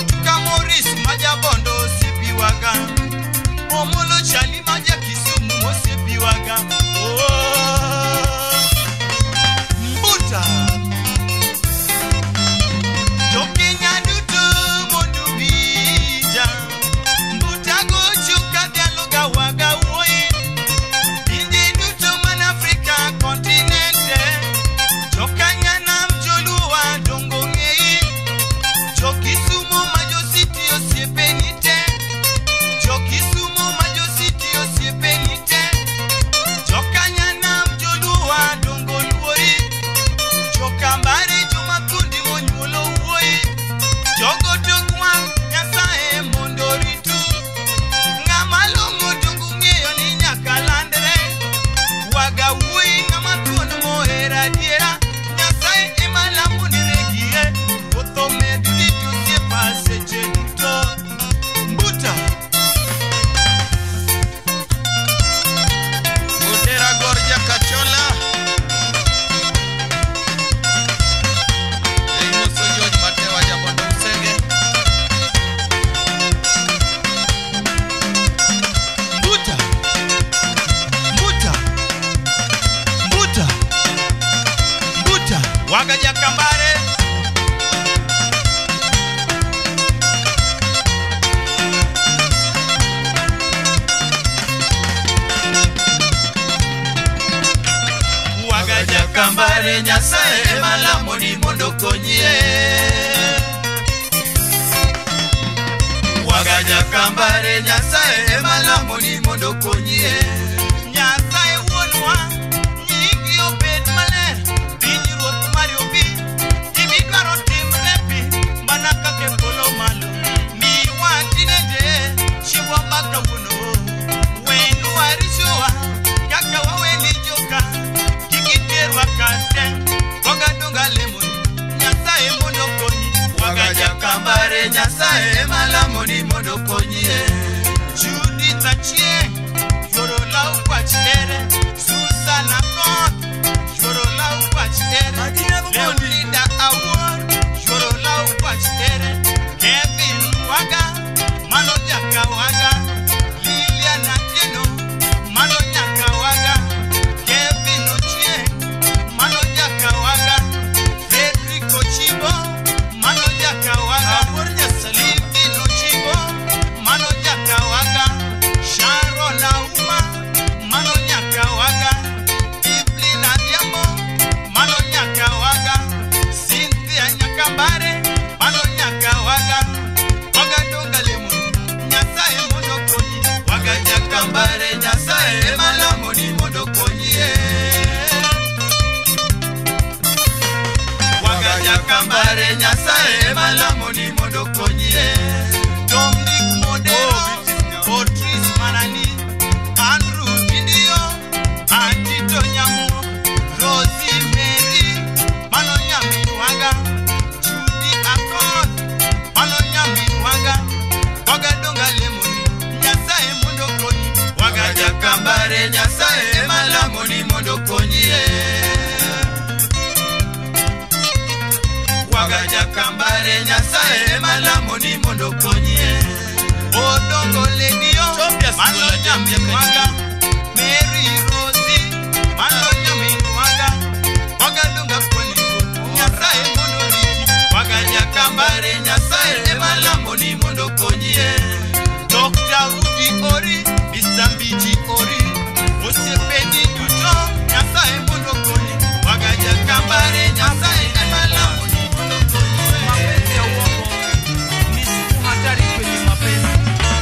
jakambare Nyasaye malamo ni mondo konyie. Nyasaye wuonwa nyingi obed maler, piny ruoth mari obi, gimidwaro timre pi mana kaka polo malo. Miwa tinende chiwa makawuono, wendwa richowa kaka wawendi joka, kikiterwa kate wagadonga lemon. Nyasaye mondo konyi, Waga jakambare Nyasaye malamo ni mondo konyie. Judith Ochieng yoro lau kwach ere, Susana Kot yoro lau kwach ere, Leonida Awuor yoro lau kwach ere, Kevin Waga mano jaka waga, Lilian Atieno mano jaka waga, Kevin Ochieng mano jaka waga, Frederick Ochibo mano jaka waga, Livin Ochibo mano jaka waga, Sharon Auma mano jaka waga, Evelyn Adhiambo mano jaka waga, Cynthia Nyakambare mano jaka waga, wagadonga lemo Nyasaye mondo konyi. Waga jakambare Nyasaye malamo ni mondo konyie. Waga jakambare Nyasaye malamo ni mondo konyie. Dominic Modero, Patrice Manani, Andrew Gidio, Antito Nyamu, Rosie Mary, Mano Nyamiwaga, Judy Akot, Mano Nyamiwaga, Wagadonga Lemoni, Nyasaye mondo konyi. Waga jakambare Nyasaye malamo ni mondo konyie. Waga jakambare Nyasaye malamo ni mondo konyie. Odongo Ledio, Mano Nyamiwaga, Mary Rosie, Mano Nyamiwaga, Wagadonga konyi. Nyasaye mondo riti. Waga jakambare Nyasaye malamo ni mondo konyie. Dr. Rudy Ori, Mr. Mbiji Ori, Osepeni Duto, Nyasaye mondo konyi. Waga jakambare Nyasaye malamo ni mondo konyie. Mapenzi ya uongo ni sumu hatari kwenye mapenzi.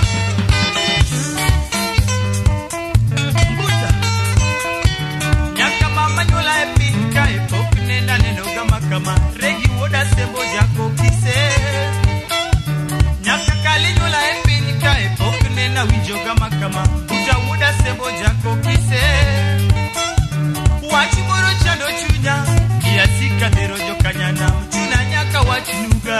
Mbuta Nyaka mama nyola epika epok nenda neno kama Regi woda sembo jako kise. Nyaka kali nyola epika epok nenda winjo kama Buta woda sembo jako kise. Wachi moro chando chunya Kiasika dero jokanyana Mchuna nyaka wachinuga.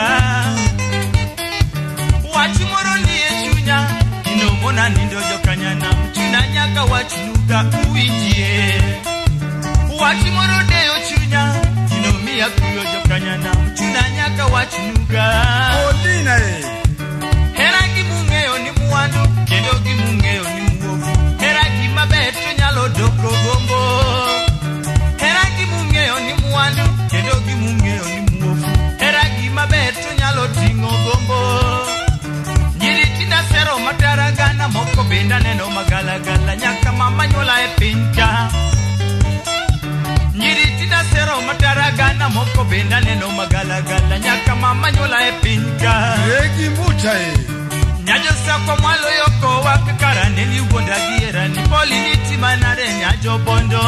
Wachi moro niye chunya Inomona nindo jokanyana Mchuna nyaka wachinuga uwijie. Wachi moro deyo chunya Inomia kuyo jokanyana Mchuna nyaka wachinuga. Odina Hera gimungeo ni muwandu Kendo gimungeo ni muovu. Hera gimabeto nyalo doko gombo. Hera gimungeo ni muwandu Kendo gimungeo ni muovu. Hera gimabeto nyalo tingo gombo. Nyiri tinda sero mataragana Moko benda neno magalagala Nyaka mama nyola epinka. Nyiri tinda sero mataragana Moko benda neno magalagala Nyaka mama nyola epinka. Regi Mbuta Nyajo sako mwalo yoko wakakara neli ugonda giera ni poli niti manare nyajo bondo.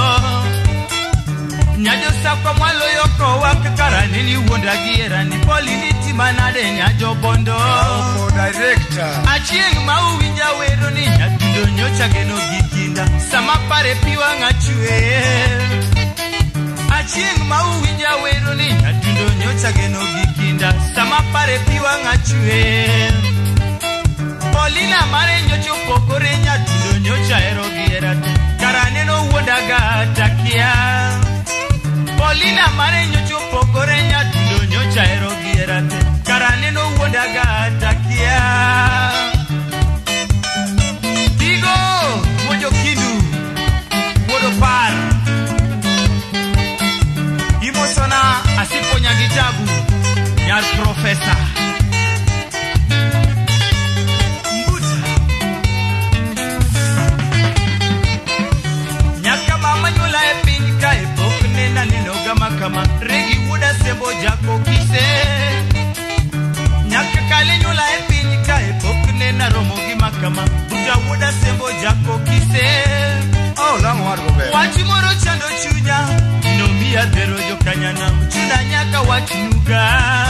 Nyajo sako mwalo yoko wakakara neli ugonda giera ni poli niti manare nyajo bondo. Oko director Achieng mau winja wero ni nyatundo nyocha geno gikinda. Sama pare piwa ngachue. Achieng mau winja wero ni nyatundo nyocha geno gikinda. Sama pare piwa ngachue. Polina mare nyocho pokore nyatundo nyocha erogiera. Karane no wodaga takia. Polina mare nyocho pokore nyatundo nyocha erogiera. Karane no wodaga takia. Digo mojo kindu wodo par. Imosona asiponya gitabu nyar profesa. Kama Regi woda sembo jako kise. kama buta woda sembo jako kise. Oh, lang wargo be. Wachimoro chando chunya, no mia dero jo kanyana, chuna nyaka wachuga.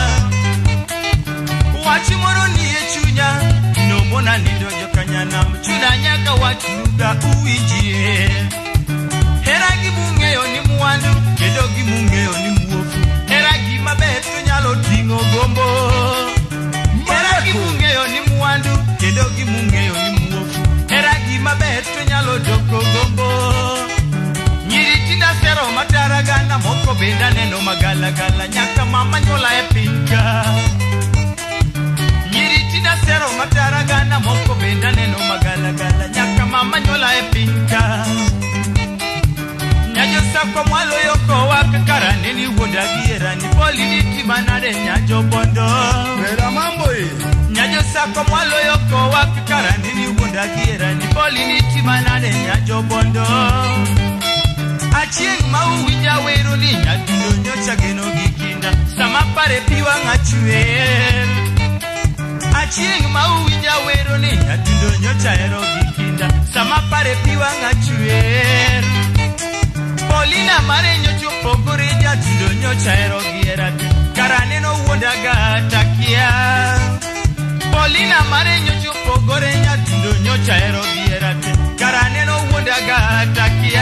Wachimoro niye chunya, no mona nido jo kanyana, chuna nyaka wachuga uinjie. Heragi mungeyo ni muandu, kedogi mungeyo ni muofu. Heragi mabeto nyalo tingo gombo. Heragi mungeyo ni muandu, kedogi mungeyo ni muofu. Heragi mabeto nyalo doko gombo. Nyiritina sero mataragana, moko benda neno magala-gala, nyaka mama nyola e pinka. Nyiritina sero mataragana, moko benda neno magala-gala, nyaka mama nyola e pinka. Nyajo sako mwalo yoko waka karaneni woda giera ni poli niti manade nyajo bondo. Mera mambo hii. Nyajo sako mwalo yoko waka karaneni woda giera ni poli niti manade nyajo bondo. Ochieng mauwinja wero ni nyadundo nyocha geno gikinda sama pare piwa ngachuer. Ochieng mauwinja wero ni nyadundo nyocha ero gikinda sama pare piwa ngachuer. Polina mare nyocho pogore nyadundo nyocha ero gierate karaneno woda gatakia. Polina mare nyocho pogore nyadundo nyocha ero gierate karaneno woda gatakia.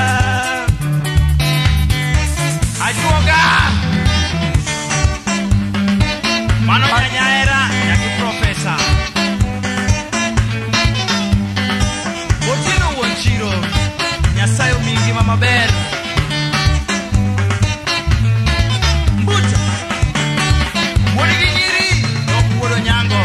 Ajuoga mano nyanyaera nyaki profesa Otino wonchiro nyasayo mingi mama ber mbuta wodi nyiri no wuodo nyango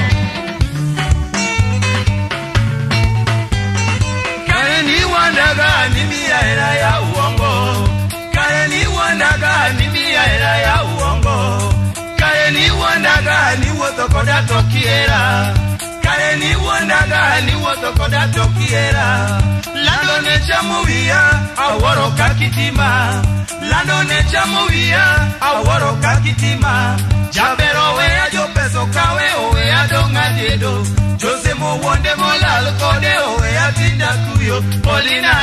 kare ni wandaga ni miaera ya uongo. Kare ni wandaga ni miaera ya uongo. Kare ni wandaga ni woto koda tokiera. Kare ni wandaga ni woto koda tokiera. Lando ne chamuia aworo kakitima. Lando ne chamuia aworo kakitima. Jabero we ajo peso kawe owe adonga dedo. Jose mo wonde mo lal kode owe atinda kuyo Polina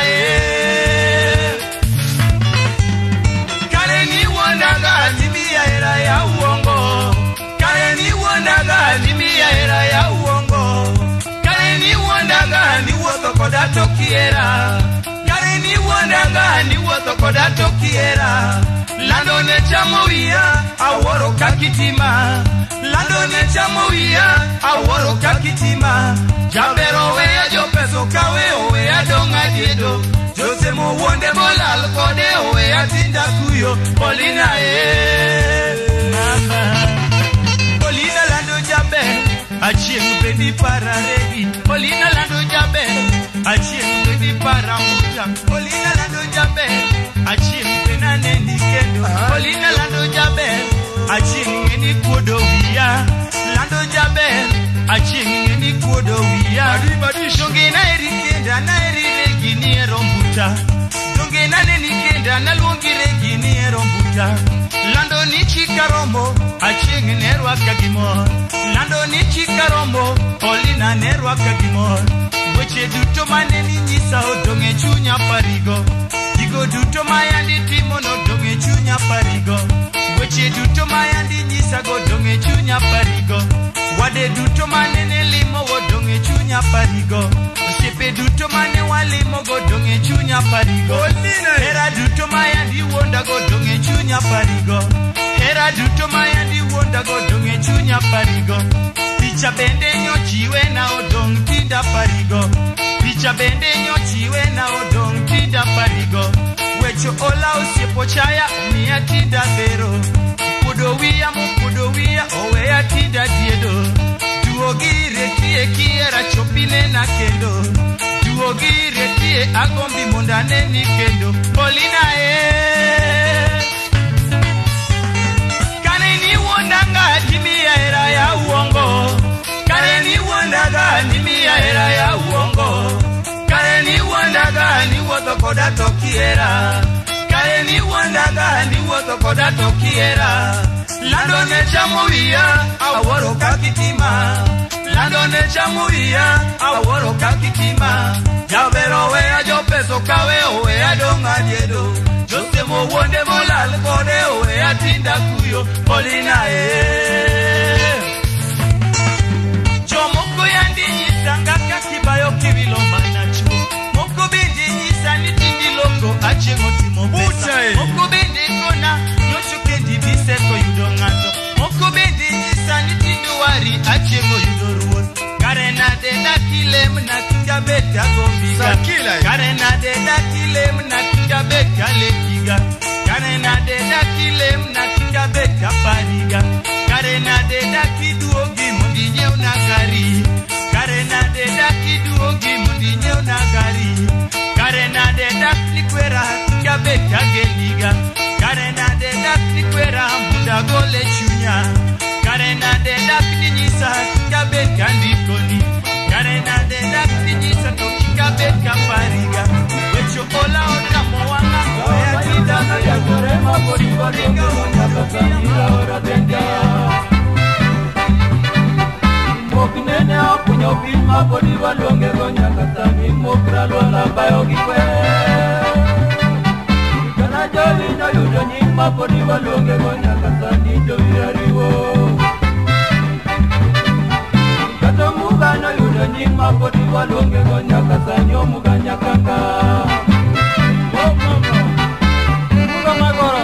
Kare ni wandaga ni miaera ya uongo. Kare ni wandaga ni miaera ya uongo. Kare ni wandaga ni woto koda tokiera. Kare ni wandaga ni woto koda tokiera. Lando ne chamuia aworo kakitima. Lando ne chamuia aworo kakitima. Jabero we ajo peso kawe owe adonga diedo. Jose mo wonde molal kode owe atinda kuyo Polina mama Polina lando jabe Ochieng bendi para regi. Polina lando jabe Ochieng bendi para muta. Polina lando jabe Ochieng penane ni kendo. Polina lando jabe Ochieng ni kuodo wia. Lando jabe Ochieng ni kuodo wia. Shonge na erikenda na eriregi ni erombuta. Shonge na nenikenda na luongi regi ni erombuta. Lando ni chikarombo Ochieng nerwa kagimor. Lando ni chikarombo Polina nerwa kagimor. Weche duto mane ni nyisa odonge chunya parigo. Digo duto mayandi timo no donge chunya parigo. Weche duto mayandi nyisa go donge chunya parigo. Wade duto mane ne limo go donge chunya parigo. Sepe duto mane walimo go donge chunya parigo. Era duto mayandi wonda go donge chunya parigo. Era duto mayandi wonda go donge chunya parigo. Picha bende nyochiwe na odong tinda parigo. Picha bende nyochiwe na odong tinda parigo. Wecho ola osiepo chaya miya tinda bero. Pudo wia owe atinda diedo. Duogire tie kiera chopine na kendo. Duogire tie agombi mondane ni kendo. Polina Kare ni wondaga ni miaera ya uongo. Kare ni wondaga ni miaera ya uongo. Kare ni wandaga ni woto koda tokiera. Kare ni wandaga ni woto koda tokiera. Lando ne chamuia aworo kakitima. Nandone chamuia aworo kakikima Javero wea jopeso kawe wea donga diedo Jose mo wonde molal kode wea tinda kuyo Polina Jomoko yandi nyisanga kakibayo kivilo manachu Moko bindi nyisani tindi loko achengo timo pesa Moko bindi kona nyoshuke dibiseto yudongato Moko bindi nyisani tinduwari achengo yudoruos Karena deda kilem na kikabeta gombiga Karena deda kilem na kikabeta lekiga Karena deda kilem na kikabeta pariga Karena deda kiduogi mundinye unagari Karena deda kiduogi mundinye unagari Karena deda nikwera kikabeta geliga Karena deda nikwera muda gole chunya Karena deda kininyisa kikabeta ndikoni Karena deda kininyisa kikabeta pariga Wecho ola otamo wanga Wea kidana ya kurema Porivaringa Nyakasanira ora denda Mokinene apunyo pilma Porivalonge Nyakasani Mokra lola bayo gikwe Kana joli no yudo nyima Porivalonge Nyakasani jovirariwo Kato muga no yudo nyima Porivalonge Nyakasani omuga nyakanga Muga magoro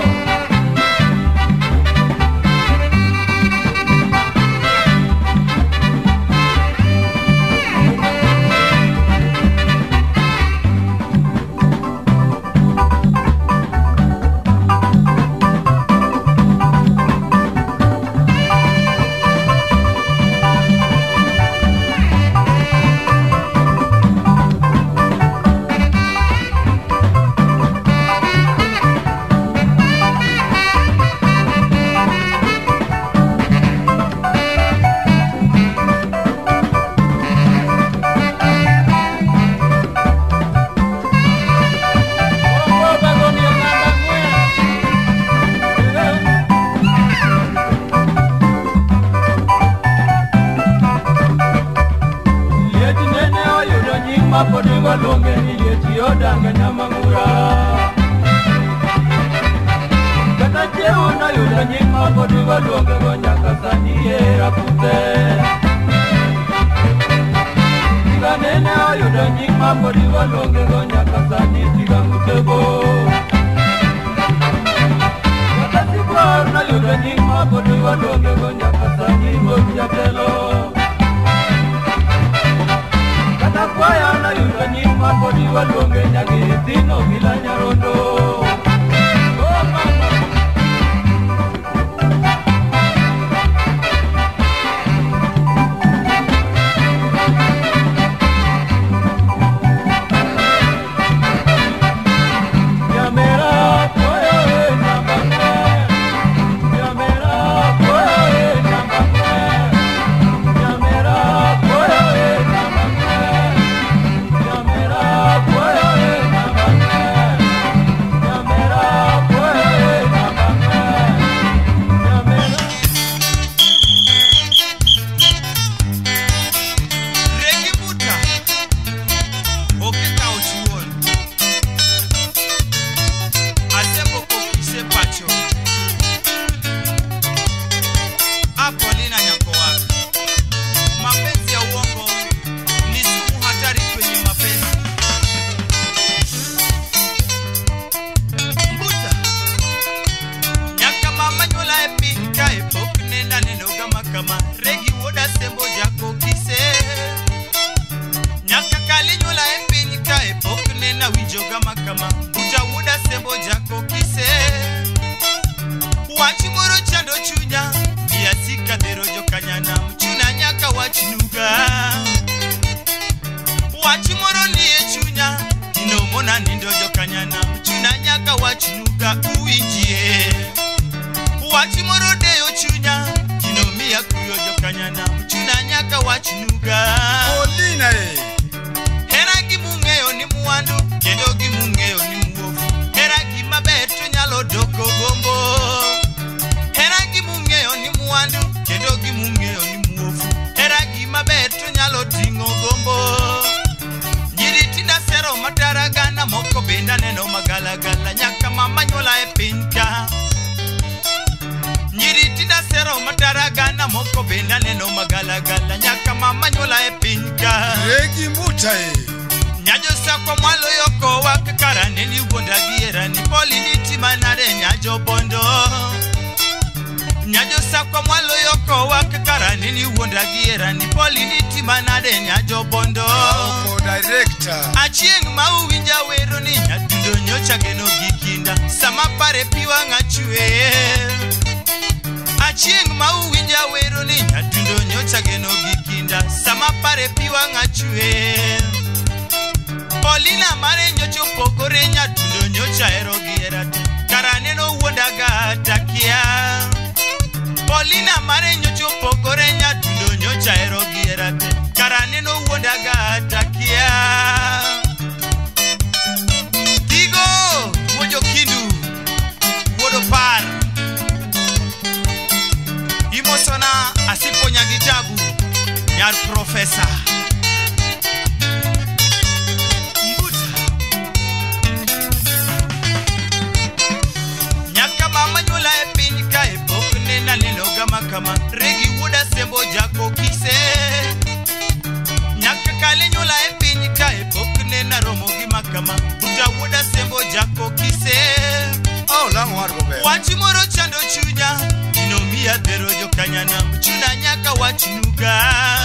Heragi mungeo ni muandu, kendo gi mungeo ni muofu. Heragi maber to nyalo doko gombo. Heragi mungeo ni muandu, kendo gi mungeo ni muofu. Heragi maber benda neno magala gala nyaka mama nyola e pinka. Nyiri tinda sero mataragana moko benda neno magala gala nyaka mama nyola e pinka. Regi mbuta Nyajo sako mwalo yoko wakakara neni ugonda giera ni poli niti manare nyajo bondo. Nyajo sako mwalo yoko wakakara neni ugonda giera ni poli niti manare nyajo bondo. Oko director Ochieng mau winja wero ni nyatundo nyocha geno gikinda sama pare piwa ngachue. Ochieng mau winja wero ni nyatundo nyocha geno gikinda sama pare piwa ngachue. Polina mare nyocho pokore nyatundo nyocha erogiera karane no wondaga takia. Polina mare nyocho pokore nyatundo nyocha erogiera karane no wondaga takia. Digo wojo kindu wodo par imosona asiponya gitabu nyar professor kama regi wuda sembo jako kise nyaka kale nyola e piny kae pokne na romo gi makama buta wuda sembo jako kise. Oh lang war go be Wachi moro chando chunya ino miya dhero jo kanyana chuna nyaka wachinuga.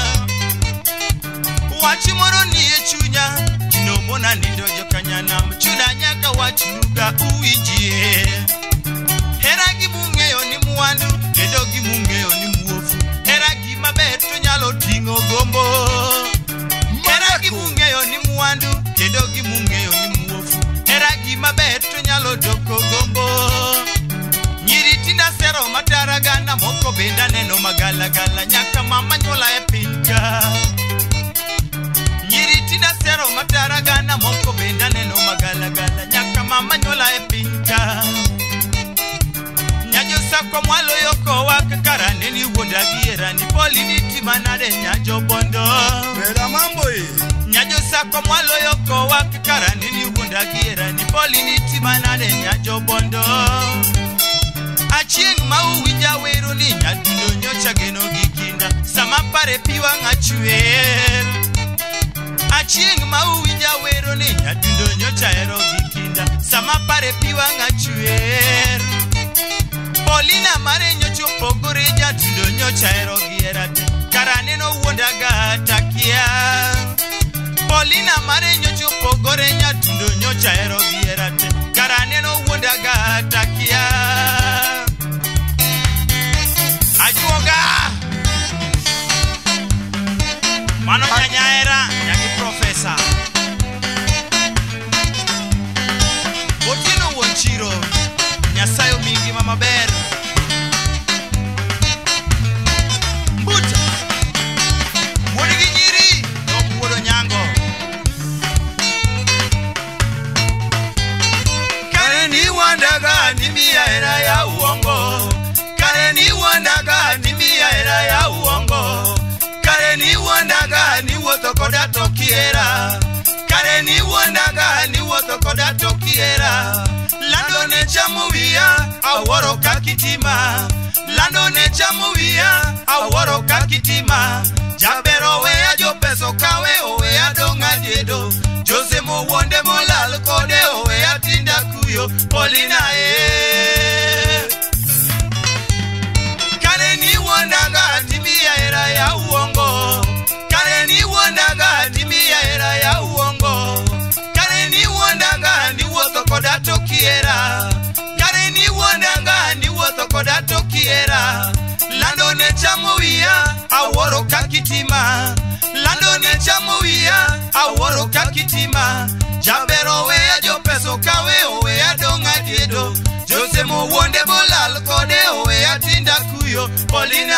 Wachi moro niye chunya ino mona nindo jo kanyana chuna nyaka wachinuga uwinjie. Heragi mungeyo ni mwandu kendo gi mungeyo ni muofu. Heragi maber to nyalo tingo gombo. Heragi mungeyo ni mwandu kendo gi mungeyo ni muofu. Heragi maber to nyalo doko gombo. Nyiri tinda sero mataragana moko benda neno magala gala nyaka mama nyola e pinka. Nyiri tinda sero mataragana moko benda neno magala gala nyaka mama nyola e pinka. Kwa mwalo yoko wakakara neni woda giera ni poli niti manade nyajo bondo. Bela mambo Nyajo sako mwalo yoko wakakara neni woda giera ni poli niti manade nyajo bondo. Ochieng mau winja wero ni nyatundo nyocha geno gikinda sama pare piwa ngachuer. Ochieng mau winja wero ni nyatundo nyocha ero gikinda sama pare piwa ngachuer. Polina mare nyocho pokore nyatundo nyocha erogiera karane no wondaga takia. Polina mare nyocho pokore nyatundo nyocha erogiera karane no wondaga takia. Ajuoga mano nyanyaera nyaki professor Botino wonchiro nyasayo mingi mama ber. Mbuta mwodi gi nyiri no wuodo nyango. Kare ni wandaga ni miya era ya uongo. Kare ni wandaga ni miya era ya uongo. Kare ni wandaga ni wuotho koda tokiera. Kare ni wandaga ni wuotho koda tokiera. Lando ne chamuia aworo kakitima. Lando ne chamuia aworo kakitima. Jabero we ajo peso kawe owe adonga diedo. Jose mo wonde mo lal kode owe atinda kuyo Polina Kare ni wandaga timia era ya uongo. Kare ni wandaga timia era ya uongo. Kare ni wandaga ni wuotho koda tokiera. Kare ni wandaga ni wuotho koda tokiera. Lando ne chamuia aworo kakitima. Lando ne chamuia aworo kakitima. Jabero we ajo peso kawe owe adonga diedo. Jose mo wonde bolal kode owe atinda kuyo Polina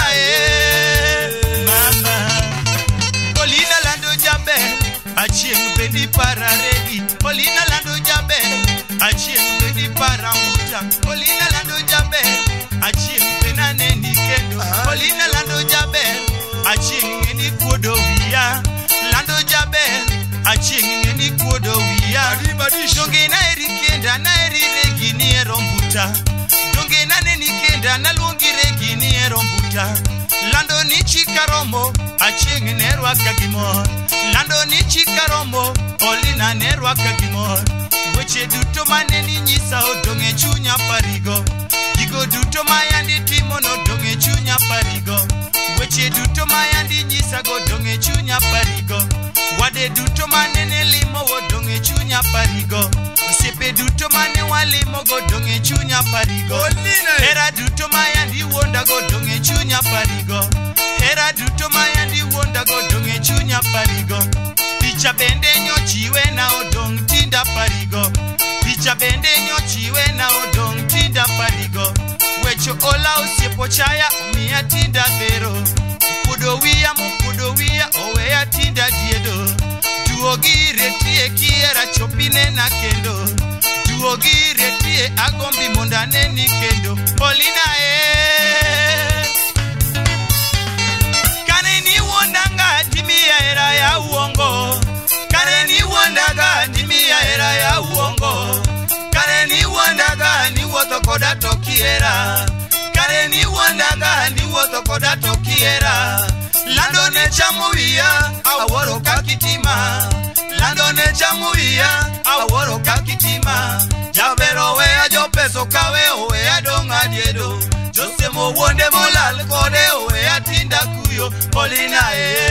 mama. Polina lando jabe Ochieng bendi para regi. Polina lando jabe Ochieng bendi para muta. Polina lando jabe Ochieng penane ni kendo. Polina lando jabe Ochieng ni kuodo wia. Lando jabe Ochieng ni kuodo wia. Shonge na eri nyisa. Lando ni chikaromo, Ochieng nerwa kagimor. Lando ni chikaromo, Olina nerwa kagimor. Weche duto mane ni nyisa odonge chunya parigo. Gigo duto mayandi timo nodonge chunya parigo. Weche duto mayandi nyisa godonge chunya parigo. Wade duto mane ne limo wodonge chunya parigo. Osiepe duto mane walimo godonge chunya parigo. Hera duto mayandi wonda godonge chunya parigo. Hera duto mayandi wonda godonge chunya parigo. Picha bende nyochiwe na odong tinda parigo. Picha bende nyochiwe na odong tinda parigo. Wecho ola osiepo chaya omiya tinda dhero. Mukudo wiya oweya tinda diedo. Duogire tie kiera chopine na kendo. Duogire tie agombi mondane ni kendo. Polina Kane ni wondanga timia era ya uongo. Kane ni wondaga timia era ya uongo. Kane ni wondaga ni woto koda tokiera. Kane ni wondaga ni woto koda tokiera. Lando ne chamuia aworo kakitima. Lando ne chamuia aworo kakitima. Jabero we ajo peso kawe owe adonga diedo. Jose mo wonde molal kode owe atinda kuyo. Polina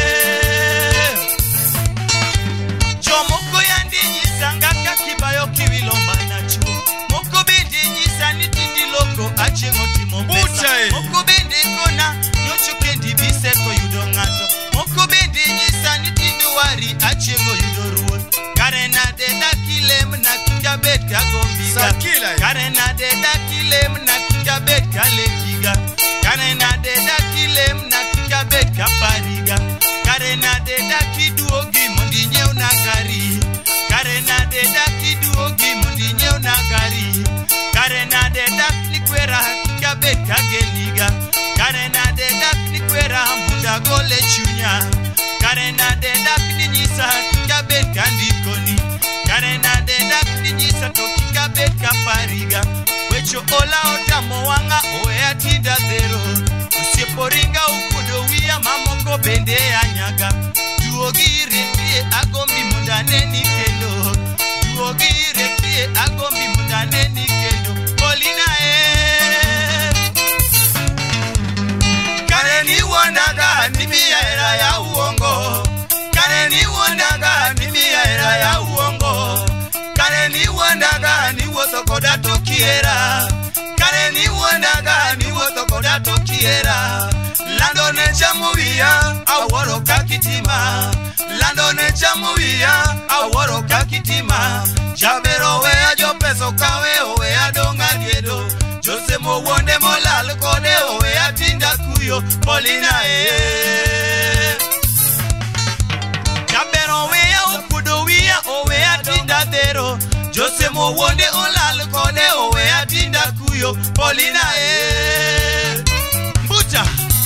Jomoko yandi nyisa ngaka kibayo kiwilomba na chuo. Moko bindi nyisa nitindi loko Ochieng otimo pesa. Moko bindi kona nyocho kendi biseko yudo ngato. Moko bindi nyisa nitindi wari Ochieng yudo ruoth. Karena deda kilem na kinga bet kagombiga. Karena deda kilem na kinga bet kalekiga. Karena deda kilem na kinga bet kapariga. Karena deda kiduogi mondi nyeu na gari. Karena deda kiduogi mondi nyeu na gari. Karena deda nikwera kinga bet kageliga. Karena deda nikwera munda gole chunya. Karena deda ninyisa kinga bet kandikoni. Karena deda ninyisa to kinga bet kapariga. Wecho ola otamo wanga owe atinda dhero. Usieporinga ukudo wiya mamoko bende anyaga. Duogire tie agombi mundane ni kendo. Duogire tie agombi mundane ni kendo. Polina Kane ni wondaga nimia era ya uongo. Kane ni wondaga nimia era ya uongo. Kane ni wondaga ni woto koda tokiera. Kane ni wondaga ni woto koda tokiera. Lando ne chamuia aworo kakitima. Lando ne chamuia aworo kakitima. Jabero we ajo peso kawe owe adonga diedo. Jose mo wonde molal kode owe atinda kuyo. Polina Jabero we ukudo wiya owe atinda dhero. Jose mo wonde olal kode owe atinda kuyo. Polina Mbuta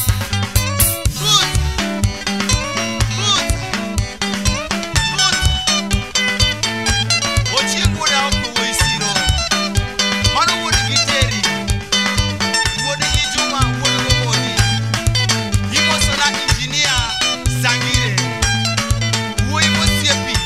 Ochieng Wuod Ogolla isiro. Mano wuod Giteri. Wuod Ijuma, wuod Gomoni. Imosola engineer Sangire. Wuoi mosiepi.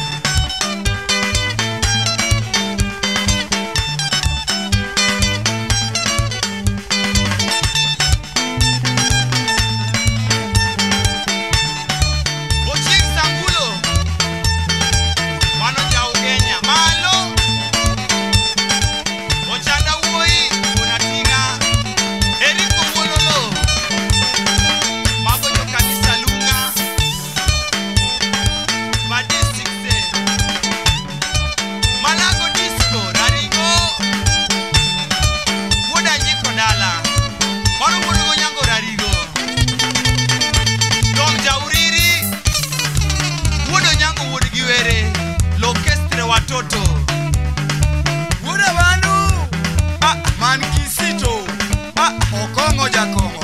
watoto. Wuda bandu man kisito Okongo jakongo.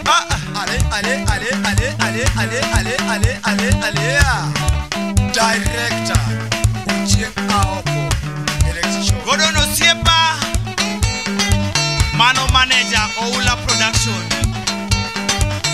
Ale Director Ochieng Ogolla. Godono Siepa Mano Manager Oula Production.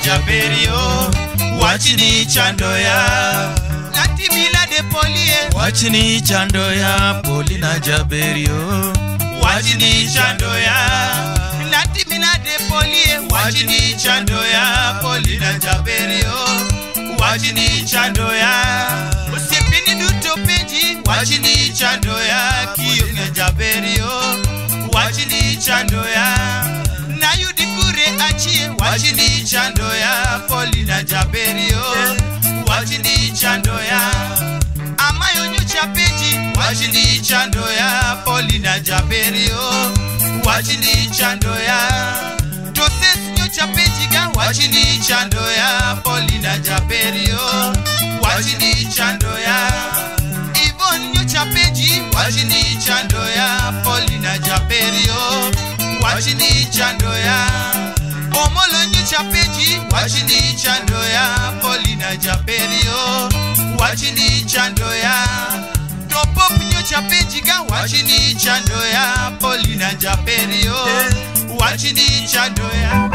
jaberio wachini chandoya natimila de polie wachini chandoya polina jaberio wachini chandoya natimila de polie wachini chandoya polina jaberio wachini chandoya usipini duto peji wachini chandoya kiyunge jaberio wachini chandoya na yudikure achie wachini chandoya polina jaberio wachini chandoya amayo nyocha peji wachini chandoya polina jaberio wachini chandoya toses nyocha peji ga wachini chandoya polina jaberio wachini chandoya Ivon nyocha peji wachini chandoya polina jaberio wachini chandoya omolo nyocha peji wachini chandoya polina jaberio wachini chandoya topop nyocha peji ga wachini chandoya polina jaberio wachini chandoya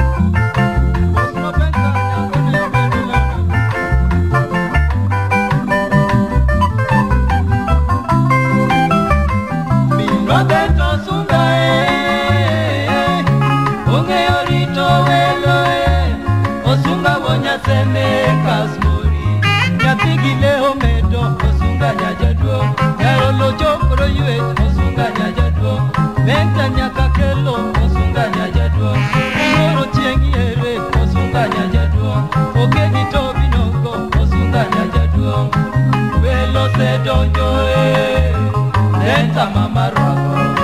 Mama Rock.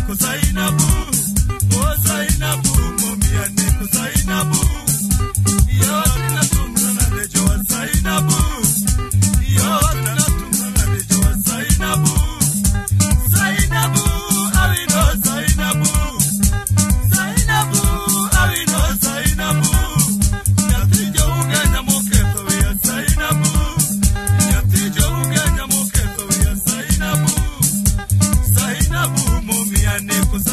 Zainabu, mommy, and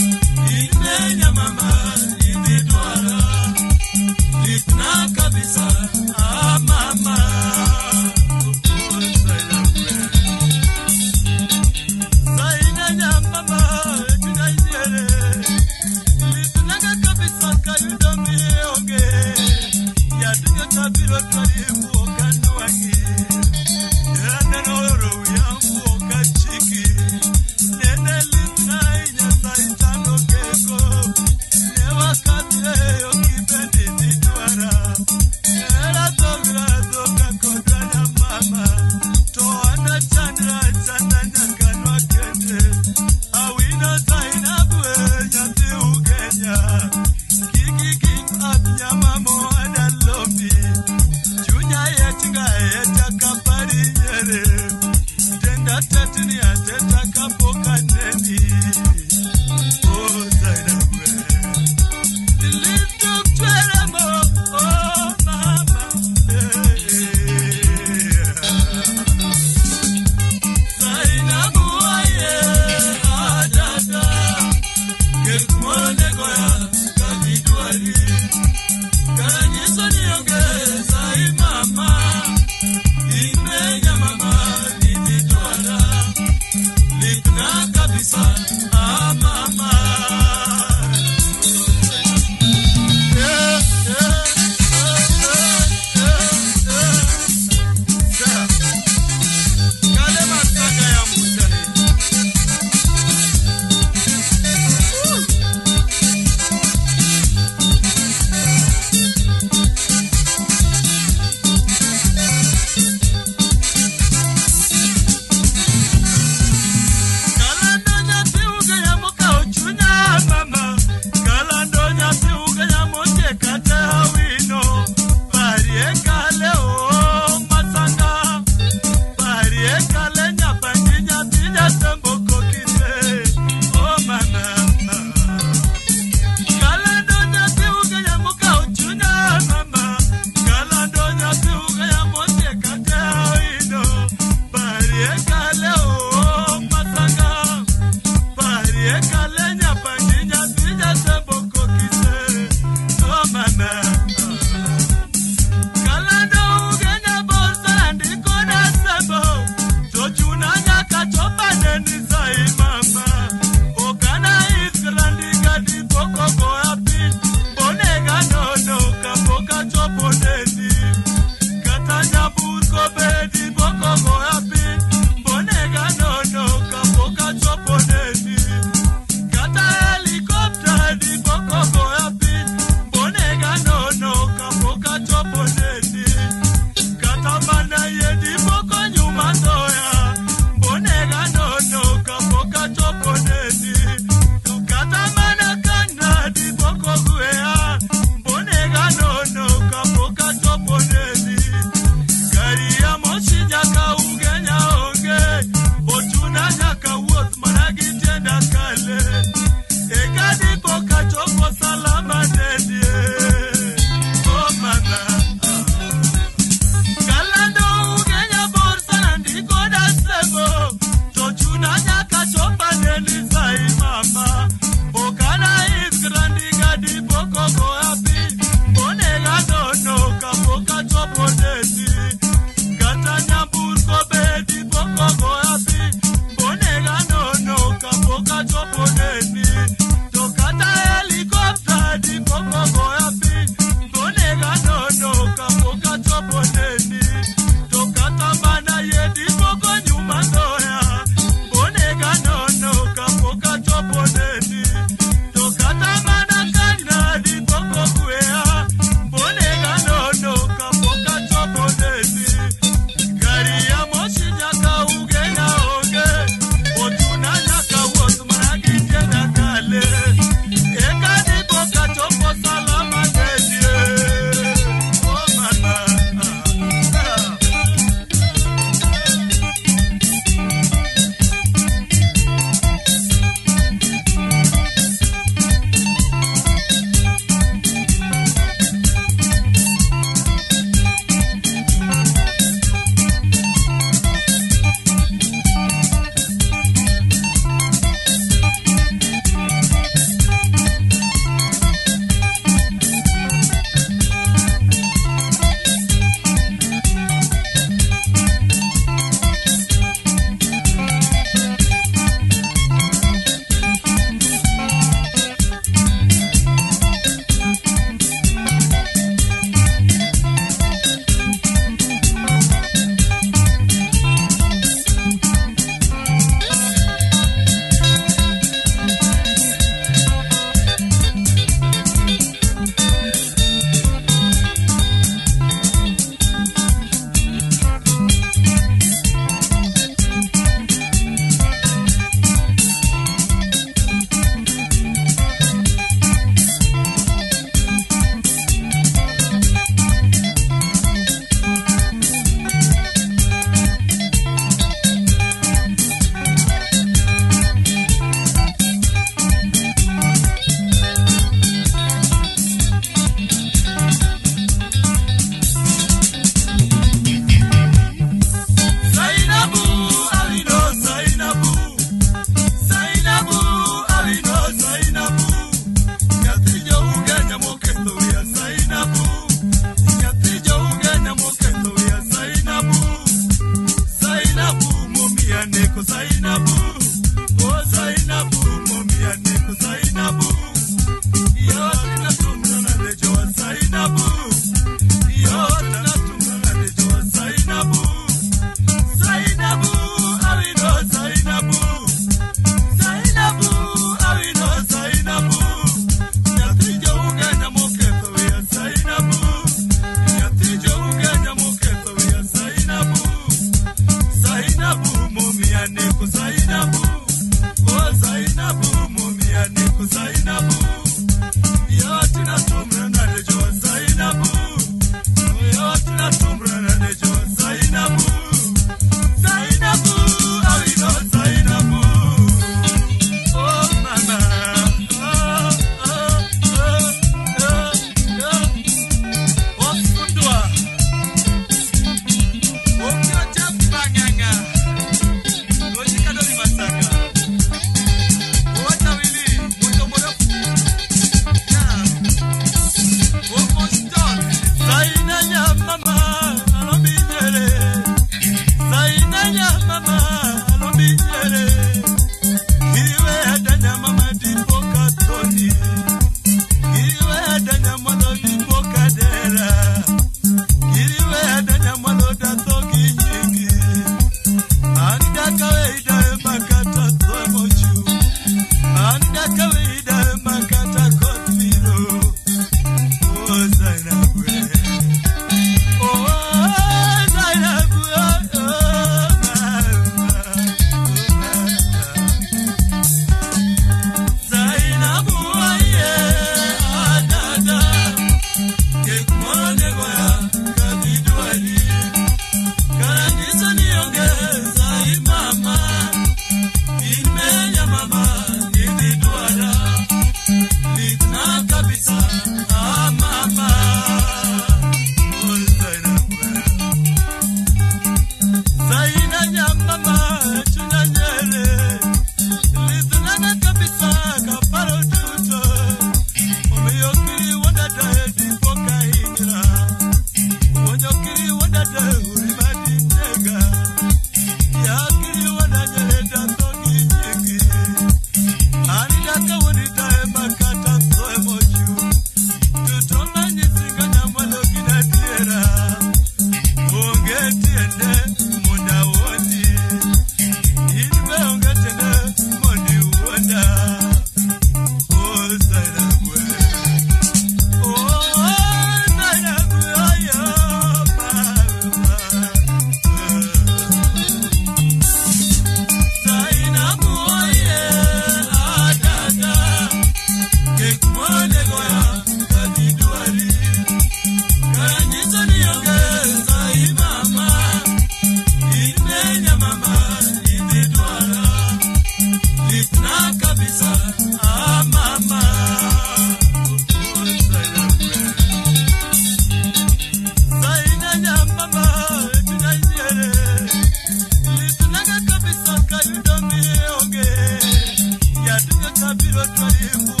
biro twalibu